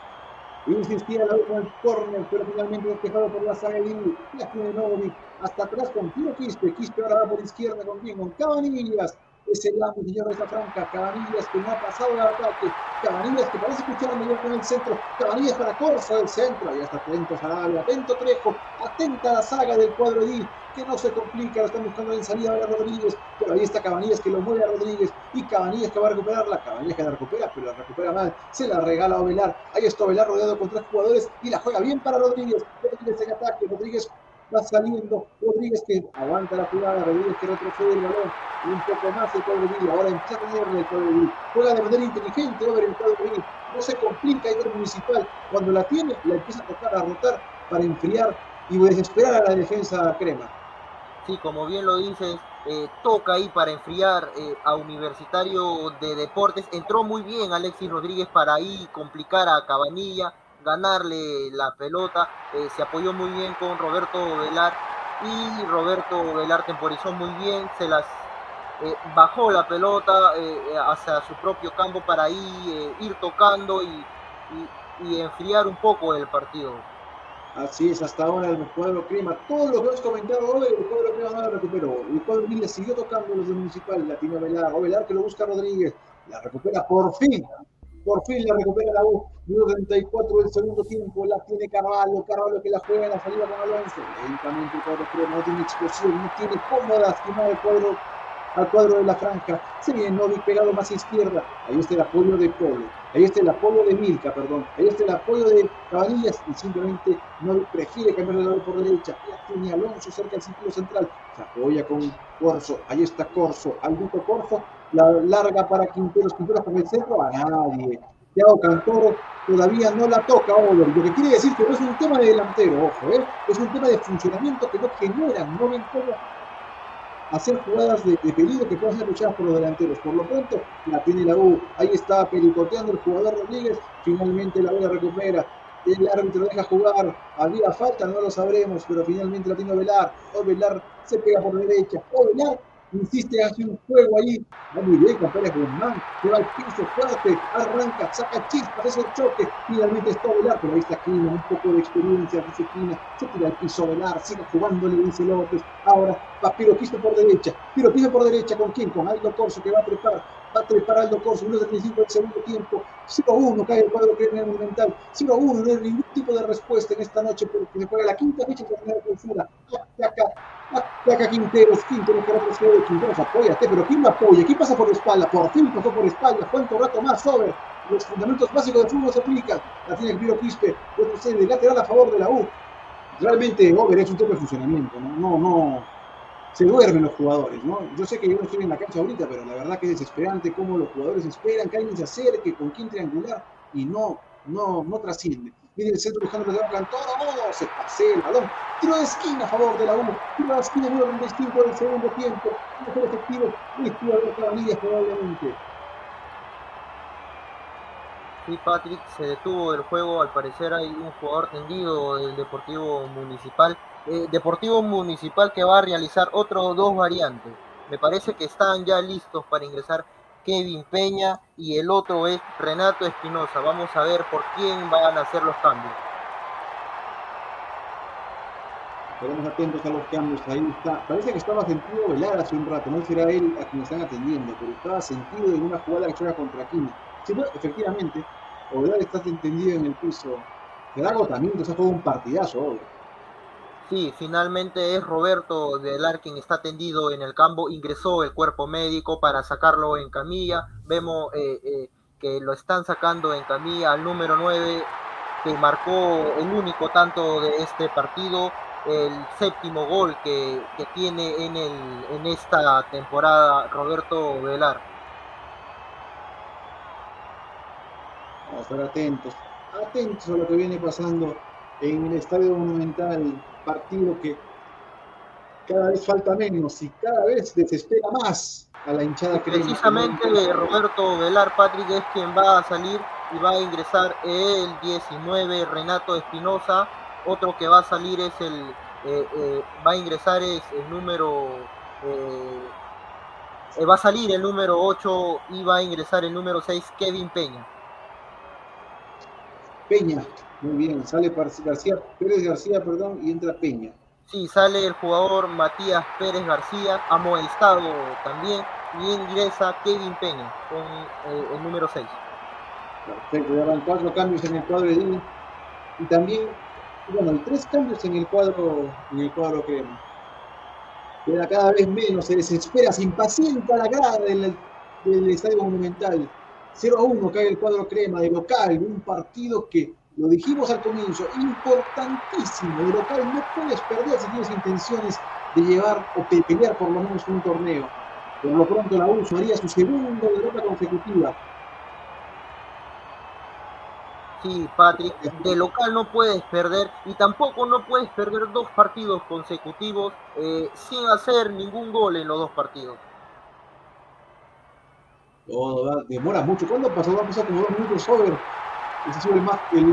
Insistía la última el córner, pero finalmente despejado por la saga de la tiene Novovic. Hasta atrás con Tiro Quispe. Quispe ahora va por izquierda con quién, con Cabanillas. Es el amo, señor de esa franca. Cabanillas que no ha pasado el ataque. Cabanillas que parece escuchar mejor con el centro. Cabanillas para Corso del centro. Ahí está atento Sarabia, atento Trejo. Atenta la saga del cuadro de que no se complica, lo están buscando en salida a Rodríguez, pero ahí está Cabanillas que lo mueve a Rodríguez, y Cabanillas que va a recuperarla, Cabanillas que la recupera, pero la recupera mal, se la regala a Ovelar, ahí está Ovelar rodeado con 3 jugadores, y la juega bien para Rodríguez, Rodríguez en ataque, Rodríguez va saliendo, Rodríguez que aguanta la jugada, Rodríguez que retrocede el balón, y un poco más el cuadro de ahora empieza a tenerle el cuadro de juega de manera inteligente over el cuadro de no se complica el Municipal, cuando la tiene, la empieza a tocar, a rotar, para enfriar y desesperar a la defensa crema. Sí, como bien lo dices, toca ahí para enfriar a Universitario de Deportes. Entró muy bien Alexis Rodríguez para ahí complicar a Cabanilla, ganarle la pelota. Se apoyó muy bien con Roberto Velar y Roberto Velar temporizó muy bien, se las bajó la pelota hacia su propio campo para ahí ir tocando y enfriar un poco el partido. Así es, hasta ahora el cuadro crema, todo lo que hemos comentado hoy, el cuadro crema no la recuperó. El cuadro le siguió tocando los del Municipal, la tiene Velar, Velar que lo busca Rodríguez, la recupera por fin la recupera la U. Minuto 34 del segundo tiempo, la tiene Carvalho que la juega en la salida con Alonso. Lentamente el cuadro crema no tiene explosión, no tiene cómo lastimar al cuadro de la franja. Se viene Novik pegado más a izquierda. Ahí está el apoyo de Polo. Ahí está el apoyo de Milka, perdón. Ahí está el apoyo de Cabanillas y simplemente Novik prefiere cambiar de lado por derecha. La tiene Alonso cerca del círculo central. Se apoya con Corso. Ahí está Corso. Alberto Corso. La larga para Quinteros. Quinteros por el centro. A nadie. Thiago Cantoro todavía no la toca Over. Lo que quiere decir que no es un tema de delantero, ojo, es un tema de funcionamiento que no generan, no ven cómo hacer jugadas de peligro que puedan ser luchadas por los delanteros. Por lo pronto, la tiene la U. Ahí está pericoteando el jugador Rodríguez. Finalmente la U la recupera. El árbitro deja jugar. Había falta, no lo sabremos, pero finalmente la tiene Ovelar. Ovelar se pega por derecha. Ovelar insiste, hace un juego ahí. Va muy bien con Pérez Guzmán. Se va al piso fuerte. Arranca, saca chispas, hace el choque. Finalmente está Ovelar, pero ahí está Quina. Un poco de experiencia, dice Quina. Se tira al piso Ovelar. Sigue jugando, le dice López. Ahora va Piro Quispe por derecha. Piro Quispe por derecha. ¿Con quién? Con Aldo Corso que va a trepar Aldo Corso. 1:35 del segundo tiempo. 0-1 cae el cuadro crema Monumental. 0-1, no hay ningún tipo de respuesta en esta noche porque se juega la quinta fecha de torneo de clausura. Ataca Quinteros que retrocede. Quinteros, apóyate, pero ¿quién lo apoya? ¿Quién pasa por la espalda? Por fin pasó por la espalda. ¿Cuánto rato más sobre? Los fundamentos básicos del fútbol se aplican. La tiene el Piro Quispe. Retrocede de lateral a favor de la U. Realmente Over es un tema de funcionamiento, no se duermen los jugadores, ¿no? Yo sé que yo no estoy en la cancha ahorita, pero la verdad que es desesperante cómo los jugadores esperan que alguien se acerque, con quién triangular, y no trasciende. Viene el centro buscando el Cantoro, se pasea el balón, tiro de esquina a favor de la U, tiro de esquina número 35 del segundo tiempo, mejor efectivo, de Cabanillas probablemente. Sí, Patrick, se detuvo el juego, al parecer hay un jugador tendido del Deportivo Municipal. Deportivo Municipal que va a realizar otros 2 variantes. Me parece que están ya listos para ingresar Kevin Peña y el otro es Renato Espinosa. Vamos a ver por quién van a hacer los cambios. Estaremos atentos a los cambios. Ahí está. Parece que estaba sentido Velar hace un rato. No sé si era él a quien están atendiendo, pero estaba sentido en una jugada que juega contra Quina. Sí, no, efectivamente, Velar está tendido en el piso. Se da agotamiento, se ha jugado un partidazo, obvio. Sí, finalmente es Roberto Velar quien está tendido en el campo. Ingresó el cuerpo médico para sacarlo en camilla. Vemos que lo están sacando en camilla al número 9, que marcó el único tanto de este partido, el séptimo gol que tiene en esta temporada Roberto Velar. Vamos a estar atentos, atentos a lo que viene pasando en el Estadio Monumental. Partido que cada vez falta menos y cada vez desespera más a la hinchada crema. Precisamente Roberto Velar, Patrick, es quien va a salir y va a ingresar el 19, Renato Espinosa. Otro que va a salir es va a ingresar es el número, va a salir el número 8 y va a ingresar el número 6, Kevin Peña. Peña, muy bien, sale Pérez García, perdón, y entra Peña. Sí, sale el jugador Matías Pérez García, amonestado también, y ingresa Kevin Peña con el número 6. Perfecto, ya van 4 cambios en el cuadro de Dini, y también, bueno, 3 cambios en el cuadro crema. Queda cada vez menos, se desespera, se impacienta la grada del Estadio Monumental. 0-1 cae el cuadro crema de local, un partido que, lo dijimos al comienzo, importantísimo. De local no puedes perder si tienes intenciones de llevar o pelear por lo menos un torneo. Por lo pronto la U haría su segunda derrota consecutiva. Sí, Patrick, de local no puedes perder y tampoco no puedes perder 2 partidos consecutivos sin hacer ningún gol en los 2 partidos. Todo demora mucho. ¿Cuándo pasó? Va a pasar como 2 minutos over. Ese sido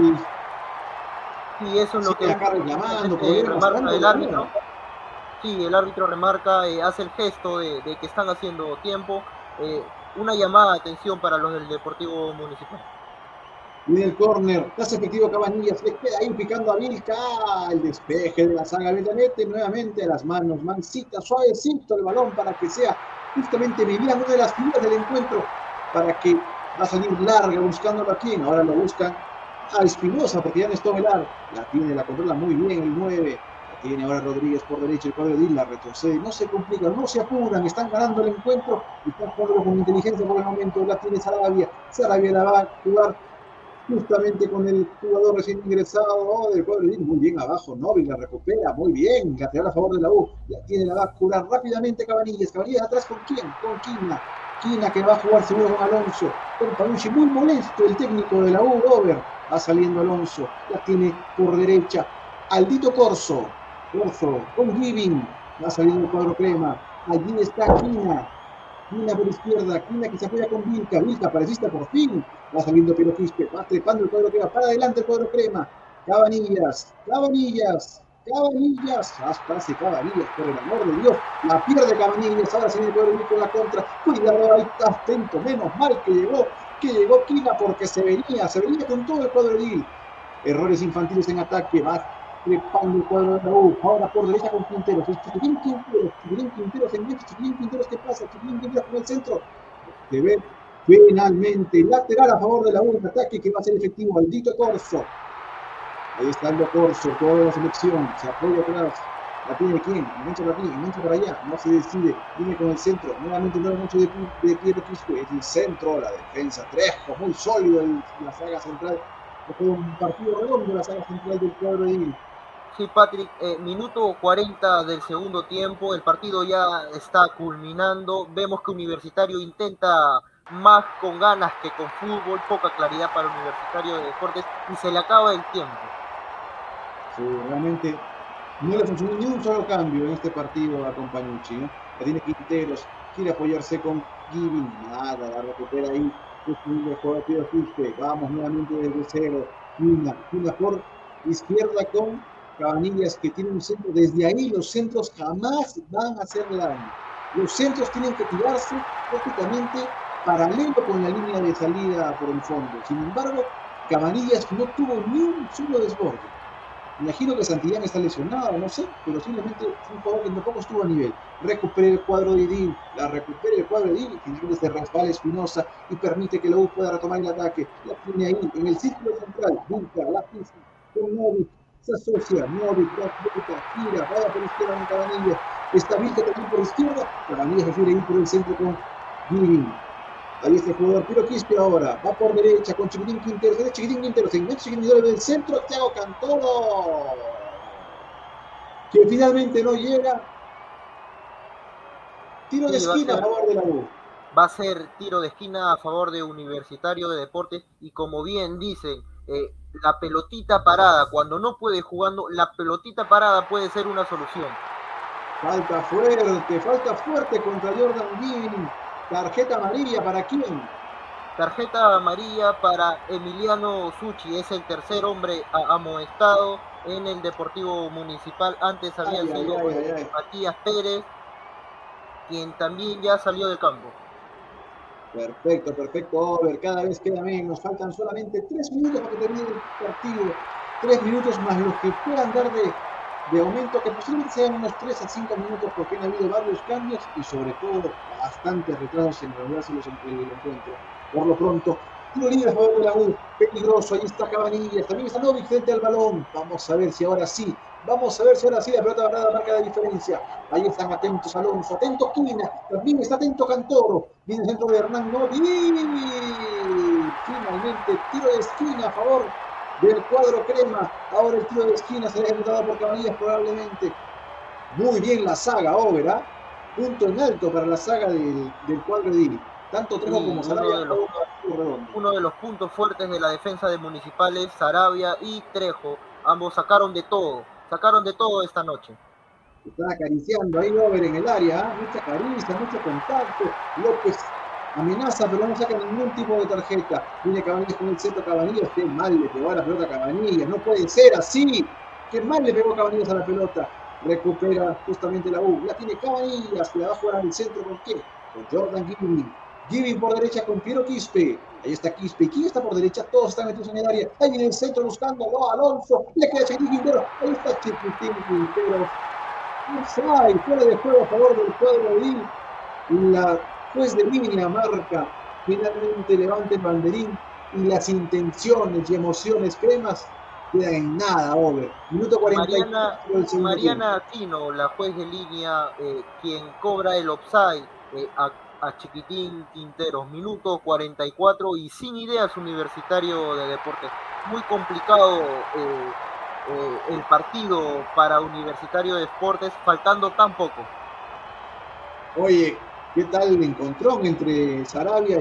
Sí, eso es lo que acá reclamando, remarca el árbitro. Sí, el árbitro remarca, hace el gesto de que están haciendo tiempo. Una llamada de atención para los del Deportivo Municipal. Viene el córner, hace efectivo Cabanillas, le queda ahí picando a Vilca, el despeje de la saga mete nuevamente a las manos, mansita, suavecito el balón para que sea justamente mediano de las figuras del encuentro, para que va a salir larga buscándolo aquí, ahora lo buscan a Espinosa porque ya no está Velar, la controla muy bien el 9, la tiene ahora Rodríguez por derecha, el cuadro de Dila retrocede, no se complican, no se apuran, están ganando el encuentro y están jugando con inteligencia por el momento, la tiene Sarabia la va a jugar justamente con el jugador recién ingresado del cuadro de Dila, muy bien abajo, Novi la recupera, muy bien, lateral a favor de la U, la va a curar rápidamente Cabanillas atrás con quién, con Quina que va a jugar seguro con Alonso, con Panucci, muy molesto el técnico de la U, Over, va saliendo Alonso, la tiene por derecha, Aldito Corso con Giving, va saliendo el cuadro crema, allí está Quina por izquierda, Quina que se apoya con Vilca apareciste por fin, va saliendo Piero Quispe, va trepando el cuadro crema, para adelante el cuadro crema, Cabanillas, pase Cabanillas, por el amor de Dios, la pierde Cabanillas, ahora se viene el cuadro con la contra, cuidado, ahí está atento, menos mal que llegó Quina porque se venía con todo el cuadro de Lille, errores infantiles en ataque, va trepando el cuadro de la U, ahora por derecha con Quinteros, Chiquilín Quinteros, ¿qué pasa? Chiquilín Quinteros con el centro, se ve finalmente lateral a favor de la U en ataque que va a ser efectivo, Aldito Corso, ahí está Aldo Corso, toda la selección, se apoya atrás, la tiene quién, engancha por aquí, engancha por allá, no se decide, viene con el centro, nuevamente no mucho de Piero Quispe, es el centro, la defensa, Trejo, muy sólido en la saga central, fue un partido redondo la saga central del cuadro de Dini. Sí, Patrick, minuto 40 del segundo tiempo, el partido ya está culminando, vemos que Universitario intenta más con ganas que con fútbol, poca claridad para Universitario de Deportes y se le acaba el tiempo. Sí, realmente no le funcionó ni un solo cambio en este partido a Compañucci, ¿no? La tiene Quinteros, quiere apoyarse con Giving, nada, la recupera ahí, vamos nuevamente desde cero, Quina por izquierda con Cabanillas que tiene un centro, desde ahí los centros jamás van a hacer daño, los centros tienen que tirarse prácticamente paralelo con la línea de salida por el fondo, sin embargo Cabanillas no tuvo ni un solo desborde. Me imagino que Santillán está lesionado, no sé, pero simplemente es un jugador que tampoco estuvo a nivel. Recupera el cuadro de Edil, la recupera el cuadro de Edil, y finalmente se resbala Espinosa y permite que la U pueda retomar el ataque. La tiene ahí, en el círculo central, Vilca, la pisa, con Novik, se asocia, Novik, da vuelta, gira, vaya por izquierda con Cabanillas, está Vilca también por izquierda, Cabanillas prefiere ir por el centro con Giving. Ahí está el jugador Piero Quispe ahora. Va por derecha con Chiquitín Quintero. Se Chiquitín Quintero. Se engancha Chiquitín Quintero del centro. Thiago Cantoro. Que finalmente no llega. Tiro de esquina a favor de la U. Va a ser tiro de esquina a favor de Universitario de Deportes. Y como bien dicen, la pelotita parada, cuando no puede jugando, la pelotita parada puede ser una solución. Falta fuerte contra Jordan Giving. Tarjeta amarilla, ¿para quién? Tarjeta amarilla para Emiliano Suchi, es el tercer hombre amonestado en el Deportivo Municipal. Antes había sido Matías Pérez, quien también ya salió del campo. Perfecto, Over. Cada vez queda menos. Faltan solamente 3 minutos para que termine el partido. 3 minutos más los que puedan dar de aumento, que posiblemente sean unos 3 a 5 minutos, porque han habido varios cambios y sobre todo bastantes retrasos en reanudarse el encuentro. Por lo pronto, tiro libre a favor de la U, peligroso, ahí está Cabanillas, también está Novik frente al balón. Vamos a ver si ahora sí la pelota parada marca la diferencia. Ahí están atentos Alonso, atento Quina, también está atento Cantoro, viene el centro de Hernán Novik. Finalmente, tiro de esquina a favor del cuadro crema. Ahora el tiro de esquina será ejecutado por Cabanillas probablemente. Muy bien la saga, Over, ¿eh? Punto en alto para la saga del cuadro de Dini. Tanto Trejo como Sarabia. Uno de los puntos fuertes de la defensa de Municipales, Sarabia y Trejo. Ambos sacaron de todo esta noche. Están acariciando ahí Over en el área, ¿eh? Mucha caricia, mucho contacto. López amenaza, pero no saca ningún tipo de tarjeta. Viene Cabanillas con el centro. Cabanillas, qué mal le pegó a la pelota a Cabanillas. No puede ser así. Qué mal le pegó Cabanillas a la pelota. Recupera justamente la U. La tiene Cabanillas, que la va a jugar al centro. ¿Con qué? Con Jordan Giving. Giving por derecha con Piero Quispe. Ahí está Quispe. ¿Quién está por derecha? Todos están metidos en el área. Ahí en el centro buscándolo. Alonso. Le queda Chiquitín Quintero. Ahí está Chiquitín Quintero. Fuera de juego a favor del cuadro de Dini. La juez de línea marca, finalmente levanta el banderín y las intenciones y emociones cremas quedan en nada, Over. Minuto 44. Mariana Aquino, la juez de línea, quien cobra el offside a Chiquitín Quinteros. Minuto 44 y sin ideas Universitario de Deportes. Muy complicado el partido para Universitario de Deportes, faltando tan poco. Oye, ¿qué tal el encontrón entre Sarabia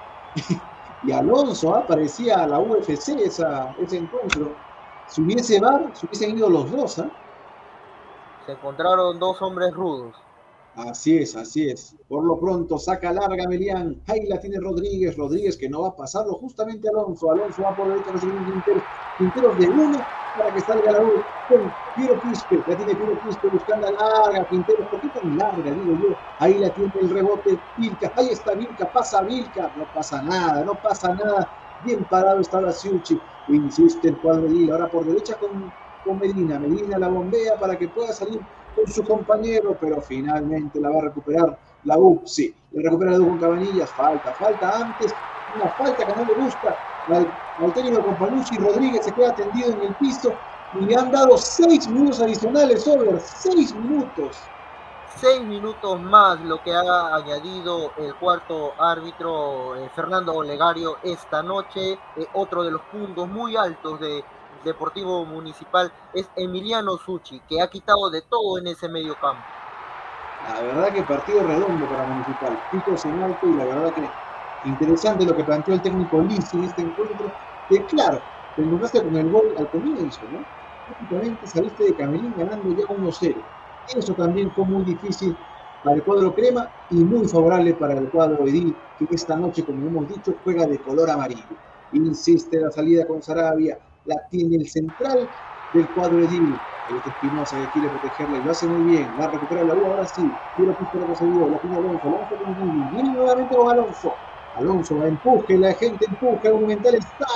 y Alonso? ¿Ah? Parecía a la UFC ese encuentro. Si hubiese VAR, se hubiesen ido los dos. ¿Ah? Se encontraron dos hombres rudos. Así es. Por lo pronto saca larga Melián. Ahí la tiene Rodríguez que no va a pasarlo justamente a Alonso. Alonso va por derecha, no se viene Quinteros de uno para que salga la U con Piero Quispe. La tiene Piero Quispe buscando a larga. Quinteros, ¿por qué tan larga? Digo yo. Ahí la tiene el rebote Vilca. Ahí está Vilca, pasa Vilca. No pasa nada. Bien parado está la Siuchi. Insiste el cuadro de Lila. Ahora por derecha con Medina. Medina la bombea para que pueda salir con su compañero, pero finalmente la va a recuperar la U. Sí, la recupera la U con Cabanillas. Falta antes. Una falta que no le gusta al técnico Companucci. Rodríguez se queda tendido en el piso y le han dado 6 minutos adicionales, Over. 6 minutos. 6 minutos más lo que ha añadido el cuarto árbitro Fernando Olegario esta noche. Otro de los puntos muy altos de Deportivo Municipal es Emiliano Suchi, que ha quitado de todo en ese medio campo. La verdad que partido redondo para Municipal, picos en alto, y la verdad que interesante lo que planteó el técnico Liz en este encuentro, que claro, te encontraste con el gol al comienzo, ¿no? Prácticamente saliste de Camelín ganando ya 1-0. Eso también fue muy difícil para el cuadro crema y muy favorable para el cuadro Edil, que esta noche, como hemos dicho, juega de color amarillo. Insiste la salida con Sarabia, la tiene el central del cuadro Edil. El Espinosa que quiere protegerla y lo hace muy bien. Va a recuperar la U ahora sí. Quiero que lo conseguido. La tiene Alonso. Viene nuevamente con Alonso. Alonso empuje, la gente empuje, Monumental estalla.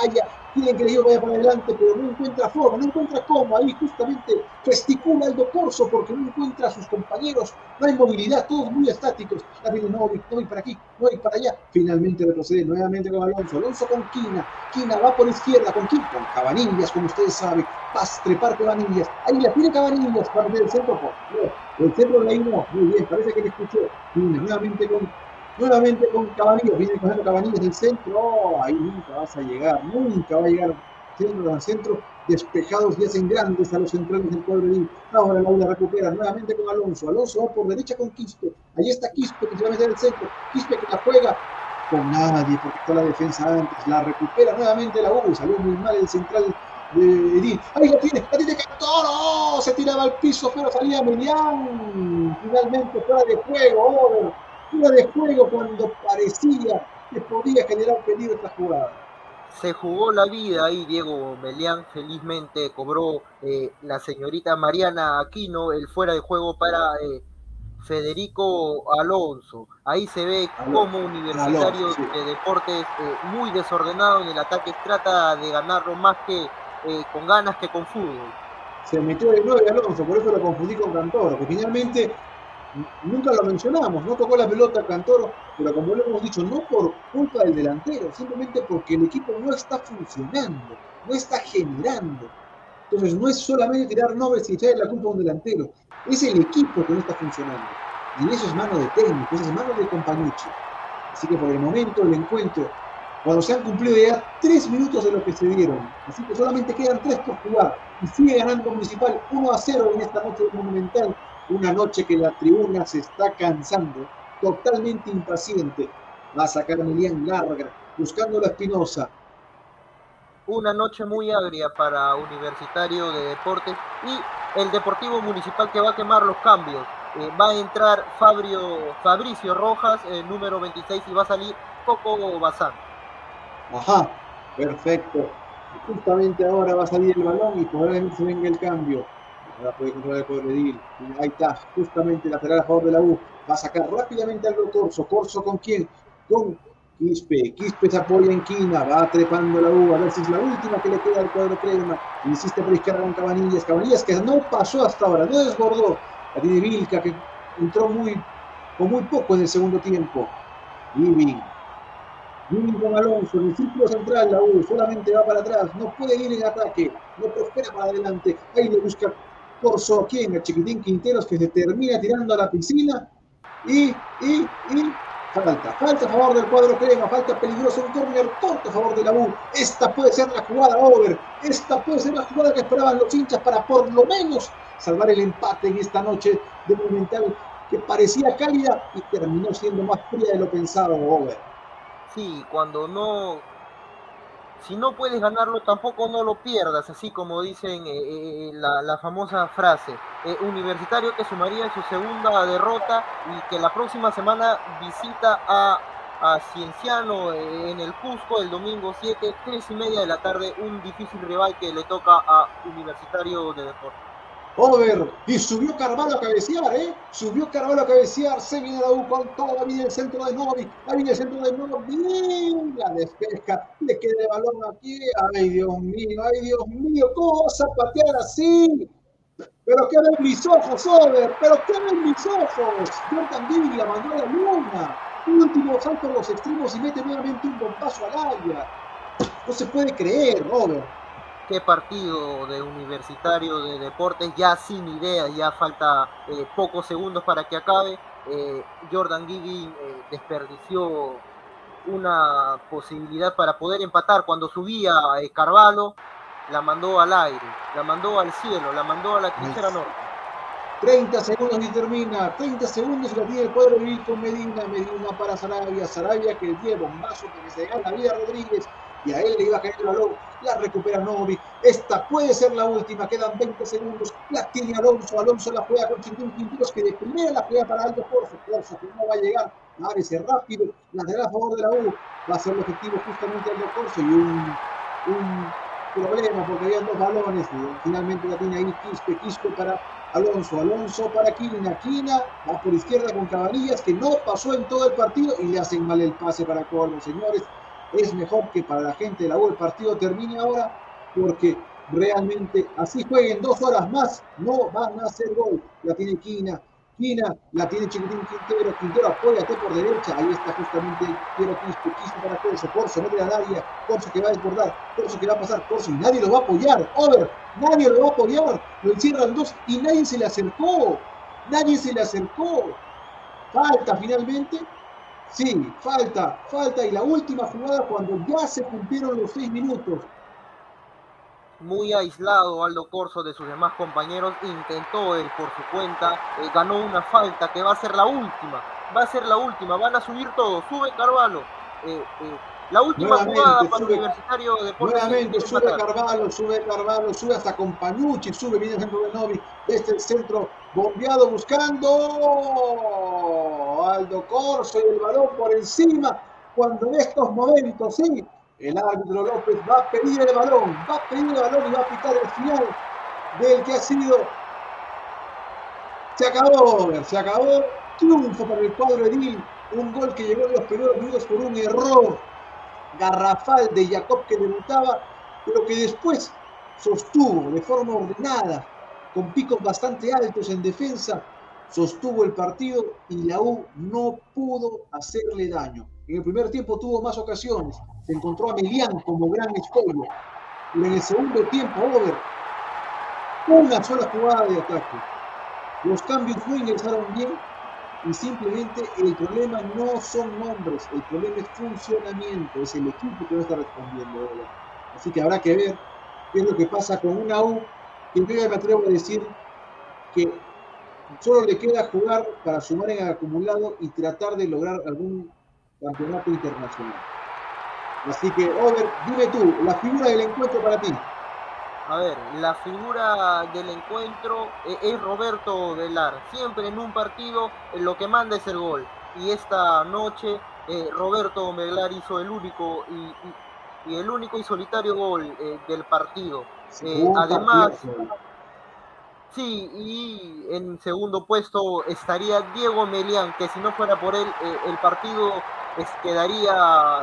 quieren que yo vaya para adelante, pero no encuentra forma, no encuentra cómo, ahí justamente gesticula Aldo Corso porque no encuentra a sus compañeros, no hay movilidad, todos muy estáticos, la viene Novik, Novik para aquí, Novik para allá, finalmente retrocede nuevamente con Alonso, Alonso con Quina, Quina va por izquierda, ¿con quién? Con Cabanillas, como ustedes saben, va a trepar Cabanillas, ahí la tiene Cabanillas para el centro, el centro de ahí no, muy bien, parece que le escuchó, Quina nuevamente con Cabanillas, viene cogiendo Cabanillas del centro, ahí nunca vas a llegar, nunca va a llegar centro al centro, despejados y hacen grandes a los centrales del cuadro. Ahora la recupera nuevamente con Alonso, Alonso va por derecha con Quispe, ahí está Quispe que se va a meter el centro, Quispe que la juega con nadie porque está la defensa antes, la recupera nuevamente la U, salió muy mal el central de Edil, ahí la tiene Cantoro, se tiraba al piso pero salía Melián, finalmente fuera de juego, fuera de juego cuando parecía que podía generar peligro esta jugada. Se jugó la vida ahí Diego Melián, felizmente cobró la señorita Mariana Aquino el fuera de juego para Federico Alonso. Ahí se ve como Universitario de Deportes muy desordenado en el ataque, trata de ganarlo más que con ganas que con fútbol. Se metió de 9 Alonso, por eso lo confundí con Cantoro, que finalmente nunca lo mencionamos, no tocó la pelota Cantoro, pero como lo hemos dicho, no por culpa del delantero, simplemente porque el equipo no está funcionando, no está generando. Entonces no es solamente tirar nombres y echarle la culpa a un delantero, es el equipo que no está funcionando. Y eso es mano de técnico, eso es mano de Compañucci. Así que por el momento el encuentro, cuando se han cumplido ya 3 minutos de lo que se dieron, así que solamente quedan 3 por jugar, y sigue ganando Municipal 1-0 en esta noche Monumental, una noche que la tribuna se está cansando, totalmente impaciente, va a sacar a Melián larga, buscando a Espinosa. Una noche muy agria para Universitario de Deportes y el Deportivo Municipal que va a quemar los cambios. Va a entrar Fabricio Rojas, número 26, y va a salir Coco Bazán. Ajá, perfecto. Justamente ahora va a salir el balón y probablemente se venga el cambio. Ahora puede controlar el Codredil. Ahí está, justamente lateral a favor de la U. Va a sacar rápidamente al Corso. ¿Corso con quién? Con Quispe. Quispe se apoya en Quina. Va trepando la U. A ver si es la última que le queda al cuadro crema. Insiste por izquierda con Cabanillas. Cabanillas que no pasó hasta ahora, no desbordó. La tiene Vilca que entró con muy poco en el segundo tiempo. Living con Alonso en el círculo central, la U solamente va para atrás, no puede ir en ataque, no prospera para adelante. Ahí le busca Corso, ¿quién? El Chiquitín Quinteros que se termina tirando a la piscina y falta a favor del cuadro crema, falta peligroso, un córner corto a favor de la U. Esta puede ser la jugada over, esta puede ser la jugada que esperaban los hinchas para por lo menos salvar el empate en esta noche de Monumental que parecía cálida y terminó siendo más fría de lo pensado, over. Sí, si no puedes ganarlo, tampoco no lo pierdas, así como dicen la famosa frase. Universitario que sumaría su segunda derrota y que la próxima semana visita a Cienciano en el Cusco el domingo 7, 3:30 de la tarde, un difícil rival que le toca a Universitario de Deportes. Over, y subió Carvalho a cabecear, subió Carvalho a cabecear, se viene la U con todo, viene el centro de Novik, ahí viene el centro de Novik, bien, la despeja, le queda el balón aquí, ay Dios mío, ¿cómo vas a patear así? Pero qué ven mis ojos, Over, pero qué ven mis ojos, Jordan Giving la mandó a la luna, último salto a los extremos y mete nuevamente un bombazo al área, no se puede creer, Over. Qué partido de Universitario de Deportes, ya sin ideas, ya falta pocos segundos para que acabe. Jordan Giving desperdició una posibilidad para poder empatar cuando subía Carvalho, la mandó al aire, la mandó al cielo, la mandó a la trinchera norte. 30 segundos y termina, 30 segundos y la tiene el cuadro de con Medina para Sarabia que tiene bombazo que se gana la vida a Rodríguez y a él le iba a caer el balón, la recupera Novik, esta puede ser la última, quedan 20 segundos, la tiene Alonso la juega con Quinteros que de primera la juega para Aldo Corso que no va a llegar, ábrese rápido, lateral a favor de la U, va a ser el objetivo justamente Aldo Corso y un problema porque habían 2 balones y finalmente la tiene ahí Quispe para Alonso para Quina va por izquierda con Cabanillas que no pasó en todo el partido y le hacen mal el pase para Colmo, señores. Es mejor que para la gente de la U el partido termine ahora, porque realmente así jueguen 2 horas más, no van a hacer gol. La tiene Quina, la tiene Chiquitín Quintero, apóyate por derecha, ahí está justamente Piero Quispe para Corso, mete al área, Corso que va a desbordar, Corso que va a pasar, Corso y nadie lo va a apoyar, nadie lo va a apoyar, lo encierran 2 y nadie se le acercó, falta finalmente, sí, falta, y la última jugada cuando ya se cumplieron los 6 minutos. Muy aislado Aldo Corso de sus demás compañeros, intentó él por su cuenta, ganó una falta que va a ser la última, van a subir todos, sube Carvalho, la última jugada para el Universitario de Deportes. Nuevamente sube Carvalho, sube hasta con Panucci, viene el centro de Novi, el centro bombeado buscando Aldo Corso y el balón por encima, cuando en estos momentos, sí, el árbitro López va a pedir el balón y va a pitar el final del que ha sido. Se acabó. Triunfo para el cuadro edil. Un gol que llegó en los primeros minutos por un error garrafal de Jacob que debutaba, pero que después sostuvo de forma ordenada, con picos bastante altos en defensa, sostuvo el partido y la U no pudo hacerle daño. En el primer tiempo tuvo más ocasiones, se encontró a Melián como gran escollo, pero en el segundo tiempo, una sola jugada de ataque. Los cambios no ingresaron bien y simplemente el problema no son nombres, el problema es funcionamiento, es el equipo que no está respondiendo. Así que habrá que ver qué es lo que pasa con una U, que yo me atrevo a decir que solo le queda jugar para sumar en el acumulado y tratar de lograr algún campeonato internacional. Así que, Over, dime tú, la figura del encuentro para ti. A ver, la figura del encuentro es Roberto Velar. Siempre en un partido lo que manda es el gol. Y esta noche Roberto Velar hizo el único y solitario gol del partido. Además, sí, y en segundo puesto estaría Diego Melián, que si no fuera por él, el partido quedaría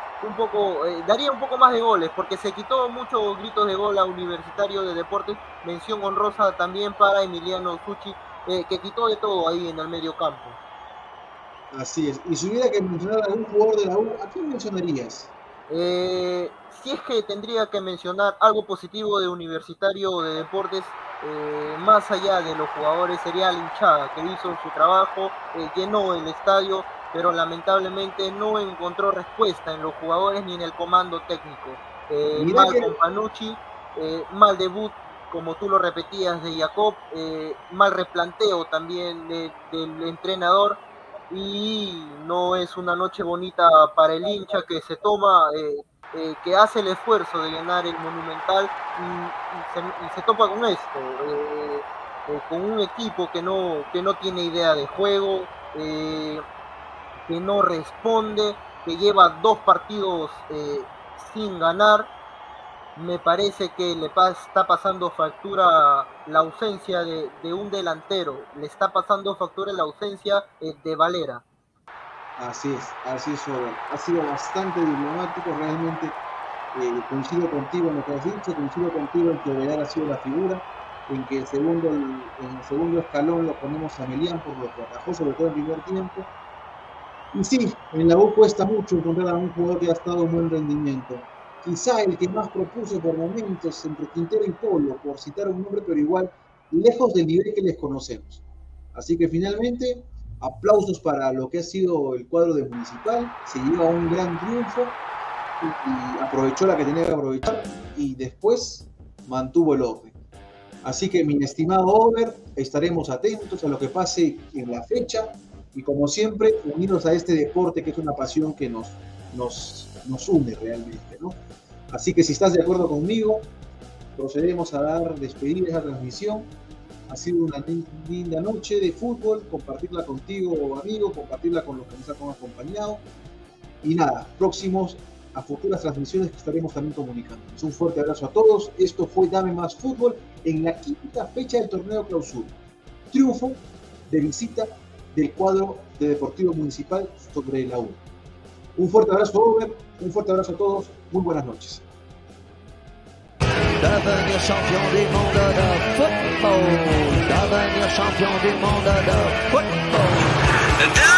daría un poco más de goles, porque se quitó muchos gritos de gol a Universitario de Deportes. Mención honrosa también para Emiliano Succi, que quitó de todo ahí en el medio campo. Así es. Y si hubiera que mencionar a algún jugador de la U, ¿a quién mencionarías? Si es que tendría que mencionar algo positivo de Universitario de Deportes, más allá de los jugadores, sería la hinchada que hizo su trabajo, llenó el estadio, pero lamentablemente no encontró respuesta en los jugadores ni en el comando técnico. Mal con Panucci, mal debut, como tú lo repetías, de Jacob, mal replanteo también del entrenador, y no es una noche bonita para el hincha que se toma, que hace el esfuerzo de llenar el Monumental y se topa con esto, con un equipo que no tiene idea de juego, que no responde, que lleva 2 partidos sin ganar. Me parece que le está pasando factura la ausencia de un delantero, le está pasando factura la ausencia de Valera. Así es, Robert. Ha sido bastante diplomático, realmente. Coincido contigo en lo que has dicho, coincido contigo en que Valera ha sido la figura, en que en el segundo escalón lo ponemos a Melián por lo que atajó, sobre todo en el primer tiempo. Y sí, en la U cuesta mucho encontrar a un jugador que ha estado en buen rendimiento. Quizá el que más propuso por momentos entre Quintero y Polo, por citar un nombre, pero igual lejos del nivel que les conocemos. Así que finalmente, aplausos para lo que ha sido el cuadro de Municipal, se lleva un gran triunfo y aprovechó la que tenía que aprovechar y después mantuvo el orden. Así que, mi estimado Over, estaremos atentos a lo que pase en la fecha y, como siempre, unidos a este deporte que es una pasión que nos une realmente, ¿no? Así que, si estás de acuerdo conmigo, procedemos a dar despedida a esa transmisión. Ha sido una linda noche de fútbol, compartirla contigo, amigo, compartirla con los que nos han acompañado. Y nada, próximos a futuras transmisiones que estaremos también comunicando. Un fuerte abrazo a todos. Esto fue Dame Más Fútbol en la 5ª fecha del torneo Clausura. Triunfo de visita del cuadro de Deportivo Municipal sobre la U. Un fuerte abrazo, Over, un fuerte abrazo a todos, muy buenas noches. Devenir champion du monde de football. Devenir champion du monde de football.